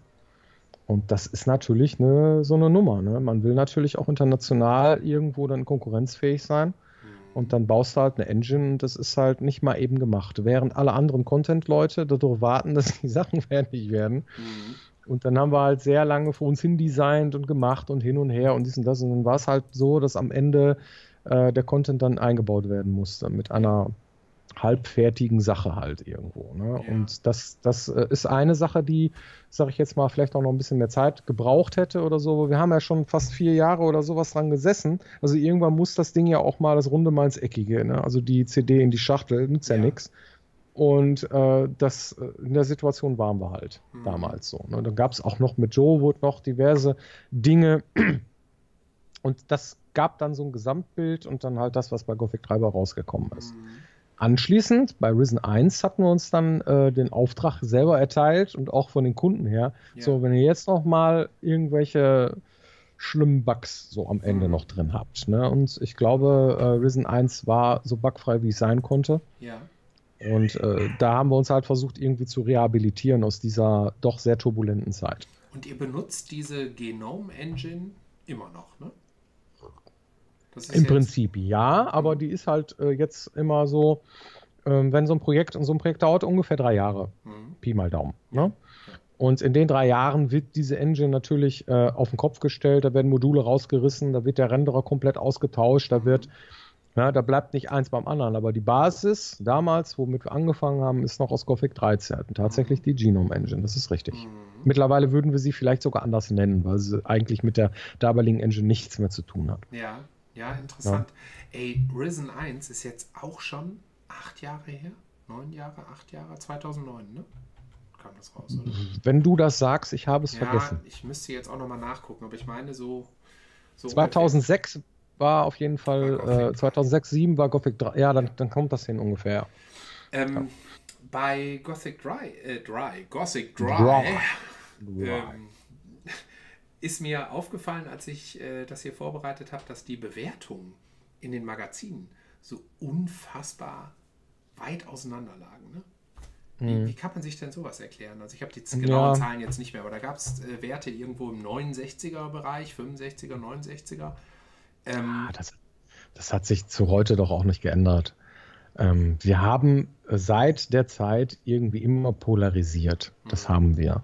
Speaker 2: Und das ist natürlich eine, so eine Nummer. Ne? Man will natürlich auch international irgendwo dann konkurrenzfähig sein. Und dann baust du halt eine Engine und das ist halt nicht mal eben gemacht. Während alle anderen Content-Leute darauf warten, dass die Sachen fertig werden. Mhm. Und dann haben wir halt sehr lange für uns hindesignt und gemacht und hin und her und dies und das. Und dann war es halt so, dass am Ende äh, der Content dann eingebaut werden musste mit einer halbfertigen Sache halt irgendwo. Ne? Ja. Und das, das ist eine Sache, die, sag ich jetzt mal, vielleicht auch noch ein bisschen mehr Zeit gebraucht hätte oder so. Wir haben ja schon fast vier Jahre oder sowas dran gesessen. Also irgendwann muss das Ding ja auch mal das Runde mal ins Eckige. Ne? Also die C D in die Schachtel, nützt ja, ja nichts. Und äh, das, in der Situation waren wir halt mhm. damals so. Ne? Dann gab es auch noch mit Joe Wood noch diverse Dinge. Und das gab dann so ein Gesamtbild und dann halt das, was bei Gothic drei rausgekommen ist. Mhm. Anschließend, bei Risen eins, hatten wir uns dann äh, den Auftrag selber erteilt und auch von den Kunden her. Ja. So, wenn ihr jetzt noch mal irgendwelche schlimmen Bugs so am Ende mhm. noch drin habt. Ne? Und ich glaube, äh, Risen eins war so bugfrei, wie es sein konnte.
Speaker 1: Ja.
Speaker 2: Und äh, da haben wir uns halt versucht, irgendwie zu rehabilitieren aus dieser doch sehr turbulenten Zeit.
Speaker 1: Und ihr benutzt diese Genome-Engine immer noch, ne?
Speaker 2: Im Prinzip ja, aber die ist halt äh, jetzt immer so, äh, wenn so ein Projekt, so ein Projekt dauert ungefähr drei Jahre, mhm. Pi mal Daumen. Ne? Ja. Und in den drei Jahren wird diese Engine natürlich äh, auf den Kopf gestellt, da werden Module rausgerissen, da wird der Renderer komplett ausgetauscht, da wird, ja, da bleibt nicht eins beim anderen, aber die Basis damals, womit wir angefangen haben, ist noch aus Gothic dreizehn, tatsächlich die Genome Engine, das ist richtig. Mhm. Mittlerweile würden wir sie vielleicht sogar anders nennen, weil sie eigentlich mit der damaligen Engine nichts mehr zu tun hat.
Speaker 1: Ja. Ja, interessant. Ja. Ey, Risen eins ist jetzt auch schon acht Jahre her? Neun Jahre, acht Jahre? zweitausendneun, ne? Kam das raus, oder?
Speaker 2: Wenn du das sagst, ich habe es
Speaker 1: ja,
Speaker 2: vergessen.
Speaker 1: Ich müsste jetzt auch nochmal nachgucken, aber ich meine so... so
Speaker 2: zweitausendsechs ungefähr. War auf jeden Fall... Äh, zweitausendsechs, zweitausendsieben war Gothic drei. Ja, dann, ja. dann kommt das hin ungefähr.
Speaker 1: Ähm, ja. Bei Gothic Dry... Äh, Dry. Gothic Dry...
Speaker 2: Dry.
Speaker 1: Dry. Ähm, ist mir aufgefallen, als ich äh, das hier vorbereitet habe, dass die Bewertungen in den Magazinen so unfassbar weit auseinander lagen. Ne? Wie, mhm. wie kann man sich denn sowas erklären? Also ich habe die genauen ja. Zahlen jetzt nicht mehr, aber da gab es äh, Werte irgendwo im neunundsechziger-Bereich, fünfundsechziger, neunundsechziger. Ähm,
Speaker 2: ja, das, das hat sich zu heute doch auch nicht geändert. Ähm, wir haben seit der Zeit irgendwie immer polarisiert. Das mhm. haben wir.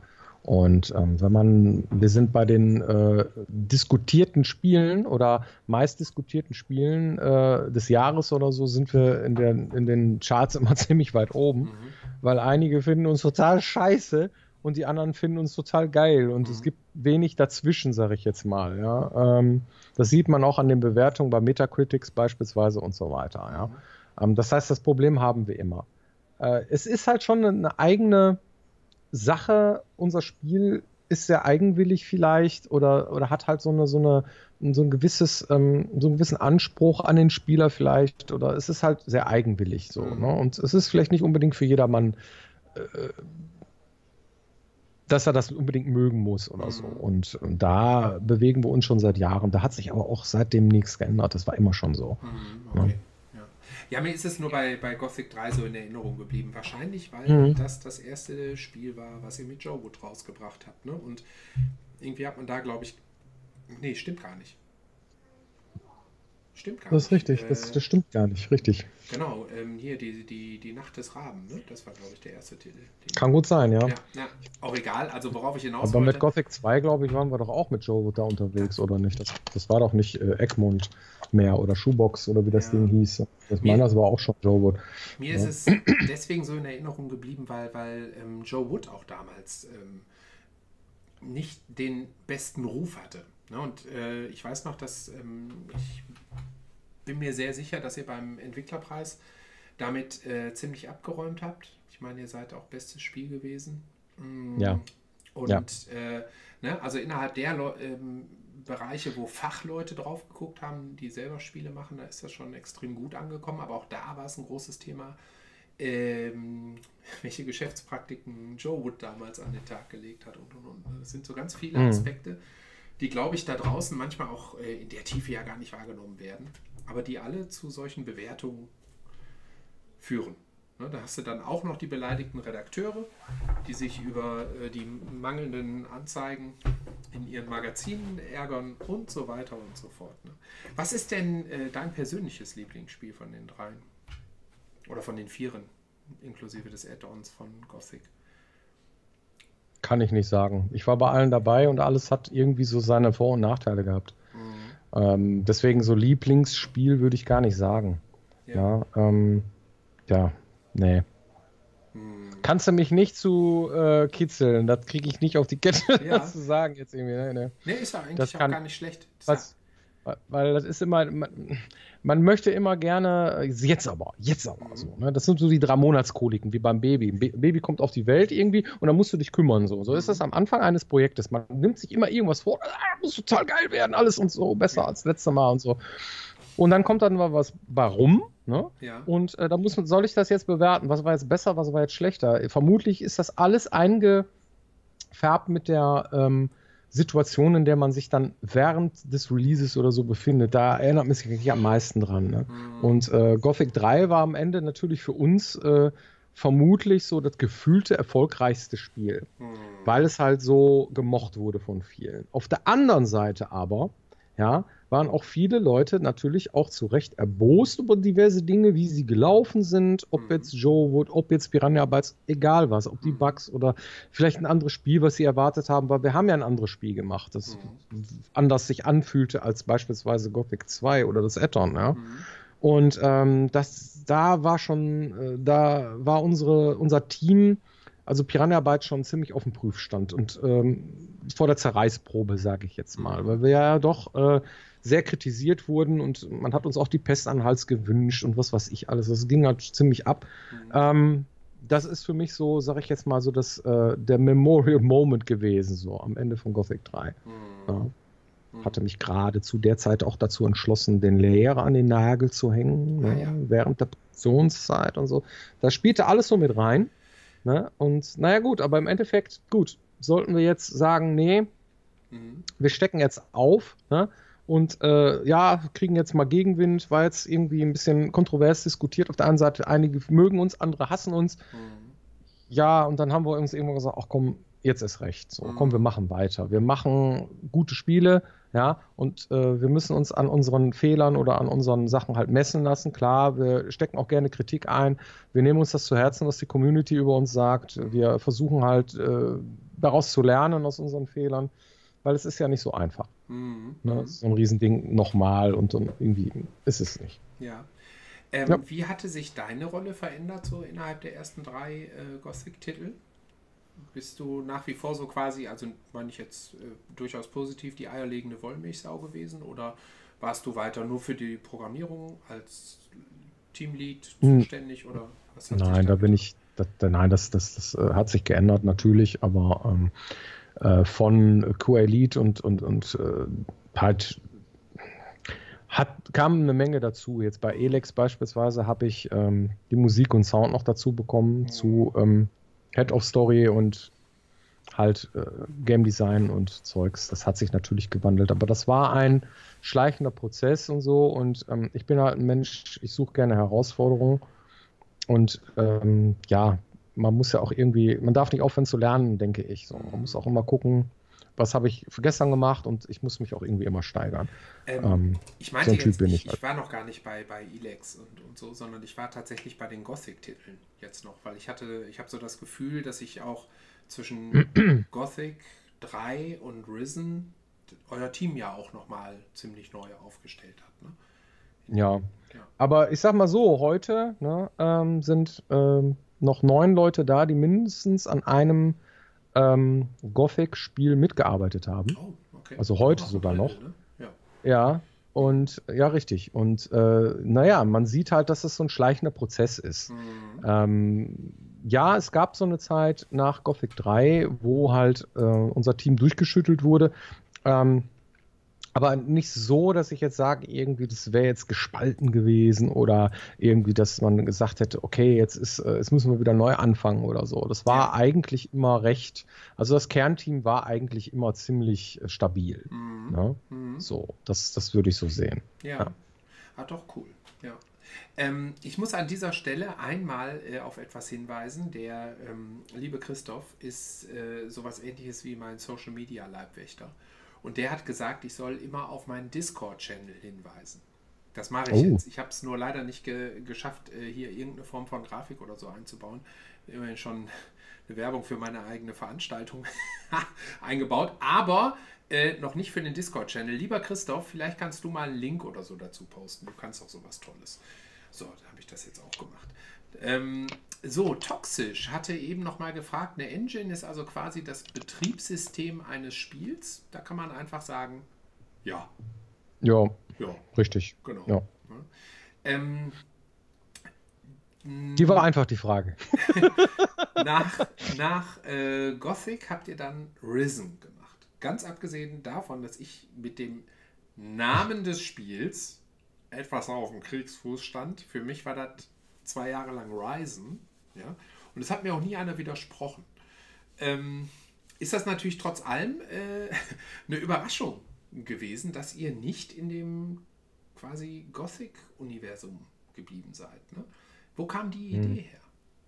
Speaker 2: Und ähm, wenn man, wir sind bei den äh, diskutierten Spielen oder meist diskutierten Spielen äh, des Jahres oder so, sind wir in, der, in den Charts immer ziemlich weit oben, mhm. weil einige finden uns total scheiße und die anderen finden uns total geil und mhm. es gibt wenig dazwischen, sage ich jetzt mal. Ja? Ähm, das sieht man auch an den Bewertungen bei Metacritics beispielsweise und so weiter. Ja? Mhm. Ähm, das heißt, das Problem haben wir immer. Äh, es ist halt schon eine eigene Sache, unser Spiel ist sehr eigenwillig vielleicht oder, oder hat halt so eine, so eine, so ein gewisses, ähm, so einen gewissen Anspruch an den Spieler vielleicht oder es ist halt sehr eigenwillig so. Mhm. Ne? Und es ist vielleicht nicht unbedingt für jedermann, äh, dass er das unbedingt mögen muss oder mhm. so. Und, und da bewegen wir uns schon seit Jahren. Da hat sich aber auch seitdem nichts geändert. Das war immer schon so.
Speaker 1: Mhm, okay. Ne? Ja, mir ist es nur bei, bei Gothic drei so in Erinnerung geblieben. Wahrscheinlich, weil mhm. das das erste Spiel war, was ihr mit Joe Wood rausgebracht habt. Ne? Und irgendwie hat man da, glaube ich... Nee, stimmt gar nicht. Stimmt gar nicht.
Speaker 2: Das ist richtig, äh, das, das stimmt gar nicht, richtig.
Speaker 1: Genau, ähm, hier die, die, die Nacht des Raben, ne? Das war, glaube ich, der erste Titel.
Speaker 2: Kann gut sein, ja.
Speaker 1: Ja, ja. Auch egal, also worauf ich hinaus
Speaker 2: Aber
Speaker 1: wollte...
Speaker 2: mit Gothic zwei, glaube ich, waren wir doch auch mit Joe Wood da unterwegs, oder nicht? Das, das war doch nicht äh, Egmont mehr oder Shoebox oder wie das ja. Ding hieß. Das mir, meiner, das war auch schon Joe Wood.
Speaker 1: Mir ja. ist es deswegen so in Erinnerung geblieben, weil, weil ähm, Joe Wood auch damals ähm, nicht den besten Ruf hatte. Ne? Und äh, ich weiß noch, dass ähm, ich bin mir sehr sicher, dass ihr beim Entwicklerpreis damit äh, ziemlich abgeräumt habt. Ich meine, ihr seid auch bestes Spiel gewesen. Mm.
Speaker 2: Ja.
Speaker 1: Und
Speaker 2: ja.
Speaker 1: Äh, ne, also innerhalb der Le ähm, Bereiche, wo Fachleute drauf geguckt haben, die selber Spiele machen, da ist das schon extrem gut angekommen. Aber auch da war es ein großes Thema, ähm, welche Geschäftspraktiken Joe Wood damals an den Tag gelegt hat. Und, und, und. Das sind so ganz viele
Speaker 2: mhm.
Speaker 1: Aspekte, die, glaube ich, da draußen manchmal auch äh, in der Tiefe ja gar nicht wahrgenommen werden, aber die alle zu solchen Bewertungen führen. Ne, da hast du dann auch noch die beleidigten Redakteure, die sich über äh, die mangelnden Anzeigen in ihren Magazinen ärgern und so weiter und so fort. Ne? Was ist denn äh, dein persönliches Lieblingsspiel von den dreien? Oder von den vieren, inklusive des Add-ons von Gothic?
Speaker 2: Kann ich nicht sagen. Ich war bei allen dabei und alles hat irgendwie so seine Vor- und Nachteile gehabt. Mhm. Ähm, deswegen so Lieblingsspiel würde ich gar nicht sagen. Ja, ja, ähm, ja nee. Mhm. Kannst du mich nicht zu äh, kitzeln, das kriege ich nicht auf die Kette, ja. das zu sagen jetzt irgendwie. Nee, nee.
Speaker 1: nee ist ja eigentlich
Speaker 2: das
Speaker 1: auch
Speaker 2: kann,
Speaker 1: gar nicht schlecht.
Speaker 2: Was, weil das ist immer, man, man möchte immer gerne, jetzt aber, jetzt aber mhm. so. Ne? Das sind so die drei Monatskoliken, wie beim Baby. Ein Baby kommt auf die Welt irgendwie und dann musst du dich kümmern. So, so ist das am Anfang eines Projektes. Man nimmt sich immer irgendwas vor, ah, muss total geil werden, alles und so, besser ja. als letztes Mal und so. Und dann kommt dann mal was, warum? Ne?
Speaker 1: Ja.
Speaker 2: Und äh, da muss man, soll ich das jetzt bewerten? Was war jetzt besser, was war jetzt schlechter? Vermutlich ist das alles eingefärbt mit der ähm, Situation, in der man sich dann während des Releases oder so befindet. Da erinnert man sich eigentlich am meisten dran. Ne? Mhm. Und äh, Gothic drei war am Ende natürlich für uns äh, vermutlich so das gefühlte erfolgreichste Spiel, mhm. weil es halt so gemocht wurde von vielen. Auf der anderen Seite aber, ja, waren auch viele Leute natürlich auch zu Recht erbost über diverse Dinge, wie sie gelaufen sind, ob jetzt Joe Wood, ob jetzt Piranha Bytes, egal was, ob die Bugs oder vielleicht ein anderes Spiel, was sie erwartet haben, weil wir haben ja ein anderes Spiel gemacht, das mhm. anders sich anfühlte als beispielsweise Gothic zwei oder das Add-on, ja. Mhm. Und ähm, das, da war schon, äh, da war unsere, unser Team, also Piranha Bytes schon ziemlich auf dem Prüfstand und ähm, vor der Zerreißprobe, sage ich jetzt mal, weil wir ja doch äh, sehr kritisiert wurden und man hat uns auch die Pest an den Hals gewünscht und was weiß ich alles. Das ging halt ziemlich ab. Mhm. Ähm, das ist für mich so, sage ich jetzt mal so, das, äh, der Memorial Moment gewesen, so am Ende von Gothic drei. Mhm. Ja. Mhm. Hatte mich gerade zu der Zeit auch dazu entschlossen, den Lehrer an den Nagel zu hängen, ah, ne, ja. während der Produktionszeit und so. Da spielte alles so mit rein. Ne? Und naja gut, aber im Endeffekt, gut, sollten wir jetzt sagen, nee, mhm. wir stecken jetzt auf, ne? Und äh, ja, kriegen jetzt mal Gegenwind, war jetzt irgendwie ein bisschen kontrovers diskutiert. Auf der einen Seite, einige mögen uns, andere hassen uns. Mhm. Ja, und dann haben wir uns irgendwann gesagt, ach komm, jetzt ist recht. So, mhm. komm, wir machen weiter. Wir machen gute Spiele, ja, und äh, wir müssen uns an unseren Fehlern oder an unseren Sachen halt messen lassen. Klar, wir stecken auch gerne Kritik ein. Wir nehmen uns das zu Herzen, was die Community über uns sagt. Wir versuchen halt, äh, daraus zu lernen aus unseren Fehlern, weil es ist ja nicht so einfach.
Speaker 1: Mhm.
Speaker 2: Ne? So ein Riesending nochmal und dann irgendwie ist es nicht.
Speaker 1: Ja. Ähm,
Speaker 2: Ja.
Speaker 1: Wie hatte sich deine Rolle verändert, so innerhalb der ersten drei äh, Gothic-Titel? Bist du nach wie vor so quasi, also meine ich jetzt äh, durchaus positiv, die eierlegende Wollmilchsau gewesen oder warst du weiter nur für die Programmierung als Teamlead
Speaker 2: Hm.
Speaker 1: zuständig oder was hat sich
Speaker 2: Nein, da bin
Speaker 1: getan?
Speaker 2: ich, das, nein, das, das, das äh, hat sich geändert natürlich, aber ähm, äh, von Q A Lead und, und, und äh, halt hat, kam eine Menge dazu. Jetzt bei Elex beispielsweise habe ich ähm, die Musik und Sound noch dazu bekommen,
Speaker 1: Mhm.
Speaker 2: zu ähm, Head of Story und halt äh, Game Design und Zeugs. Das hat sich natürlich gewandelt, aber das war ein schleichender Prozess und so und ähm, ich bin halt ein Mensch, ich suche gerne Herausforderungen und ähm, ja, man muss ja auch irgendwie, man darf nicht aufhören zu lernen, denke ich. So. Man muss auch immer gucken, was habe ich für gestern gemacht und ich muss mich auch irgendwie immer steigern.
Speaker 1: Ähm,
Speaker 2: Ähm,
Speaker 1: ich
Speaker 2: so
Speaker 1: meinte
Speaker 2: ein Typ
Speaker 1: jetzt,
Speaker 2: bin
Speaker 1: ich,
Speaker 2: ich halt.
Speaker 1: ich war noch gar nicht bei, bei Elex und, und so, sondern ich war tatsächlich bei den Gothic-Titeln jetzt noch, weil ich hatte, ich habe so das Gefühl, dass ich auch zwischen Gothic drei und Risen euer Team ja auch nochmal ziemlich neu aufgestellt hat. Ne?
Speaker 2: Ja,
Speaker 1: Ja.
Speaker 2: aber ich sag mal so, heute ne, ähm, sind ähm, noch neun Leute da, die mindestens an einem ähm, Gothic-Spiel mitgearbeitet haben.
Speaker 1: Oh, okay.
Speaker 2: Also
Speaker 1: Immer
Speaker 2: heute
Speaker 1: noch ein
Speaker 2: sogar
Speaker 1: Drittel,
Speaker 2: noch.
Speaker 1: ne? Ja.
Speaker 2: Ja, und ja, richtig. Und äh, naja, man sieht halt, dass es so ein schleichender Prozess ist.
Speaker 1: Mhm.
Speaker 2: Ähm, ja, es gab so eine Zeit nach Gothic drei, wo halt äh, unser Team durchgeschüttelt wurde. Ähm, aber nicht so, dass ich jetzt sage, irgendwie, das wäre jetzt gespalten gewesen oder irgendwie, dass man gesagt hätte, okay, jetzt ist, äh, jetzt müssen wir wieder neu anfangen oder so. Das war
Speaker 1: Ja.
Speaker 2: eigentlich immer recht, also das Kernteam war eigentlich immer ziemlich äh, stabil.
Speaker 1: Mhm.
Speaker 2: Ne?
Speaker 1: Mhm.
Speaker 2: So, das, das würde ich so sehen.
Speaker 1: Ja.
Speaker 2: Ja.
Speaker 1: Ah, doch, cool. Ja. Ähm, ich muss an dieser Stelle einmal äh, auf etwas hinweisen. Der ähm, liebe Christoph ist äh, sowas ähnliches wie mein Social Media Leibwächter. Und der hat gesagt, ich soll immer auf meinen Discord-Channel hinweisen. Das mache ich
Speaker 2: Oh,
Speaker 1: jetzt. Ich habe es nur leider nicht ge geschafft, äh, hier irgendeine Form von Grafik oder so einzubauen. Immerhin schon eine Werbung für meine eigene Veranstaltung eingebaut, aber äh, noch nicht für den Discord-Channel. Lieber Christoph, vielleicht kannst du mal einen Link oder so dazu posten. Du kannst doch sowas Tolles. So, da habe ich das jetzt auch gemacht. Ähm, so, Toxisch hatte eben noch mal gefragt, eine Engine ist also quasi das Betriebssystem eines Spiels. Da kann man einfach sagen, ja,
Speaker 2: ja,
Speaker 1: ja,
Speaker 2: richtig.
Speaker 1: genau.
Speaker 2: Ja.
Speaker 1: Ja. Ähm,
Speaker 2: Die war einfach die Frage.
Speaker 1: nach nach äh, Gothic habt ihr dann Risen gemacht. Ganz abgesehen davon, dass ich mit dem Namen des Spiels etwas auf dem Kriegsfuß stand. Für mich war das zwei Jahre lang Ryzen. Ja? Und es hat mir auch nie einer widersprochen. Ähm, ist das natürlich trotz allem äh, eine Überraschung gewesen, dass ihr nicht in dem quasi Gothic-Universum geblieben seid. Ne? Wo kam die Idee
Speaker 2: Hm.
Speaker 1: her?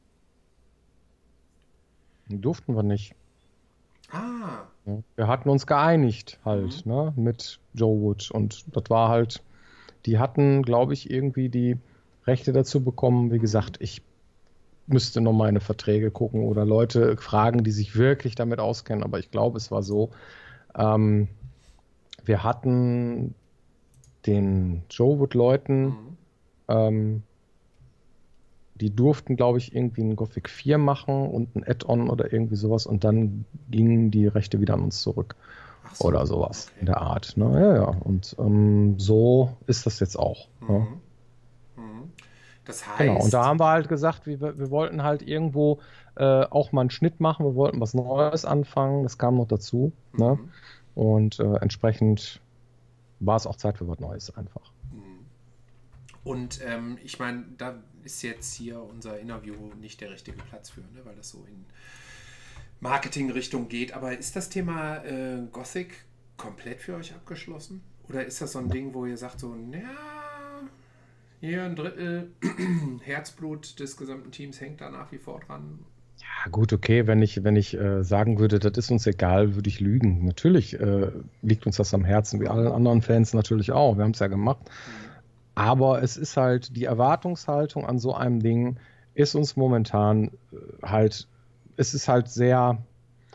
Speaker 2: Durften wir nicht.
Speaker 1: Ah,
Speaker 2: Ne? Wir hatten uns geeinigt halt,
Speaker 1: mhm.
Speaker 2: ne, mit Joe Wood und das war halt, die hatten, glaube ich, irgendwie die Rechte dazu bekommen. Wie
Speaker 1: Mhm.
Speaker 2: gesagt, ich müsste noch meine Verträge gucken oder Leute fragen, die sich wirklich damit auskennen, aber ich glaube, es war so. Ähm, wir hatten den Joe Wood-Leuten,
Speaker 1: Mhm.
Speaker 2: ähm, die durften, glaube ich, irgendwie ein Gothic vier machen und ein Add-on oder irgendwie sowas und dann gingen die Rechte wieder an uns zurück
Speaker 1: Ach so,
Speaker 2: oder sowas in
Speaker 1: okay.
Speaker 2: der Art. Ne? Ja, ja. Und ähm, so ist das jetzt auch. Ne?
Speaker 1: Mhm. Mhm. Das
Speaker 2: Genau. Und da
Speaker 1: heißt,
Speaker 2: haben wir halt gesagt, wir, wir wollten halt irgendwo äh, auch mal einen Schnitt machen. Wir wollten was Neues anfangen. Das kam noch dazu. Ne?
Speaker 1: mhm.
Speaker 2: Und äh, entsprechend war es auch Zeit für was Neues einfach.
Speaker 1: Mhm. Und ähm, ich meine, da ist jetzt hier unser Interview nicht der richtige Platz für, ne? Weil das so in Marketing-Richtung geht. Aber ist das Thema äh, Gothic komplett für euch abgeschlossen? Oder ist das so ein Ding, wo ihr sagt so, naja, hier ein Drittel Herzblut des gesamten Teams hängt da nach wie vor dran?
Speaker 2: Ja, gut, okay, wenn ich, wenn ich äh, sagen würde, das ist uns egal, würde ich lügen. Natürlich äh, liegt uns das am Herzen, wie allen anderen Fans natürlich auch. Wir haben es ja gemacht.
Speaker 1: Mhm.
Speaker 2: Aber es ist halt, die Erwartungshaltung an so einem Ding ist uns momentan äh, halt, es ist halt sehr,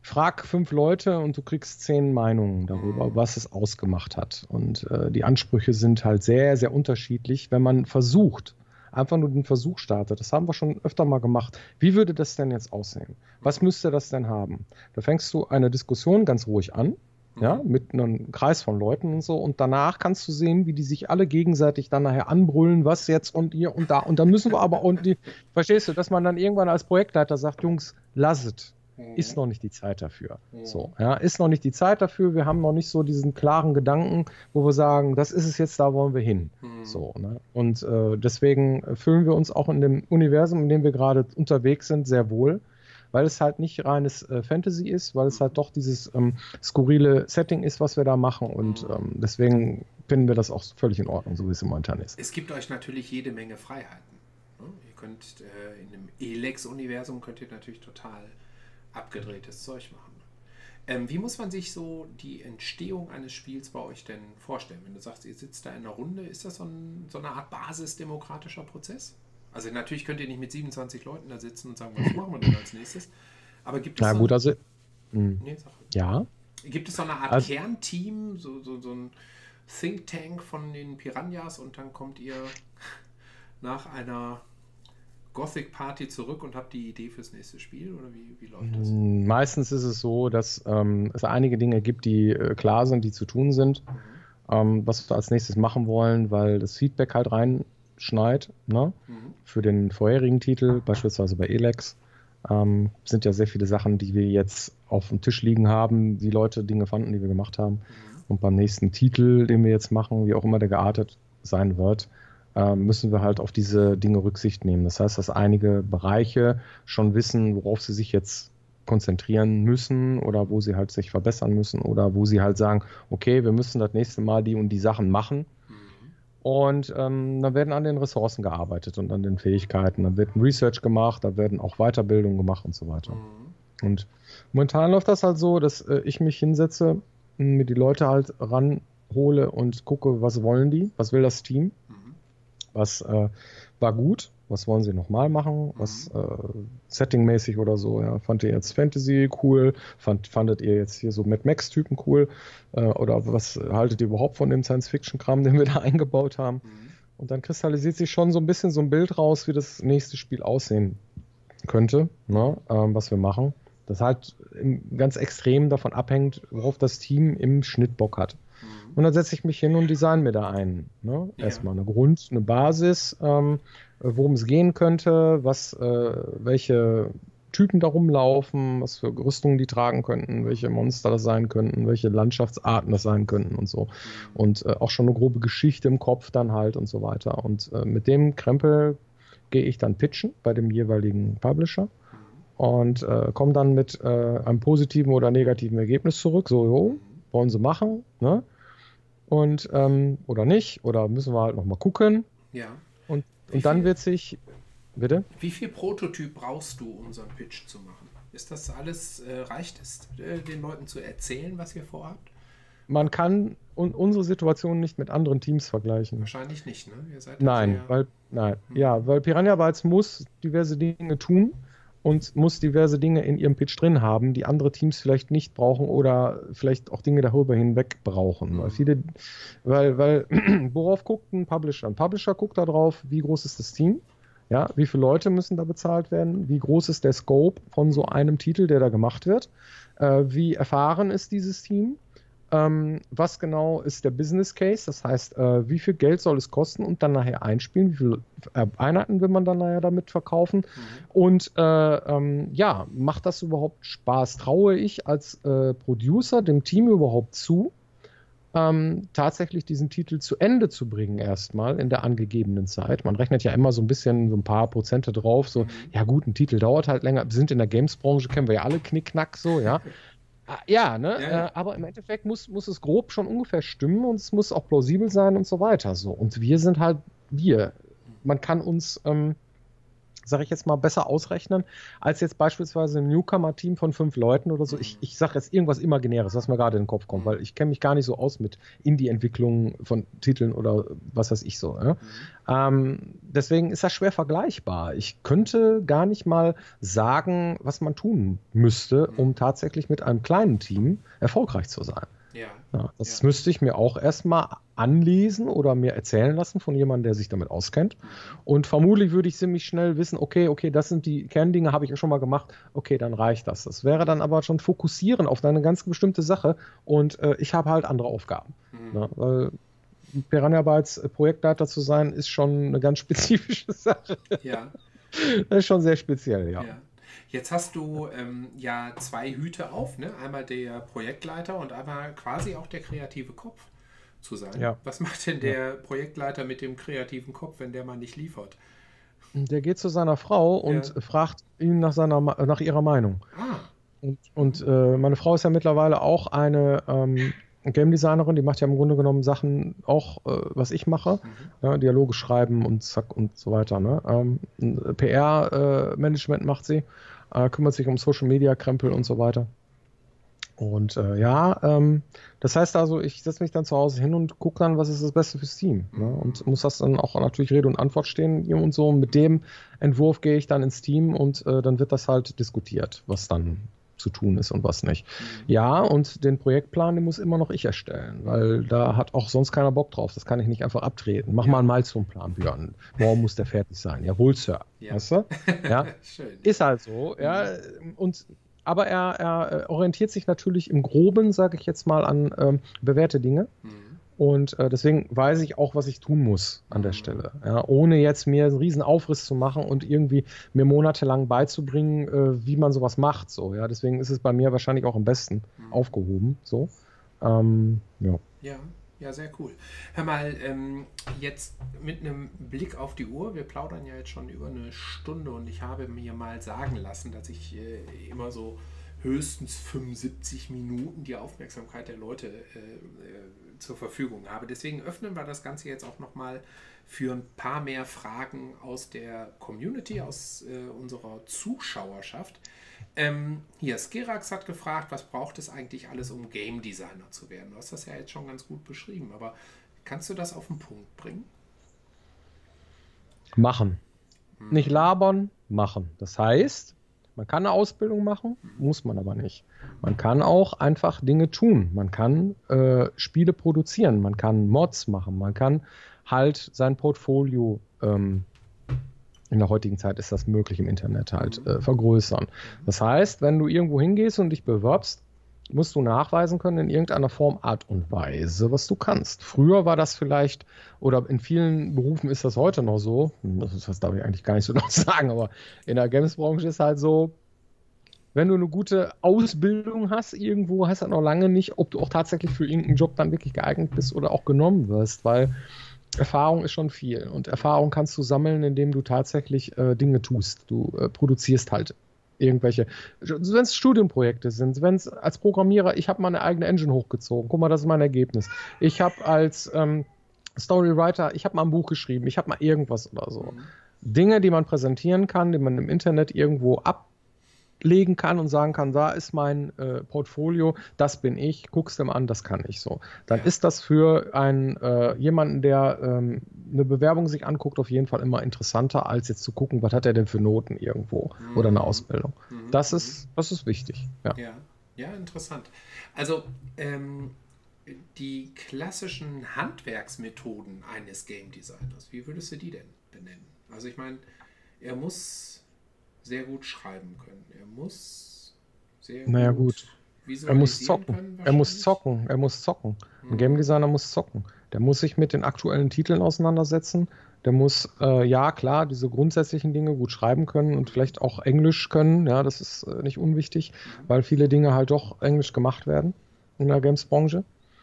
Speaker 2: frag fünf Leute und du kriegst zehn Meinungen darüber,
Speaker 1: Mhm.
Speaker 2: was es ausgemacht hat. Und äh, die Ansprüche sind halt sehr, sehr unterschiedlich, wenn man versucht, einfach nur den Versuch startet. Das haben wir schon öfter mal gemacht. Wie würde das denn jetzt aussehen? Was müsste das denn haben? Da fängst du eine Diskussion ganz ruhig an, ja,
Speaker 1: Mhm.
Speaker 2: mit einem Kreis von Leuten und so. Und danach kannst du sehen, wie die sich alle gegenseitig dann nachher anbrüllen, was jetzt und hier und da. Und dann müssen wir aber, und die, verstehst du, dass man dann irgendwann als Projektleiter sagt, Jungs, lasst, ist noch nicht die Zeit dafür.
Speaker 1: Mhm.
Speaker 2: So, ja, ist noch nicht die Zeit dafür. Wir haben noch nicht so diesen klaren Gedanken, wo wir sagen, das ist es jetzt, da wollen wir hin.
Speaker 1: Mhm.
Speaker 2: So, ne? Und äh, deswegen fühlen wir uns auch in dem Universum, in dem wir gerade unterwegs sind, sehr wohl, weil es halt nicht reines äh, Fantasy ist, weil es halt doch dieses ähm, skurrile Setting ist, was wir da machen. Und
Speaker 1: Mhm.
Speaker 2: ähm, deswegen finden wir das auch völlig in Ordnung, so wie es momentan ist.
Speaker 1: Es gibt euch natürlich jede Menge Freiheiten. Ne? Ihr könnt äh, in einem Elex-Universum könnt ihr natürlich total abgedrehtes Zeug machen. Ähm, wie muss man sich so die Entstehung eines Spiels bei euch denn vorstellen? Wenn du sagst, ihr sitzt da in einer Runde, ist das so, ein, so eine Art basisdemokratischer Prozess? Also natürlich könnt ihr nicht mit siebenundzwanzig Leuten da sitzen und sagen, was machen wir denn als nächstes? Aber gibt es
Speaker 2: Na
Speaker 1: so,
Speaker 2: gut, also, mh,
Speaker 1: nee, sag,
Speaker 2: ja.
Speaker 1: gibt es so eine Art
Speaker 2: Also-
Speaker 1: Kernteam, so, so, so ein Think Tank von den Piranhas und dann kommt ihr nach einer Gothic Party zurück und habt die Idee fürs nächste Spiel? Oder wie, wie läuft das?
Speaker 2: Meistens ist es so, dass ähm, es einige Dinge gibt, die äh, klar sind, die zu tun sind, ähm, was wir als nächstes machen wollen, weil das Feedback halt reinschneit. Ne?
Speaker 1: Mhm.
Speaker 2: Für den vorherigen Titel, beispielsweise bei Elex, ähm, sind ja sehr viele Sachen, die wir jetzt auf dem Tisch liegen haben, die Leute Dinge fanden, die wir gemacht haben.
Speaker 1: Mhm.
Speaker 2: Und beim nächsten Titel, den wir jetzt machen, wie auch immer der geartet sein wird, äh, müssen wir halt auf diese Dinge Rücksicht nehmen. Das heißt, dass einige Bereiche schon wissen, worauf sie sich jetzt konzentrieren müssen oder wo sie halt sich verbessern müssen oder wo sie halt sagen, okay, wir müssen das nächste Mal die und die Sachen machen.
Speaker 1: Mhm.
Speaker 2: Und ähm, dann werden an den Ressourcen gearbeitet und an den Fähigkeiten. Dann wird ein Research gemacht, da werden auch Weiterbildungen gemacht und so weiter.
Speaker 1: Mhm.
Speaker 2: Und momentan läuft das halt so, dass äh, ich mich hinsetze, mir die Leute halt ranhole und gucke, was wollen die, was will das Team,
Speaker 1: Mhm.
Speaker 2: was äh, war gut, was wollen sie nochmal machen, was äh, settingmäßig oder so, ja, fand ihr jetzt Fantasy cool, fand, fandet ihr jetzt hier so Mad Max-Typen cool äh, oder was haltet ihr überhaupt von dem Science-Fiction-Kram, den wir da eingebaut haben?
Speaker 1: Mhm.
Speaker 2: Und dann kristallisiert sich schon so ein bisschen so ein Bild raus, wie das nächste Spiel aussehen könnte, ne, ähm, was wir machen. Das halt im, ganz extrem davon abhängt, worauf das Team im Schnitt Bock hat.
Speaker 1: Mhm.
Speaker 2: Und dann setze ich mich hin und design mir da ein. Ne?
Speaker 1: Ja.
Speaker 2: Erstmal eine Grund, eine Basis, ähm, worum es gehen könnte, was, äh, welche Typen da rumlaufen, was für Rüstungen die tragen könnten, welche Monster das sein könnten, welche Landschaftsarten das sein könnten und so.
Speaker 1: Mhm.
Speaker 2: Und äh, auch schon eine grobe Geschichte im Kopf dann halt und so weiter. Und äh, mit dem Krempel gehe ich dann pitchen bei dem jeweiligen Publisher und äh, komme dann mit äh, einem positiven oder negativen Ergebnis zurück. So, jo, wollen sie machen, ne? Und, ähm, oder nicht, oder müssen wir halt nochmal gucken.
Speaker 1: Ja.
Speaker 2: Und,
Speaker 1: Wie
Speaker 2: und dann
Speaker 1: viel?
Speaker 2: wird sich, bitte?
Speaker 1: Wie viel Prototyp brauchst du, um so einen Pitch zu machen? Ist das alles, äh, reicht es, äh, den Leuten zu erzählen, was ihr vorhabt?
Speaker 2: Man kann un unsere Situation nicht mit anderen Teams vergleichen.
Speaker 1: Wahrscheinlich nicht, ne? Ihr seid
Speaker 2: Nein,
Speaker 1: sehr,
Speaker 2: weil, nein,
Speaker 1: Hm.
Speaker 2: ja, weil Piranha Bytes muss diverse Dinge tun und muss diverse Dinge in ihrem Pitch drin haben, die andere Teams vielleicht nicht brauchen oder vielleicht auch Dinge darüber hinweg brauchen. Weil
Speaker 1: Mhm.
Speaker 2: viele, weil, weil, worauf guckt ein Publisher? Ein Publisher guckt darauf, wie groß ist das Team? Ja, wie viele Leute müssen da bezahlt werden? Wie groß ist der Scope von so einem Titel, der da gemacht wird? Äh, wie erfahren ist dieses Team? Ähm, was genau ist der Business Case? Das heißt, äh, wie viel Geld soll es kosten und dann nachher einspielen? Wie viele äh, Einheiten will man dann nachher damit verkaufen?
Speaker 1: Mhm.
Speaker 2: Und äh, ähm, ja, macht das überhaupt Spaß? Traue ich als äh, Producer dem Team überhaupt zu, ähm, tatsächlich diesen Titel zu Ende zu bringen erstmal in der angegebenen Zeit? Man rechnet ja immer so ein bisschen so ein paar Prozente drauf, so,
Speaker 1: Mhm.
Speaker 2: ja gut, ein Titel dauert halt länger, wir sind in der Games-Branche, kennen wir ja alle Knickknack so, ja. Ah, Ja, ne?
Speaker 1: Ja, ja.
Speaker 2: Äh, aber im Endeffekt muss, muss es grob schon ungefähr stimmen und es muss auch plausibel sein und so weiter. So. Und wir sind halt wir. Man kann uns ähm, sage ich jetzt mal, besser ausrechnen, als jetzt beispielsweise ein Newcomer-Team von fünf Leuten oder so. Ich, ich sage jetzt irgendwas Imaginäres, was mir gerade in den Kopf kommt, weil ich kenne mich gar nicht so aus mit Indie-Entwicklungen von Titeln oder was weiß ich so. Ja? Mhm. Ähm, deswegen ist das schwer vergleichbar. Ich könnte gar nicht mal sagen, was man tun müsste, um tatsächlich mit einem kleinen Team erfolgreich zu sein.
Speaker 1: Ja.
Speaker 2: Ja, das
Speaker 1: ja.
Speaker 2: müsste ich mir auch erstmal anlesen oder mir erzählen lassen von jemandem, der sich damit auskennt. Und vermutlich würde ich ziemlich schnell wissen, okay, okay, das sind die Kerndinge, habe ich ja schon mal gemacht, okay, dann reicht das. Das wäre dann aber schon fokussieren auf eine ganz bestimmte Sache und äh, ich habe halt andere Aufgaben. Mhm. Ja, weil Piranha Bytes Projektleiter zu sein, ist schon eine ganz spezifische Sache.
Speaker 1: Ja.
Speaker 2: Das ist schon sehr speziell, ja.
Speaker 1: ja. Jetzt hast du ähm, ja zwei Hüte auf, ne? Einmal der Projektleiter und einmal quasi auch der kreative Kopf zu sein.
Speaker 2: Ja.
Speaker 1: Was macht denn der ja. Projektleiter mit dem kreativen Kopf, wenn der mal nicht liefert?
Speaker 2: Der geht zu seiner Frau und ja. fragt ihn nach, seiner, nach ihrer Meinung.
Speaker 1: Ah.
Speaker 2: Und, und äh, meine Frau ist ja mittlerweile auch eine ähm, Game Designerin, die macht ja im Grunde genommen Sachen auch, äh, was ich mache. Mhm. Ja, Dialoge schreiben und zack und so weiter. Ne? Ähm, P R-Management äh, macht sie. Äh, kümmert sich um Social Media Krempel und so weiter. Und äh, ja, ähm, das heißt also, ich setze mich dann zu Hause hin und gucke dann, was ist das Beste fürs Team. Ne? Und muss das dann auch natürlich Rede und Antwort stehen und so. Und mit dem Entwurf gehe ich dann ins Team und äh, dann wird das halt diskutiert, was dann zu tun ist und was nicht. Mhm. Ja, und den Projektplan, den muss immer noch ich erstellen, weil da hat auch sonst keiner Bock drauf. Das kann ich nicht einfach abtreten. Mach ja. mal einen Milestone-Plan, Björn. Morgen muss der fertig sein. Jawohl, Sir. Ja. Weißt du? Ja.
Speaker 1: Schön.
Speaker 2: Ist halt so. Ja. Und, aber er, er orientiert sich natürlich im Groben, sage ich jetzt mal, an ähm, bewährte Dinge. Mhm. Und äh, deswegen weiß ich auch, was ich tun muss an der Stelle. Ja, ohne jetzt mir einen riesen Aufriss zu machen und irgendwie mir monatelang beizubringen, äh, wie man sowas macht. So, ja, deswegen ist es bei mir wahrscheinlich auch am besten mhm. aufgehoben. So. Ähm, ja.
Speaker 1: ja, ja, sehr cool. Hör mal, ähm, jetzt mit einem Blick auf die Uhr, wir plaudern ja jetzt schon über eine Stunde und ich habe mir mal sagen lassen, dass ich äh, immer so höchstens fünfundsiebzig Minuten die Aufmerksamkeit der Leute äh, äh, zur Verfügung habe. Deswegen öffnen wir das Ganze jetzt auch nochmal für ein paar mehr Fragen aus der Community, aus äh, unserer Zuschauerschaft. Ähm, hier, Skirax hat gefragt, was braucht es eigentlich alles, um Game Designer zu werden? Du hast das ja jetzt schon ganz gut beschrieben, aber kannst du das auf den Punkt bringen?
Speaker 2: Machen. Hm. Nicht labern, machen. Das heißt, man kann eine Ausbildung machen, muss man aber nicht. Man kann auch einfach Dinge tun. Man kann äh, Spiele produzieren, man kann Mods machen, man kann halt sein Portfolio, ähm, in der heutigen Zeit ist das möglich im Internet halt, äh, vergrößern. Das heißt, wenn du irgendwo hingehst und dich bewirbst, musst du nachweisen können in irgendeiner Form, Art und Weise, was du kannst. Früher war das vielleicht, oder in vielen Berufen ist das heute noch so, das, das darf ich eigentlich gar nicht so laut sagen, aber in der Games-Branche ist halt so, wenn du eine gute Ausbildung hast irgendwo, heißt das noch lange nicht, ob du auch tatsächlich für irgendeinen Job dann wirklich geeignet bist oder auch genommen wirst, weil Erfahrung ist schon viel und Erfahrung kannst du sammeln, indem du tatsächlich äh, Dinge tust. Du äh, produzierst halt irgendwelche, wenn es Studienprojekte sind, wenn es als Programmierer, ich habe meine eigene Engine hochgezogen, guck mal, das ist mein Ergebnis. Ich habe als ähm, Storywriter, ich habe mal ein Buch geschrieben, ich habe mal irgendwas oder so. Mhm. Dinge, die man präsentieren kann, die man im Internet irgendwo ablegen kann und sagen kann, da ist mein äh, Portfolio, das bin ich, guckst du mal an, das kann ich so. Dann ja. ist das für einen äh, jemanden, der ähm, eine Bewerbung sich anguckt, auf jeden Fall immer interessanter, als jetzt zu gucken, was hat er denn für Noten irgendwo mhm. oder eine Ausbildung. Mhm. Das ist, das ist wichtig. Ja,
Speaker 1: ja. ja interessant. Also ähm, die klassischen Handwerksmethoden eines Game Designers, wie würdest du die denn benennen? Also ich meine, er muss sehr gut schreiben können. Er muss sehr
Speaker 2: naja,
Speaker 1: gut,
Speaker 2: gut. Er muss zocken. Können, er muss zocken. Er muss zocken. Ein mhm. Game Designer muss zocken. Der muss sich mit den aktuellen Titeln auseinandersetzen. Der muss, äh, ja klar, diese grundsätzlichen Dinge gut schreiben können und vielleicht auch Englisch können. Ja, das ist äh, nicht unwichtig, mhm. weil viele Dinge halt doch Englisch gemacht werden in der Games-Branche.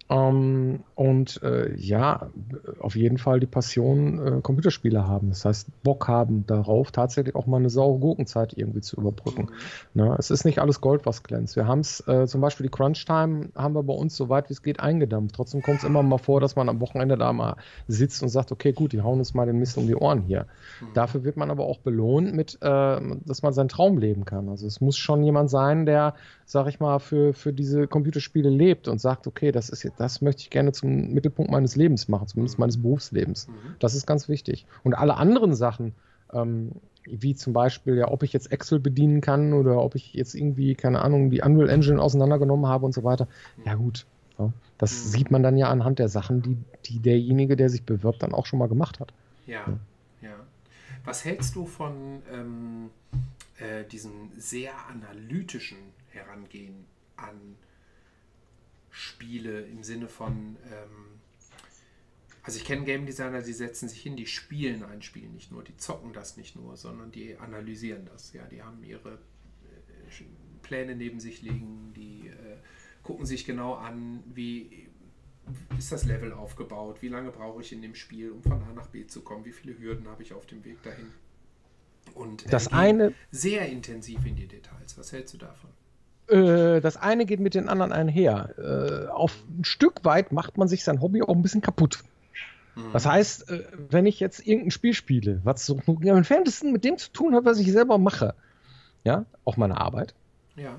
Speaker 2: Ähm, und äh, ja, auf jeden Fall die Passion äh, Computerspiele haben. Das heißt, Bock haben darauf, tatsächlich auch mal eine saure Gurkenzeit irgendwie zu überbrücken.
Speaker 1: Mhm.
Speaker 2: Ne? Es ist nicht alles Gold, was glänzt. Wir haben es, äh, zum Beispiel die Crunch-Time haben wir bei uns so weit wie es geht eingedampft. Trotzdem kommt es immer mal vor, dass man am Wochenende da mal sitzt und sagt, okay, gut, die hauen uns mal den Mist um die Ohren hier.
Speaker 1: Mhm.
Speaker 2: Dafür wird man aber auch belohnt mit, äh, dass man seinen Traum leben kann. Also es muss schon jemand sein, der, sag ich mal, für, für diese Computerspiele lebt und sagt, okay, das ist jetzt, das möchte ich gerne zum Mittelpunkt meines Lebens machen, zumindest
Speaker 1: Mhm.
Speaker 2: meines Berufslebens.
Speaker 1: Mhm.
Speaker 2: Das ist ganz wichtig. Und alle anderen Sachen, ähm, wie zum Beispiel, ja, ob ich jetzt Excel bedienen kann oder ob ich jetzt irgendwie, keine Ahnung, die Unreal Engine auseinandergenommen habe und so weiter. Ja, gut. Ja, das
Speaker 1: Mhm.
Speaker 2: sieht man dann ja anhand der Sachen, die, die derjenige, der sich bewirbt, dann auch schon mal gemacht hat.
Speaker 1: Ja,
Speaker 2: Ja.
Speaker 1: ja. Was hältst du von ähm, äh, diesem sehr analytischen Herangehen an Spiele im Sinne von, ähm, also ich kenne Game Designer, die setzen sich hin, die spielen ein Spiel nicht nur, die zocken das nicht nur, sondern die analysieren das. Ja, die haben ihre äh, Pläne neben sich liegen, die äh, gucken sich genau an, wie ist das Level aufgebaut, wie lange brauche ich in dem Spiel, um von A nach B zu kommen, wie viele Hürden habe ich auf dem Weg dahin. Und äh,
Speaker 2: Das
Speaker 1: gehen
Speaker 2: eine,
Speaker 1: sehr intensiv in die Details. Was hältst du davon?
Speaker 2: äh, das eine geht mit den anderen einher. Äh, auf ein Stück weit macht man sich sein Hobby auch ein bisschen kaputt. Das
Speaker 1: Mhm.
Speaker 2: heißt, äh, wenn ich jetzt irgendein Spiel spiele, was so am entferntesten mit dem zu tun hat, was ich selber mache, ja, auch meine Arbeit,
Speaker 1: Ja,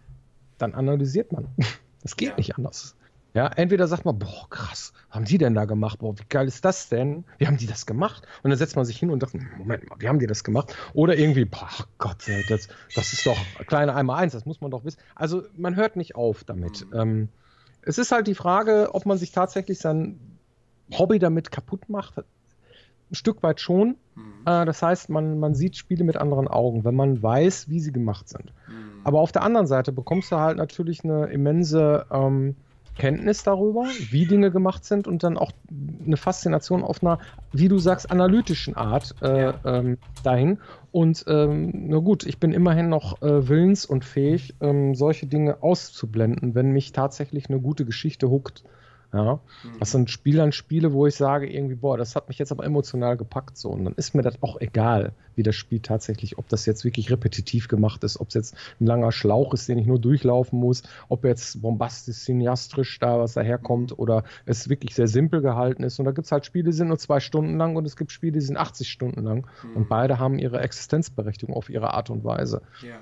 Speaker 2: dann analysiert man. Das geht
Speaker 1: ja.
Speaker 2: nicht anders. Ja, entweder sagt man, boah, krass, was haben die denn da gemacht? Boah, wie geil ist das denn? Wie haben die das gemacht? Und dann setzt man sich hin und sagt, Moment mal, wie haben die das gemacht? Oder irgendwie, boah, Gott, ey, das, das ist doch kleine einmal eins, das muss man doch wissen. Also man hört nicht auf damit.
Speaker 1: Mhm.
Speaker 2: Ähm, es ist halt die Frage, ob man sich tatsächlich sein Hobby damit kaputt macht. Ein Stück weit schon.
Speaker 1: Mhm.
Speaker 2: Äh, das heißt, man, man sieht Spiele mit anderen Augen, wenn man weiß, wie sie gemacht sind.
Speaker 1: Mhm.
Speaker 2: Aber auf der anderen Seite bekommst du halt natürlich eine immense ähm, Kenntnis darüber, wie Dinge gemacht sind und dann auch eine Faszination auf einer, wie du sagst, analytischen Art äh,
Speaker 1: Ja.
Speaker 2: ähm, dahin. Und ähm, na gut, ich bin immerhin noch äh, willens und fähig, ähm, solche Dinge auszublenden, wenn mich tatsächlich eine gute Geschichte huckt. Ja, das
Speaker 1: Mhm.
Speaker 2: sind Spiele an Spiele, wo ich sage irgendwie, boah, das hat mich jetzt aber emotional gepackt so. Und dann ist mir das auch egal, wie das Spiel tatsächlich, ob das jetzt wirklich repetitiv gemacht ist, ob es jetzt ein langer Schlauch ist, den ich nur durchlaufen muss, ob jetzt bombastisch, cineastrisch da was
Speaker 1: Mhm.
Speaker 2: daherkommt oder es wirklich sehr simpel gehalten ist. Und da gibt es halt Spiele, die sind nur zwei Stunden lang und es gibt Spiele, die sind achtzig Stunden lang. Und
Speaker 1: Mhm.
Speaker 2: beide haben ihre Existenzberechtigung auf ihre Art und Weise.
Speaker 1: Ja.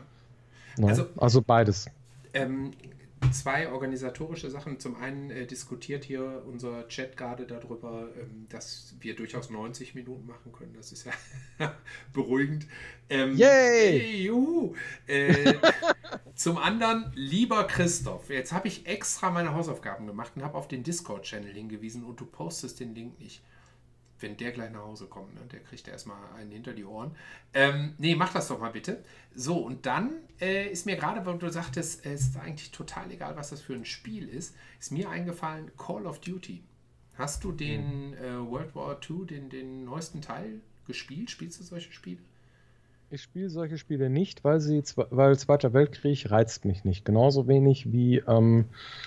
Speaker 2: Ne?
Speaker 1: Also
Speaker 2: Also beides.
Speaker 1: ähm, zwei organisatorische Sachen. Zum einen äh, diskutiert hier unser Chat gerade darüber, ähm, dass wir durchaus neunzig Minuten machen können. Das ist ja beruhigend. Ähm,
Speaker 2: Yay!
Speaker 1: ey, juhu. Äh, zum anderen, lieber Christoph, jetzt habe ich extra meine Hausaufgaben gemacht und habe auf den Discord-Channel hingewiesen und du postest den Link nicht. Wenn der gleich nach Hause kommt, ne? Der kriegt ja erstmal einen hinter die Ohren. Ähm, nee, mach das doch mal bitte. So, und dann äh, ist mir gerade, weil du sagtest, es ist eigentlich total egal, was das für ein Spiel ist, ist mir eingefallen, Call of Duty. Hast du
Speaker 2: Mhm.
Speaker 1: den äh, World War zwei, den, den neuesten Teil gespielt? Spielst du solche Spiele?
Speaker 2: Ich spiele solche Spiele nicht, weil sie, zwe- weil Zweiter Weltkrieg reizt mich nicht. Genauso wenig wie ähm,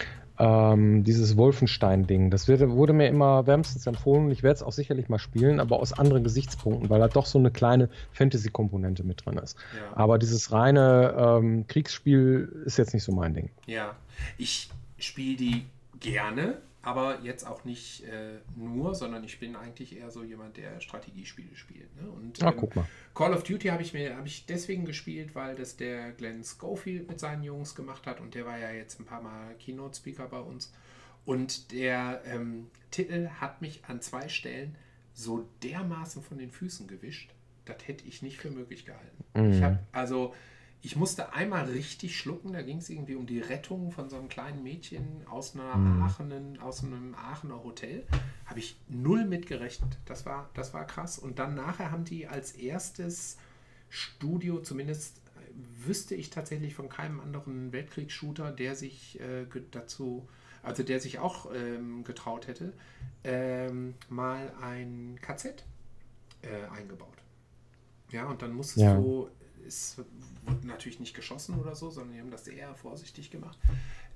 Speaker 2: ähm, dieses Wolfenstein-Ding. Das wird, wurde mir immer wärmstens empfohlen und ich werde es auch sicherlich mal spielen, aber aus anderen Gesichtspunkten, weil da doch so eine kleine Fantasy-Komponente mit drin ist.
Speaker 1: Ja.
Speaker 2: Aber dieses reine ähm, Kriegsspiel ist jetzt nicht so mein Ding.
Speaker 1: Ja, ich spiele die gerne, aber jetzt auch nicht äh, nur, sondern ich bin eigentlich eher so jemand, der Strategiespiele spielt. Ne? Und
Speaker 2: Ah,
Speaker 1: ähm,
Speaker 2: guck mal.
Speaker 1: Call of Duty habe ich mir habe ich deswegen gespielt, weil das der Glenn Schofield mit seinen Jungs gemacht hat und der war ja jetzt ein paar Mal Keynote-Speaker bei uns. Und der ähm, Titel hat mich an zwei Stellen so dermaßen von den Füßen gewischt, das hätte ich nicht für möglich gehalten. Ich habe
Speaker 2: Mhm.
Speaker 1: also ich musste einmal richtig schlucken, da ging es irgendwie um die Rettung von so einem kleinen Mädchen aus einer
Speaker 2: Mhm.
Speaker 1: Aachener, aus einem Aachener Hotel. Habe ich null mitgerechnet. Das war, das war krass. Und dann nachher haben die als erstes Studio, zumindest äh, wüsste ich tatsächlich von keinem anderen Weltkriegsshooter, der sich äh, dazu, also der sich auch ähm, getraut hätte, ähm, mal ein K Z äh, eingebaut. Ja, und dann musstest
Speaker 2: Ja.
Speaker 1: du, es wurde natürlich nicht geschossen oder so, sondern die haben das eher vorsichtig gemacht.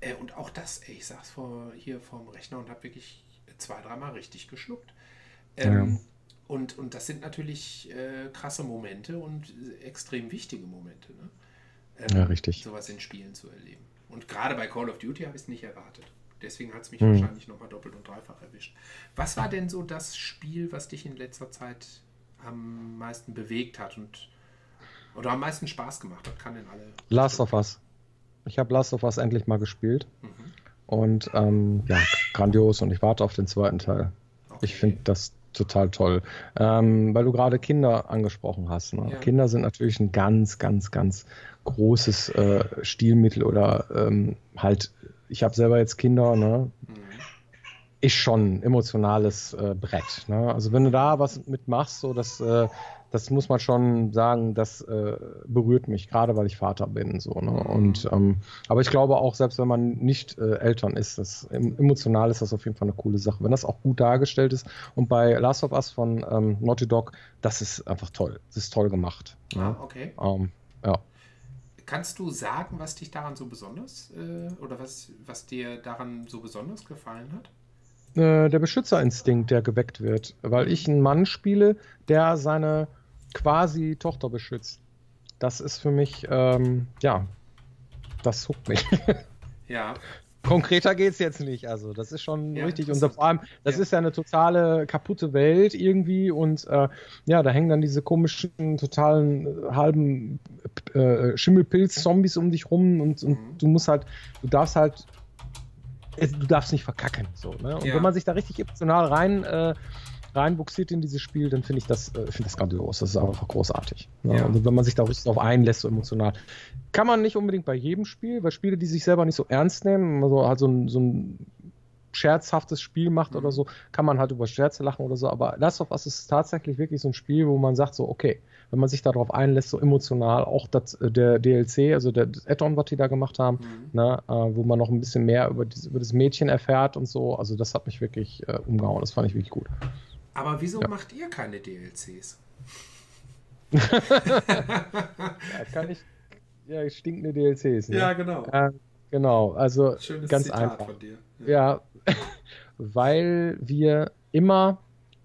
Speaker 1: Äh, und auch das, ey, ich saß vor, hier vorm Rechner und habe wirklich zwei, dreimal richtig geschluckt. Ähm,
Speaker 2: Ja.
Speaker 1: und, und das sind natürlich äh, krasse Momente und extrem wichtige Momente, ne?
Speaker 2: Ja,
Speaker 1: Ähm,
Speaker 2: richtig.
Speaker 1: sowas in Spielen zu erleben. Und gerade bei Call of Duty habe ich es nicht erwartet. Deswegen hat es mich
Speaker 2: Hm.
Speaker 1: wahrscheinlich nochmal doppelt und dreifach erwischt. Was war denn so das Spiel, was dich in letzter Zeit am meisten bewegt hat und oder am meisten Spaß gemacht hat? Kann denn alle
Speaker 2: Last
Speaker 1: Richtungen
Speaker 2: of
Speaker 1: gehen.
Speaker 2: Us. Ich habe Last of Us endlich mal gespielt
Speaker 1: Mhm.
Speaker 2: und ähm, ja, grandios und ich warte auf den zweiten Teil. Ich finde
Speaker 1: Okay.
Speaker 2: das total toll, ähm, weil du gerade Kinder angesprochen hast. Ne?
Speaker 1: Ja.
Speaker 2: Kinder sind natürlich ein ganz, ganz, ganz großes äh, Stilmittel oder ähm, halt, ich habe selber jetzt Kinder, ne?
Speaker 1: Mhm.
Speaker 2: Ist schon ein emotionales äh, Brett. Ne? Also wenn du da was mitmachst, so das, äh, das muss man schon sagen, das äh, berührt mich, gerade weil ich Vater bin. So, ne?
Speaker 1: Mhm.
Speaker 2: Und ähm, aber ich glaube auch, selbst wenn man nicht äh, Eltern ist, das em- emotional ist das auf jeden Fall eine coole Sache, wenn das auch gut dargestellt ist. Und bei Last of Us von ähm, Naughty Dog, das ist einfach toll. Das ist toll gemacht. Ne?
Speaker 1: Ah, okay.
Speaker 2: Ähm, ja.
Speaker 1: Kannst du sagen, was dich daran so besonders äh, oder was, was dir daran so besonders gefallen hat?
Speaker 2: Äh, der Beschützerinstinkt, der geweckt wird, weil
Speaker 1: Mhm.
Speaker 2: ich einen Mann spiele, der seine quasi Tochter beschützt. Das ist für mich, ähm, ja, das huckt mich.
Speaker 1: Ja,
Speaker 2: Konkreter geht's jetzt nicht. Also, das ist schon
Speaker 1: ja,
Speaker 2: richtig. Und vor
Speaker 1: interessant.
Speaker 2: allem, das
Speaker 1: Ja.
Speaker 2: ist ja eine totale kaputte Welt irgendwie. Und äh, ja, da hängen dann diese komischen, totalen äh, halben äh, Schimmelpilz-Zombies um dich rum. Und, und
Speaker 1: Mhm.
Speaker 2: du musst halt, du darfst halt, äh, du darfst nicht verkacken. So, ne? Und wenn
Speaker 1: Ja.
Speaker 2: man sich da richtig emotional rein. Äh, reinbuxiert in dieses Spiel, dann finde ich das, äh, finde das grandios. Das ist einfach großartig. Ja,
Speaker 1: Ja.
Speaker 2: und wenn man sich da richtig drauf einlässt, so emotional. Kann man nicht unbedingt bei jedem Spiel, weil Spiele, die sich selber nicht so ernst nehmen, also halt so ein, so ein scherzhaftes Spiel macht oder
Speaker 1: Mhm.
Speaker 2: so, kann man halt über Scherze lachen oder so. Aber Last of Us ist tatsächlich wirklich so ein Spiel, wo man sagt so, okay, wenn man sich darauf einlässt, so emotional, auch das, äh, der D L C, also der, das Add-on, was die da gemacht haben,
Speaker 1: Mhm.
Speaker 2: ne, äh, wo man noch ein bisschen mehr über, dieses, über das Mädchen erfährt und so, also das hat mich wirklich äh, umgehauen. Das fand ich wirklich gut.
Speaker 1: Aber wieso
Speaker 2: Ja.
Speaker 1: macht ihr keine D L Cs?
Speaker 2: Ja, kann ich, ja, stinkende D L Cs,
Speaker 1: Ja,
Speaker 2: ne?
Speaker 1: genau.
Speaker 2: Äh, genau, also
Speaker 1: Schönes
Speaker 2: ganz
Speaker 1: Zitat
Speaker 2: einfach.
Speaker 1: von dir. Ja.
Speaker 2: Ja, weil wir immer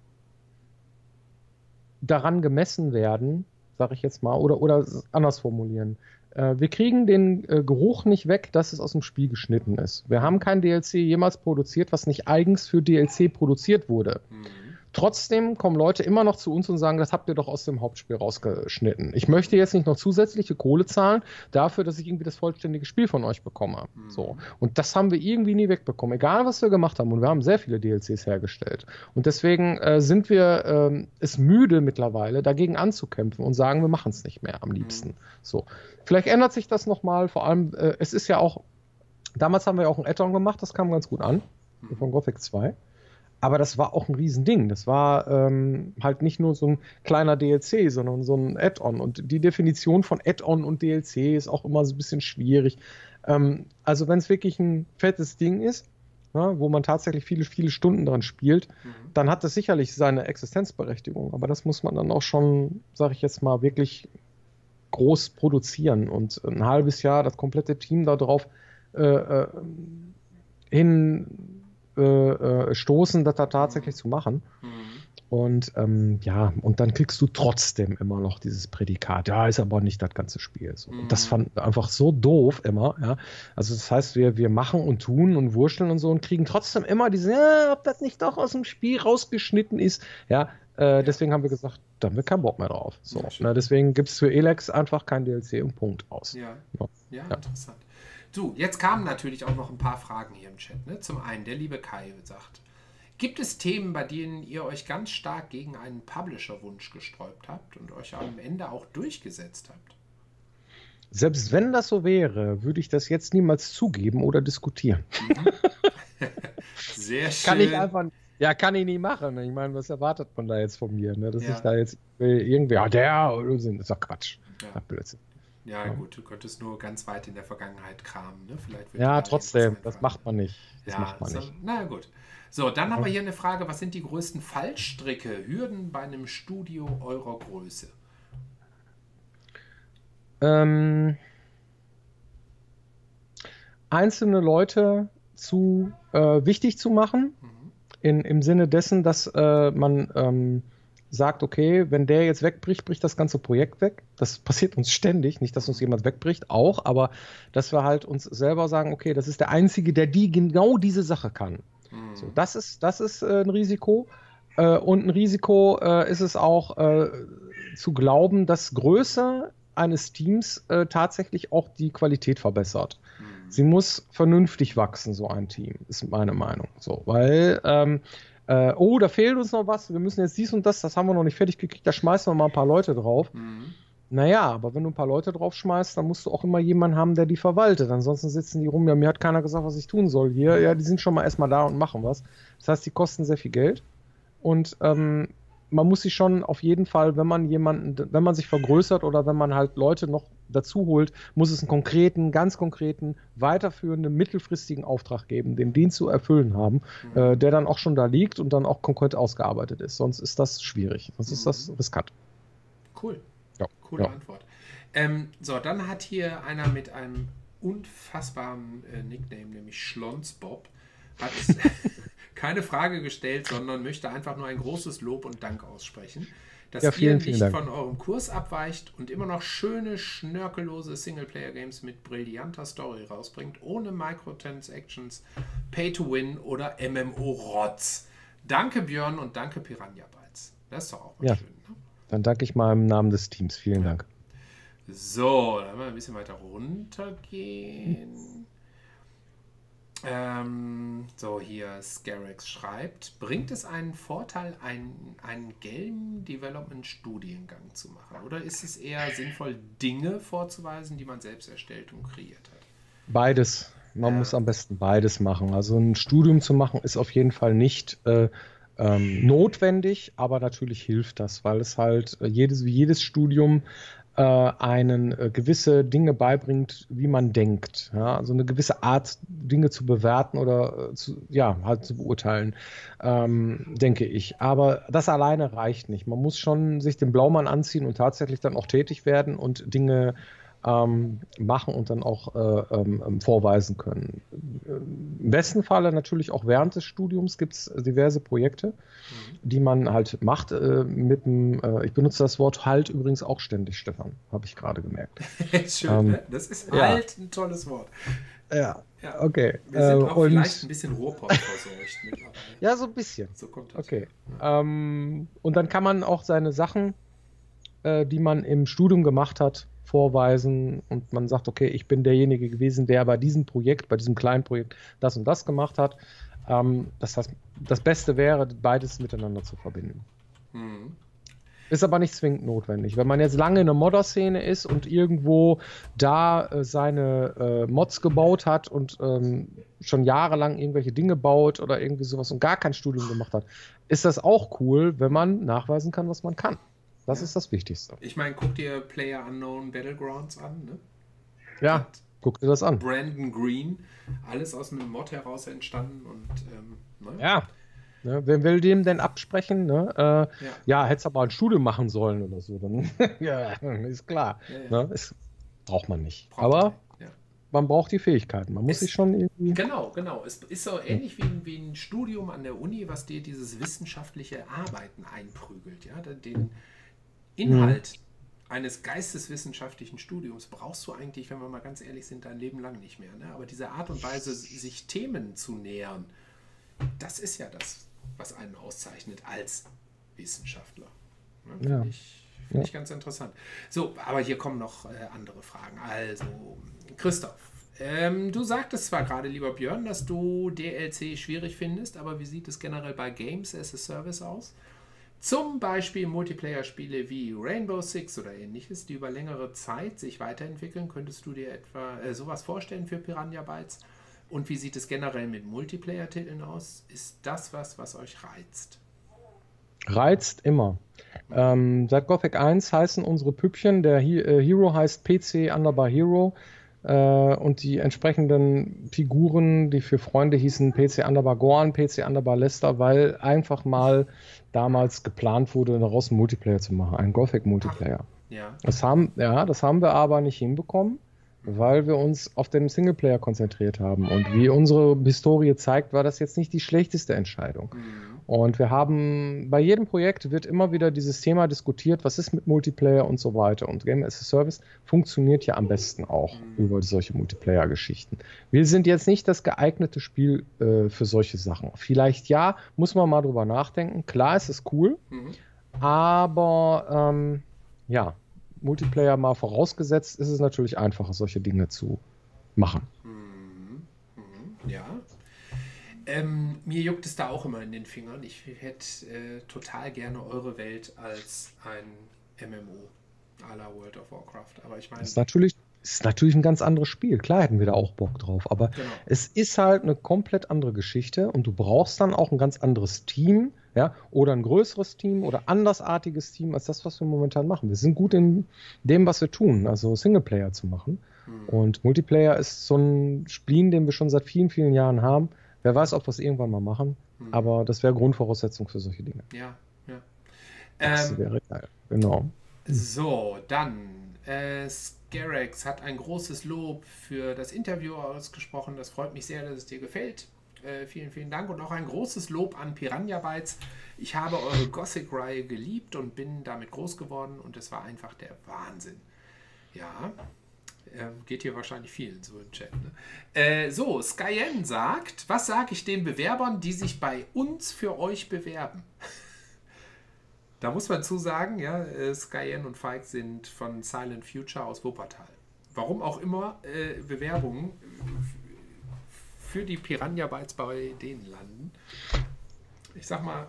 Speaker 2: daran gemessen werden, sage ich jetzt mal, oder, oder anders formulieren. Äh, wir kriegen den äh, Geruch nicht weg, dass es aus dem Spiel geschnitten ist. Wir haben kein D L C jemals produziert, was nicht eigens für D L C produziert wurde.
Speaker 1: Mhm.
Speaker 2: Trotzdem kommen Leute immer noch zu uns und sagen, das habt ihr doch aus dem Hauptspiel rausgeschnitten. Ich möchte jetzt nicht noch zusätzliche Kohle zahlen dafür, dass ich irgendwie das vollständige Spiel von euch bekomme. So.
Speaker 1: Mhm.
Speaker 2: Und das haben wir irgendwie nie wegbekommen, egal was wir gemacht haben. Und wir haben sehr viele D L Cs hergestellt. Und deswegen äh, sind wir ähm, es müde mittlerweile, dagegen anzukämpfen und sagen, wir machen es nicht mehr am liebsten.
Speaker 1: Mhm.
Speaker 2: So. Vielleicht ändert sich das nochmal. Vor allem, äh, es ist ja auch, damals haben wir ja auch ein Add-on gemacht, das kam ganz gut an,
Speaker 1: Mhm.
Speaker 2: von Gothic zwei. Aber das war auch ein Riesending. Das war ähm, halt nicht nur so ein kleiner D L C, sondern so ein Add-on. Und die Definition von Add-on und D L C ist auch immer so ein bisschen schwierig. Ähm, also wenn es wirklich ein fettes Ding ist, ja, wo man tatsächlich viele, viele Stunden dran spielt,
Speaker 1: Mhm.
Speaker 2: dann hat das sicherlich seine Existenzberechtigung. Aber das muss man dann auch schon, sage ich jetzt mal, wirklich groß produzieren. Und ein halbes Jahr das komplette Team darauf äh, äh, hin äh, äh, stoßen, das da tatsächlich
Speaker 1: Mhm.
Speaker 2: zu machen.
Speaker 1: Mhm.
Speaker 2: Und ähm, ja, und dann kriegst du trotzdem immer noch dieses Prädikat. Ja, ist aber nicht das ganze Spiel. So. Und das
Speaker 1: Mhm.
Speaker 2: fand ich einfach so doof immer. Ja. Also das heißt, wir, wir machen und tun und wurschteln und so und kriegen trotzdem immer diese, ja, ob das nicht doch aus dem Spiel rausgeschnitten ist. Ja, äh,
Speaker 1: Ja.
Speaker 2: deswegen haben wir gesagt, da haben wir keinen Bock mehr drauf. So,
Speaker 1: Ja, schön.
Speaker 2: ne, deswegen gibt es für Elex einfach kein D L C und Punkt aus.
Speaker 1: Ja.
Speaker 2: Ja.
Speaker 1: Ja,
Speaker 2: Ja.
Speaker 1: interessant. Du, jetzt kamen natürlich auch noch ein paar Fragen hier im Chat. Ne? Zum einen, der liebe Kai sagt, gibt es Themen, bei denen ihr euch ganz stark gegen einen Publisher-Wunsch gesträubt habt und euch am Ende auch durchgesetzt habt?
Speaker 2: Selbst wenn das so wäre, würde ich das jetzt niemals zugeben oder diskutieren.
Speaker 1: Mhm. Sehr
Speaker 2: Kann ich
Speaker 1: schön.
Speaker 2: einfach, ja, kann ich nicht machen. Ich meine, was erwartet man da jetzt von mir? Ne? Dass
Speaker 1: Ja.
Speaker 2: ich da jetzt irgendwie, ja, der, oder so, das ist doch Quatsch.
Speaker 1: Ja.
Speaker 2: Ach, Blödsinn.
Speaker 1: Ja,
Speaker 2: Ja.
Speaker 1: gut, du könntest nur ganz weit in der Vergangenheit kramen. Ne? Vielleicht wird dir
Speaker 2: Ja,
Speaker 1: da
Speaker 2: trotzdem,
Speaker 1: irgendwas
Speaker 2: das
Speaker 1: einfallen.
Speaker 2: macht man nicht. Das
Speaker 1: Ja,
Speaker 2: macht man
Speaker 1: so,
Speaker 2: nicht.
Speaker 1: na gut. So, dann haben
Speaker 2: Ja.
Speaker 1: wir hier eine Frage. Was sind die größten Fallstricke, Hürden bei einem Studio eurer Größe?
Speaker 2: Ähm, einzelne Leute zu äh, wichtig zu machen, mhm. in, im Sinne dessen, dass äh, man ähm, sagt, okay, wenn der jetzt wegbricht, bricht das ganze Projekt weg. Das passiert uns ständig, nicht, dass uns jemand wegbricht, auch, aber dass wir halt uns selber sagen, okay, das ist der Einzige, der die genau diese Sache kann. Mhm. So, das ist, das ist äh, ein Risiko. Äh, und ein Risiko äh, ist es auch äh, zu glauben, dass Größe eines Teams äh, tatsächlich auch die Qualität verbessert. Mhm. Sie muss vernünftig wachsen, so ein Team, ist meine Meinung. So, weil ähm, Äh, oh, da fehlt uns noch was, wir müssen jetzt dies und das, das haben wir noch nicht fertig gekriegt, da schmeißen wir mal ein paar Leute drauf. Mhm. Naja, aber wenn du ein paar Leute drauf schmeißt, dann musst du auch immer jemanden haben, der die verwaltet. Ansonsten sitzen die rum, ja, mir hat keiner gesagt, was ich tun soll hier. Ja, die sind schon mal erstmal da und machen was. Das heißt, die kosten sehr viel Geld. Und ähm, man muss sich schon auf jeden Fall, wenn man jemanden, wenn man sich vergrößert oder wenn man halt Leute noch dazu holt, muss es einen konkreten, ganz konkreten, weiterführenden, mittelfristigen Auftrag geben, den den zu erfüllen haben, mhm. äh, der dann auch schon da liegt und dann auch konkret ausgearbeitet ist. Sonst ist das schwierig. Sonst mhm. ist das riskant.
Speaker 1: Cool.
Speaker 2: Ja.
Speaker 1: Coole
Speaker 2: ja.
Speaker 1: Antwort. Ähm, so, dann hat hier einer mit einem unfassbaren äh, Nickname, nämlich Schlonsbob, hat keine Frage gestellt, sondern möchte einfach nur ein großes Lob und Dank aussprechen, dass
Speaker 2: ja, vielen,
Speaker 1: ihr nicht
Speaker 2: vielen
Speaker 1: von eurem Kurs abweicht und immer noch schöne, schnörkellose Singleplayer-Games mit brillanter Story rausbringt, ohne Microtransactions, Pay-to-Win oder M M O-Rotz. Danke Björn und danke Piranha Bytes. Das ist doch auch mal
Speaker 2: ja.
Speaker 1: schön. Ne?
Speaker 2: Dann danke ich mal im Namen des Teams. Vielen ja. Dank.
Speaker 1: So, dann werden wir ein bisschen weiter runtergehen. Ähm, so, hier Scarex schreibt, bringt es einen Vorteil, einen, einen Game Development Studiengang zu machen? Oder ist es eher sinnvoll, Dinge vorzuweisen, die man selbst erstellt und kreiert hat?
Speaker 2: Beides. Man
Speaker 1: Ja.
Speaker 2: muss am besten beides machen. Also ein Studium zu machen ist auf jeden Fall nicht äh, ähm, notwendig, aber natürlich hilft das, weil es halt äh, jedes, wie jedes Studium äh, einen äh, gewisse Dinge beibringt, wie man denkt. Ja? Also eine gewisse Art, Dinge zu bewerten oder äh, zu, ja, halt zu beurteilen, ähm, denke ich. Aber das alleine reicht nicht. Man muss schon sich den Blaumann anziehen und tatsächlich dann auch tätig werden und Dinge Ähm, machen und dann auch äh, ähm, vorweisen können. Im besten Falle natürlich auch während des Studiums gibt es diverse Projekte, mhm. die man halt macht. Äh, mit dem, äh, ich benutze das Wort halt übrigens auch ständig, Stefan, habe ich gerade gemerkt.
Speaker 1: Schön,
Speaker 2: ähm,
Speaker 1: ne? Das ist halt ja. ein tolles Wort.
Speaker 2: Ja, ja. Okay.
Speaker 1: Wir sind
Speaker 2: äh,
Speaker 1: auch
Speaker 2: und,
Speaker 1: vielleicht ein bisschen Ruhrpott verseucht mittlerweile.
Speaker 2: Ja, so ein bisschen.
Speaker 1: So kommt das.
Speaker 2: Okay. Ja. Ähm, und dann kann man auch seine Sachen, äh, die man im Studium gemacht hat, vorweisen und man sagt, okay, ich bin derjenige gewesen, der bei diesem Projekt, bei diesem kleinen Projekt das und das gemacht hat. Ähm, das heißt, das Beste wäre, beides miteinander zu verbinden. Mhm. Ist aber nicht zwingend notwendig. Wenn man jetzt lange in der Modder-Szene ist und irgendwo da äh, seine äh, Mods gebaut hat und ähm, schon jahrelang irgendwelche Dinge baut oder irgendwie sowas und gar kein Studium gemacht hat, ist das auch cool, wenn man nachweisen kann, was man kann. Das ja. ist das Wichtigste.
Speaker 1: Ich meine, guck dir PlayerUnknown Battlegrounds an, ne?
Speaker 2: Ja,
Speaker 1: Mit
Speaker 2: guck dir das an.
Speaker 1: Brandon Green, alles aus einem Mod heraus entstanden und ähm, ne?
Speaker 2: Ja. Ne, wer will dem denn absprechen? Ne? Äh, ja, ja hätte es aber ein Studium machen sollen oder so. Dann ja, ist klar. Ja, ja. Ne? Das braucht man nicht. Braucht aber man, ja. man braucht die Fähigkeiten. Man muss es, sich schon irgendwie...
Speaker 1: Genau, genau. Es ist so ähnlich wie ein, wie ein Studium an der Uni, was dir dieses wissenschaftliche Arbeiten einprügelt. Ja? Den Inhalt mhm. eines geisteswissenschaftlichen Studiums brauchst du eigentlich, wenn wir mal ganz ehrlich sind, dein Leben lang nicht mehr. Ne? Aber diese Art und Weise, sich Themen zu nähern, das ist ja das, was einen auszeichnet als Wissenschaftler. Ne?
Speaker 2: Ja.
Speaker 1: Finde ich, find ja. ich ganz interessant. So, aber hier kommen noch äh, andere Fragen. Also, Christoph, ähm, du sagtest zwar gerade, lieber Björn, dass du D L C schwierig findest, aber wie sieht es generell bei Games as a Service aus? Zum Beispiel Multiplayer-Spiele wie Rainbow Six oder ähnliches, die über längere Zeit sich weiterentwickeln. Könntest du dir etwa äh, sowas vorstellen für Piranha Bytes? Und wie sieht es generell mit Multiplayer-Titeln aus? Ist das was, was euch reizt?
Speaker 2: Reizt immer. Mhm. Ähm, seit Gothic eins heißen unsere Püppchen, der He- äh, Hero heißt P C Underbar Hero äh, und die entsprechenden Figuren, die für Freunde hießen P C Underbar Goran, P C Underbar Lester, weil einfach mal damals geplant wurde, daraus einen Multiplayer zu machen, einen Gothic-Multiplayer.
Speaker 1: Ja.
Speaker 2: Das haben, ja, das haben wir aber nicht hinbekommen. weil wir uns auf den Singleplayer konzentriert haben. Und wie unsere Historie zeigt, war das jetzt nicht die schlechteste Entscheidung. Mhm. Und wir haben, bei jedem Projekt wird immer wieder dieses Thema diskutiert, was ist mit Multiplayer und so weiter. Und Game as a Service funktioniert ja am besten auch mhm. über solche Multiplayer-Geschichten. Wir sind jetzt nicht das geeignete Spiel äh, für solche Sachen. Vielleicht ja, muss man mal drüber nachdenken. Klar, es ist cool, mhm. aber ähm, ja, Multiplayer mal vorausgesetzt, ist es natürlich einfacher, solche Dinge zu machen.
Speaker 1: Mhm. Mhm. Ja. Ähm, mir juckt es da auch immer in den Fingern. Ich hätte äh, total gerne eure Welt als ein M M O à la World of Warcraft. Aber ich meine...
Speaker 2: Das ist natürlich, ist natürlich ein ganz anderes Spiel. Klar hätten wir da auch Bock drauf. Aber genau. Es ist halt eine komplett andere Geschichte und du brauchst dann auch ein ganz anderes Team, ja, oder ein größeres Team oder andersartiges Team als das, was wir momentan machen. Wir sind gut in dem, was wir tun, also Singleplayer zu machen. Hm. Und Multiplayer ist so ein Spleen, den wir schon seit vielen, vielen Jahren haben. Wer weiß, ob wir es irgendwann mal machen, hm. aber das wäre Grundvoraussetzung für solche Dinge.
Speaker 1: Ja, ja.
Speaker 2: Das ähm, wäre geil, genau.
Speaker 1: So, dann, äh, Scarex hat ein großes Lob für das Interview ausgesprochen. Das freut mich sehr, dass es dir gefällt. Äh, vielen, vielen Dank und auch ein großes Lob an Piranha Bytes. Ich habe eure Gothic-Reihe geliebt und bin damit groß geworden und es war einfach der Wahnsinn. Ja, äh, geht hier wahrscheinlich vielen so im Chat. Ne? Äh, so, Skyen sagt, was sage ich den Bewerbern, die sich bei uns für euch bewerben? Da muss man zu sagen, ja, äh, Skyen und Falk sind von Silent Future aus Wuppertal. Warum auch immer äh, Bewerbungen für die Piranha Bytes bei denen landen. Ich sag mal,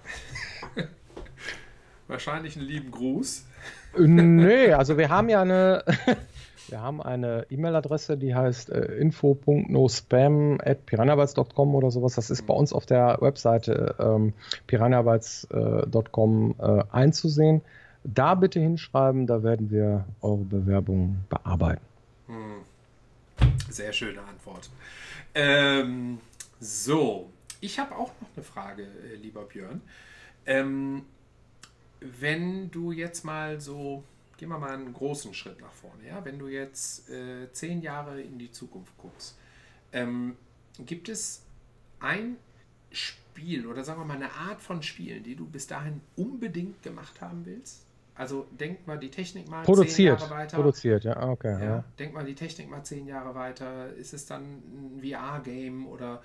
Speaker 1: wahrscheinlich einen lieben Gruß.
Speaker 2: Nö, also wir haben ja eine, wir haben eine E-Mail-Adresse, die heißt äh, info punkt no spam at piranhabytes punkt com oder sowas. Das ist mhm. bei uns auf der Webseite ähm, piranhabytes punkt com äh, einzusehen. Da bitte hinschreiben, da werden wir eure Bewerbung bearbeiten.
Speaker 1: Sehr schöne Antwort. Ähm, so, ich habe auch noch eine Frage, äh, lieber Björn. Ähm, wenn du jetzt mal so, gehen wir mal einen großen Schritt nach vorne, ja, wenn du jetzt äh, zehn Jahre in die Zukunft guckst, ähm, gibt es ein Spiel oder sagen wir mal eine Art von Spielen, die du bis dahin unbedingt gemacht haben willst? Also denk mal die Technik mal
Speaker 2: produziert,
Speaker 1: zehn Jahre weiter.
Speaker 2: Produziert, ja, okay.
Speaker 1: Ja,
Speaker 2: ja.
Speaker 1: Denk mal die Technik mal zehn Jahre weiter. Ist es dann ein V R-Game oder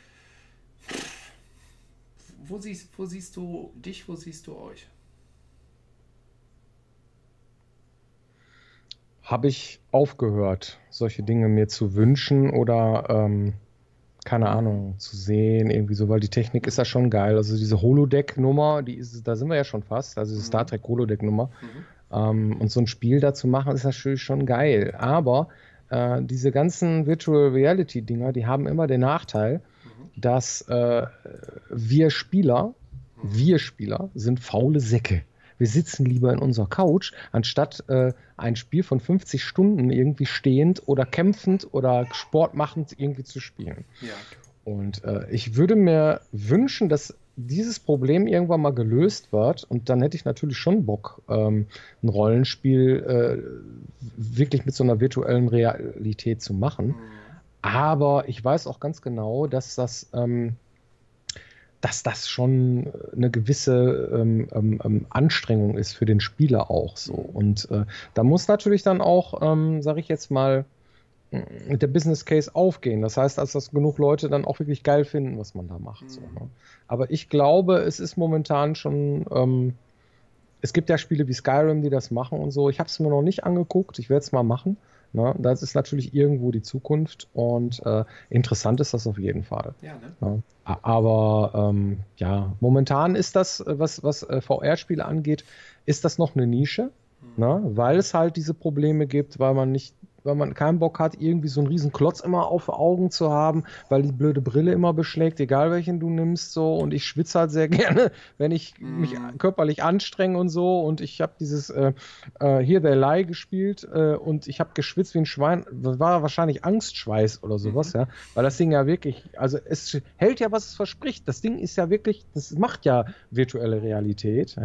Speaker 1: wo siehst, wo siehst du dich, wo siehst du euch?
Speaker 2: Habe ich aufgehört, solche Dinge mir zu wünschen oder ähm, keine Ahnung, zu sehen, irgendwie so, weil die Technik ist ja schon geil. Also diese Holodeck-Nummer, die ist, da sind wir ja schon fast, also diese mhm. Star Trek Holodeck-Nummer. Mhm. Ähm, und so ein Spiel da zu machen, ist natürlich schon geil. Aber äh, diese ganzen Virtual Reality-Dinger, die haben immer den Nachteil, mhm. dass äh, wir Spieler, mhm. wir Spieler sind faule Säcke. Wir sitzen lieber in unserer Couch, anstatt äh, ein Spiel von fünfzig Stunden irgendwie stehend oder kämpfend oder sportmachend irgendwie zu spielen.
Speaker 1: Ja.
Speaker 2: Und äh, ich würde mir wünschen, dass dieses Problem irgendwann mal gelöst wird und dann hätte ich natürlich schon Bock, ähm, ein Rollenspiel äh, wirklich mit so einer virtuellen Realität zu machen. Mhm. Aber ich weiß auch ganz genau, dass das... Ähm, dass das schon eine gewisse ähm, ähm, Anstrengung ist für den Spieler auch so. Und äh, da muss natürlich dann auch, ähm, sage ich jetzt mal, der Business Case aufgehen. Das heißt, dass das genug Leute dann auch wirklich geil finden, was man da macht. Mhm. So, ne? Aber ich glaube, es ist momentan schon, ähm, es gibt ja Spiele wie Skyrim, die das machen und so. Ich habe es mir noch nicht angeguckt, ich werde es mal machen. Ne? Das ist natürlich irgendwo die Zukunft und äh, interessant ist das auf jeden Fall.
Speaker 1: Ja, ne?
Speaker 2: Ja. Aber ähm, ja, momentan ist das, was, was äh, V R-Spiele angeht, ist das noch eine Nische, mhm. ne? Weil es halt diese Probleme gibt, weil man nicht, weil man keinen Bock hat, irgendwie so einen riesen Klotz immer auf Augen zu haben, weil die blöde Brille immer beschlägt, egal welchen du nimmst so. Und ich schwitze halt sehr gerne, wenn ich mm. mich körperlich anstrenge und so. Und ich habe dieses äh, äh, Here They Lie gespielt äh, und ich habe geschwitzt wie ein Schwein. Das war wahrscheinlich Angstschweiß oder sowas, mhm. ja. Weil das Ding ja wirklich, also es hält ja, was es verspricht. Das Ding ist ja wirklich, das macht ja virtuelle Realität, ja.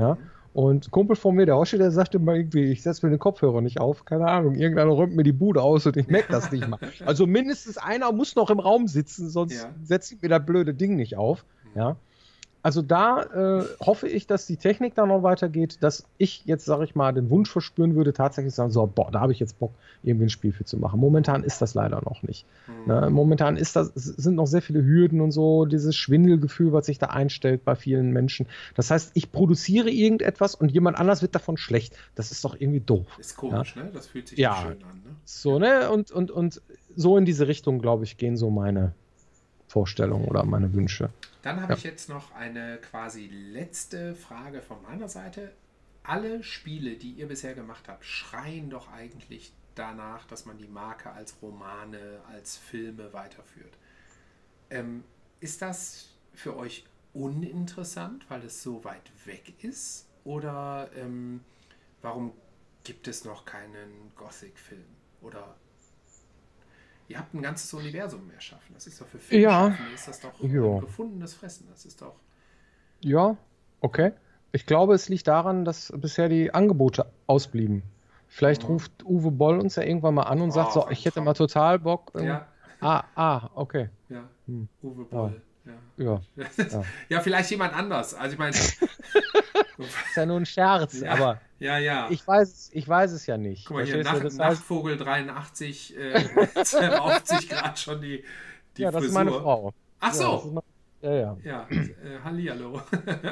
Speaker 2: Und ein Kumpel von mir, der Oschi, der sagte mal irgendwie, ich setze mir den Kopfhörer nicht auf, keine Ahnung, irgendeiner räumt mir die Bude aus und ich merke das nicht mal. Also mindestens einer muss noch im Raum sitzen, sonst
Speaker 1: Ja.
Speaker 2: setze ich mir das blöde Ding nicht auf. Ja. Also da äh, hoffe ich, dass die Technik da noch weitergeht, dass ich jetzt, sage ich mal, den Wunsch verspüren würde, tatsächlich sagen, so, boah, da habe ich jetzt Bock, irgendwie ein Spiel für zu machen. Momentan ist das leider noch nicht.
Speaker 1: Mhm.
Speaker 2: Ne? Momentan ist das, sind noch sehr viele Hürden und so, dieses Schwindelgefühl, was sich da einstellt bei vielen Menschen. Das heißt, ich produziere irgendetwas und jemand anders wird davon schlecht. Das ist doch irgendwie doof.
Speaker 1: Ist komisch, ja? Ne? Das fühlt sich
Speaker 2: ja.
Speaker 1: nicht schön an. Ne?
Speaker 2: So, ne? Und, und, und so in diese Richtung, glaube ich, gehen so meine Vorstellungen oder meine Wünsche.
Speaker 1: Dann habe
Speaker 2: ja.
Speaker 1: ich jetzt noch eine quasi letzte Frage von meiner Seite. Alle Spiele, die ihr bisher gemacht habt, schreien doch eigentlich danach, dass man die Marke als Romane, als Filme weiterführt. Ähm, ist das für euch uninteressant, weil es so weit weg ist? Oder ähm, warum gibt es noch keinen Gothic-Film? Oder ihr habt ein ganzes Universum erschaffen. Das ist doch für Filmschaffende, ja. ist das doch ein gefundenes Fressen. Das ist doch...
Speaker 2: Ja, okay. Ich glaube, es liegt daran, dass bisher die Angebote ausblieben. Vielleicht oh. ruft Uwe Boll uns ja irgendwann mal an und oh, sagt so, ich hätte mal total Bock.
Speaker 1: Ja.
Speaker 2: Ah, ah, okay.
Speaker 1: Ja, hm. Uwe Boll.
Speaker 2: Ja. Ja.
Speaker 1: Ja. ja, vielleicht jemand anders. Also ich meine...
Speaker 2: ist ja nur ein Scherz,
Speaker 1: ja,
Speaker 2: aber
Speaker 1: ja, ja.
Speaker 2: Ich, weiß, ich weiß es ja nicht.
Speaker 1: Guck mal hier, Nach, das heißt, Nachtvogel dreiundachtzig äh, rauft sich gerade schon die, die
Speaker 2: Ja, das
Speaker 1: Frisur.
Speaker 2: ist meine Frau.
Speaker 1: Ach so.
Speaker 2: Ja, ja.
Speaker 1: Ja, ja äh, hallihallo.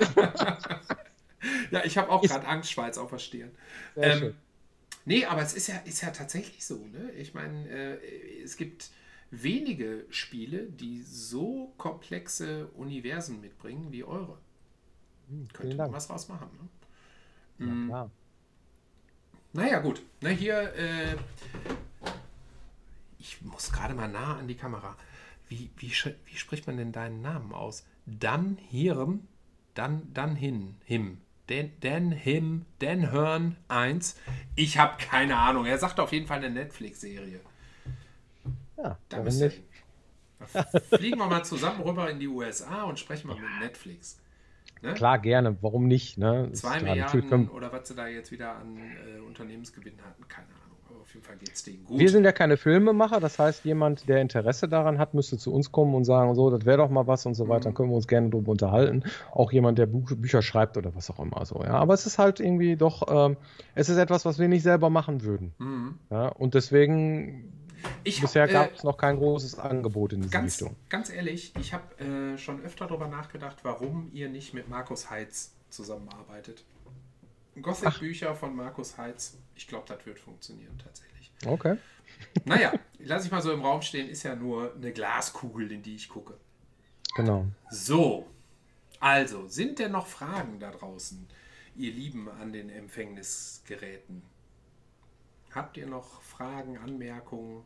Speaker 1: Ja, ich habe auch gerade Angstschweiß auf der Stirn. Ähm, nee, aber es ist ja, ist ja tatsächlich so. Ne? Ich meine, äh, es gibt wenige Spiele, die so komplexe Universen mitbringen wie eure. Hm, Könnte man was draus machen. Ne?
Speaker 2: Ja, klar.
Speaker 1: Naja, gut. Na, hier, äh, ich muss gerade mal nah an die Kamera. Wie, wie, wie spricht man denn deinen Namen aus? Dan Hirn, dann, dann hin, him. Den, den, him, den Hörn eins. Ich habe keine Ahnung. Er sagt auf jeden Fall eine Netflix-Serie.
Speaker 2: Ja,
Speaker 1: da nicht. Fliegen wir mal zusammen rüber in die U S A und sprechen mal ja. mit Netflix.
Speaker 2: Ne? Klar, gerne. Warum nicht? Ne?
Speaker 1: Zwei Milliarden oder was sie da jetzt wieder an äh, Unternehmensgewinn hatten, keine Ahnung. Aber auf jeden Fall geht es denen gut.
Speaker 2: Wir sind ja keine Filmemacher, das heißt, jemand, der Interesse daran hat, müsste zu uns kommen und sagen, so, das wäre doch mal was und so weiter, mhm. dann können wir uns gerne darüber unterhalten. Auch jemand, der Buch, Bücher schreibt oder was auch immer. So, ja. Aber es ist halt irgendwie doch, ähm, es ist etwas, was wir nicht selber machen würden. Mhm. Ja? Und deswegen... Ich Bisher gab es äh, noch kein großes Angebot in diese
Speaker 1: ganz,
Speaker 2: Richtung.
Speaker 1: Ganz ehrlich, ich habe äh, schon öfter darüber nachgedacht, warum ihr nicht mit Markus Heitz zusammenarbeitet. Gothic-Bücher von Markus Heitz, ich glaube, das wird funktionieren tatsächlich.
Speaker 2: Okay.
Speaker 1: Naja, lass ich mal so im Raum stehen, ist ja nur eine Glaskugel, in die ich gucke.
Speaker 2: Genau.
Speaker 1: So, also, sind denn noch Fragen da draußen, ihr Lieben an den Empfängnisgeräten? Habt ihr noch Fragen, Anmerkungen?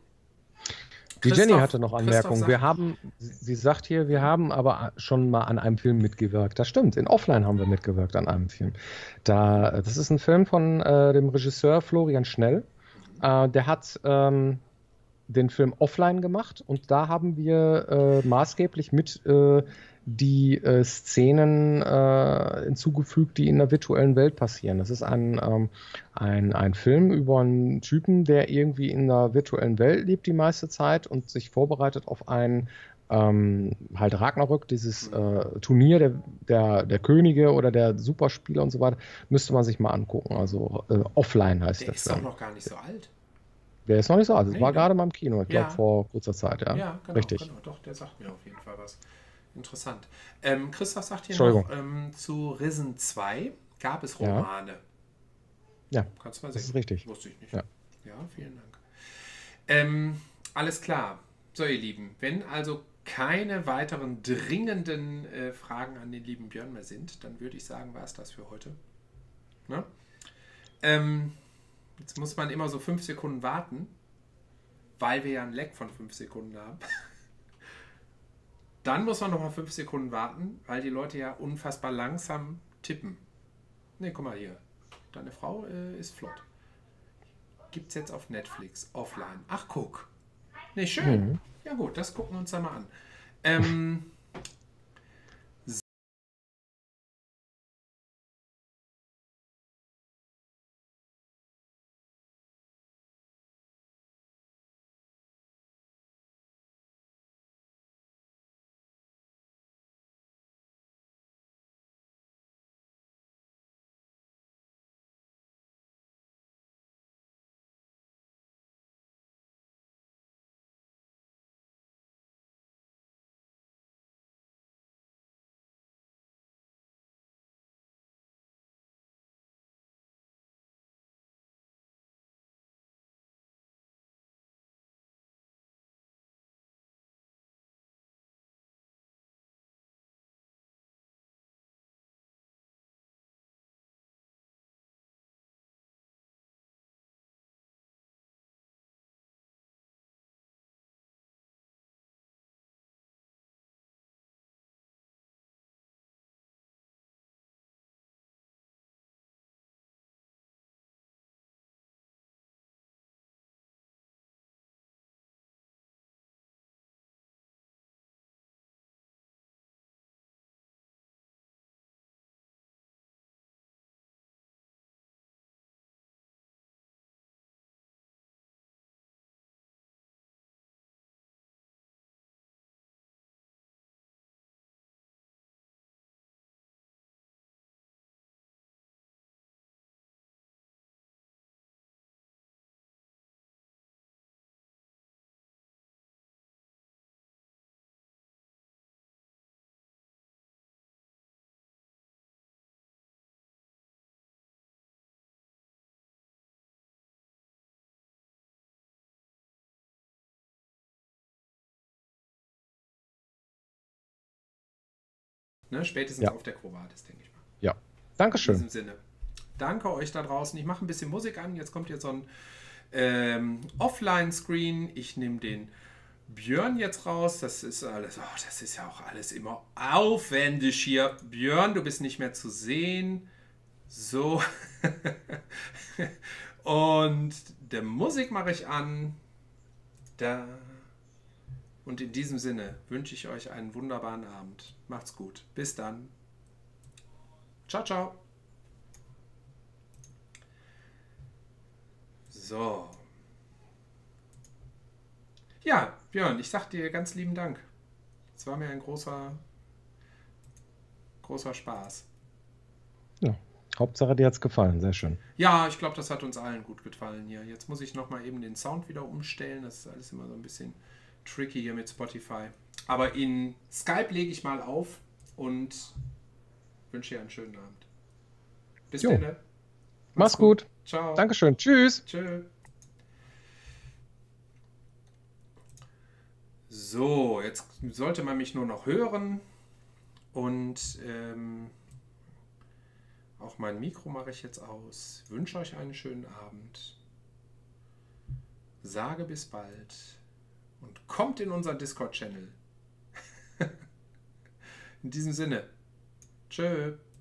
Speaker 2: Die Jenny hatte noch Anmerkungen. Wir haben, sie sagt hier, wir haben aber schon mal an einem Film mitgewirkt. Das stimmt, in Offline haben wir mitgewirkt an einem Film. Da, das ist ein Film von äh, dem Regisseur Florian Schnell. Äh, der hat ähm, den Film Offline gemacht und da haben wir äh, maßgeblich mit äh, die äh, Szenen äh, hinzugefügt, die in der virtuellen Welt passieren. Das ist ein, ähm, ein, ein Film über einen Typen, der irgendwie in der virtuellen Welt lebt die meiste Zeit und sich vorbereitet auf ein ähm, halt Ragnarök, dieses äh, Turnier der, der, der Könige oder der Superspieler und so weiter, müsste man sich mal angucken. Also äh, Offline heißt
Speaker 1: der
Speaker 2: der
Speaker 1: ist Film. Doch noch gar nicht so alt.
Speaker 2: Der ist noch nicht so alt. Das
Speaker 1: nee,
Speaker 2: war
Speaker 1: ne?
Speaker 2: gerade mal im Kino, ich glaube
Speaker 1: ja.
Speaker 2: vor kurzer Zeit. Ja,
Speaker 1: ja genau,
Speaker 2: richtig.
Speaker 1: Genau. Doch, der sagt mir auf jeden Fall was. Interessant. Ähm, Christoph sagt hier
Speaker 2: Entschuldigung.
Speaker 1: noch, ähm, zu Risen zwei gab es Romane.
Speaker 2: Ja, ja,
Speaker 1: kannst du mal sehen.
Speaker 2: Das ist richtig.
Speaker 1: Wusste ich nicht.
Speaker 2: Ja,
Speaker 1: ja vielen Dank. Ähm, alles klar. So, ihr Lieben, wenn also keine weiteren dringenden äh, Fragen an den lieben Björn mehr sind, dann würde ich sagen, war es das für heute. Ne? Ähm, jetzt muss man immer so fünf Sekunden warten, weil wir ja ein Lag von fünf Sekunden haben. Dann muss man noch mal fünf Sekunden warten, weil die Leute ja unfassbar langsam tippen. Ne, guck mal hier. Deine Frau äh, ist flott. Gibt's jetzt auf Netflix, offline. Ach, guck. Ne, schön. Mhm. Ja gut, das gucken wir uns da mal an. Ähm... Ne? Spätestens
Speaker 2: Ja.
Speaker 1: auf der Quo Vadis, denke ich mal.
Speaker 2: Ja,
Speaker 1: In
Speaker 2: Dankeschön.
Speaker 1: diesem Sinne. Danke euch da draußen. Ich mache ein bisschen Musik an. Jetzt kommt jetzt so ein ähm, Offline-Screen. Ich nehme den Björn jetzt raus. Das ist alles, oh, das ist ja auch alles immer aufwendig hier. Björn, du bist nicht mehr zu sehen. So. Und der Musik mache ich an. Da. Und in diesem Sinne wünsche ich euch einen wunderbaren Abend. Macht's gut. Bis dann. Ciao, ciao. So. Ja, Björn, ich sag dir ganz lieben Dank. Es war mir ein großer, großer Spaß.
Speaker 2: Ja, Hauptsache dir hat es gefallen, sehr schön.
Speaker 1: Ja, ich glaube, das hat uns allen gut gefallen hier. Jetzt muss ich nochmal eben den Sound wieder umstellen. Das ist alles immer so ein bisschen tricky hier mit Spotify. Aber in Skype lege ich mal auf und wünsche dir einen schönen Abend. Bis
Speaker 2: Jo.
Speaker 1: dann. Ne?
Speaker 2: Mach's gut.
Speaker 1: Ciao.
Speaker 2: Dankeschön. Tschüss.
Speaker 1: Tschö. So, jetzt sollte man mich nur noch hören und ähm, auch mein Mikro mache ich jetzt aus. Wünsche euch einen schönen Abend. Sage bis bald und kommt in unseren Discord-Channel. In diesem Sinne. Tschö.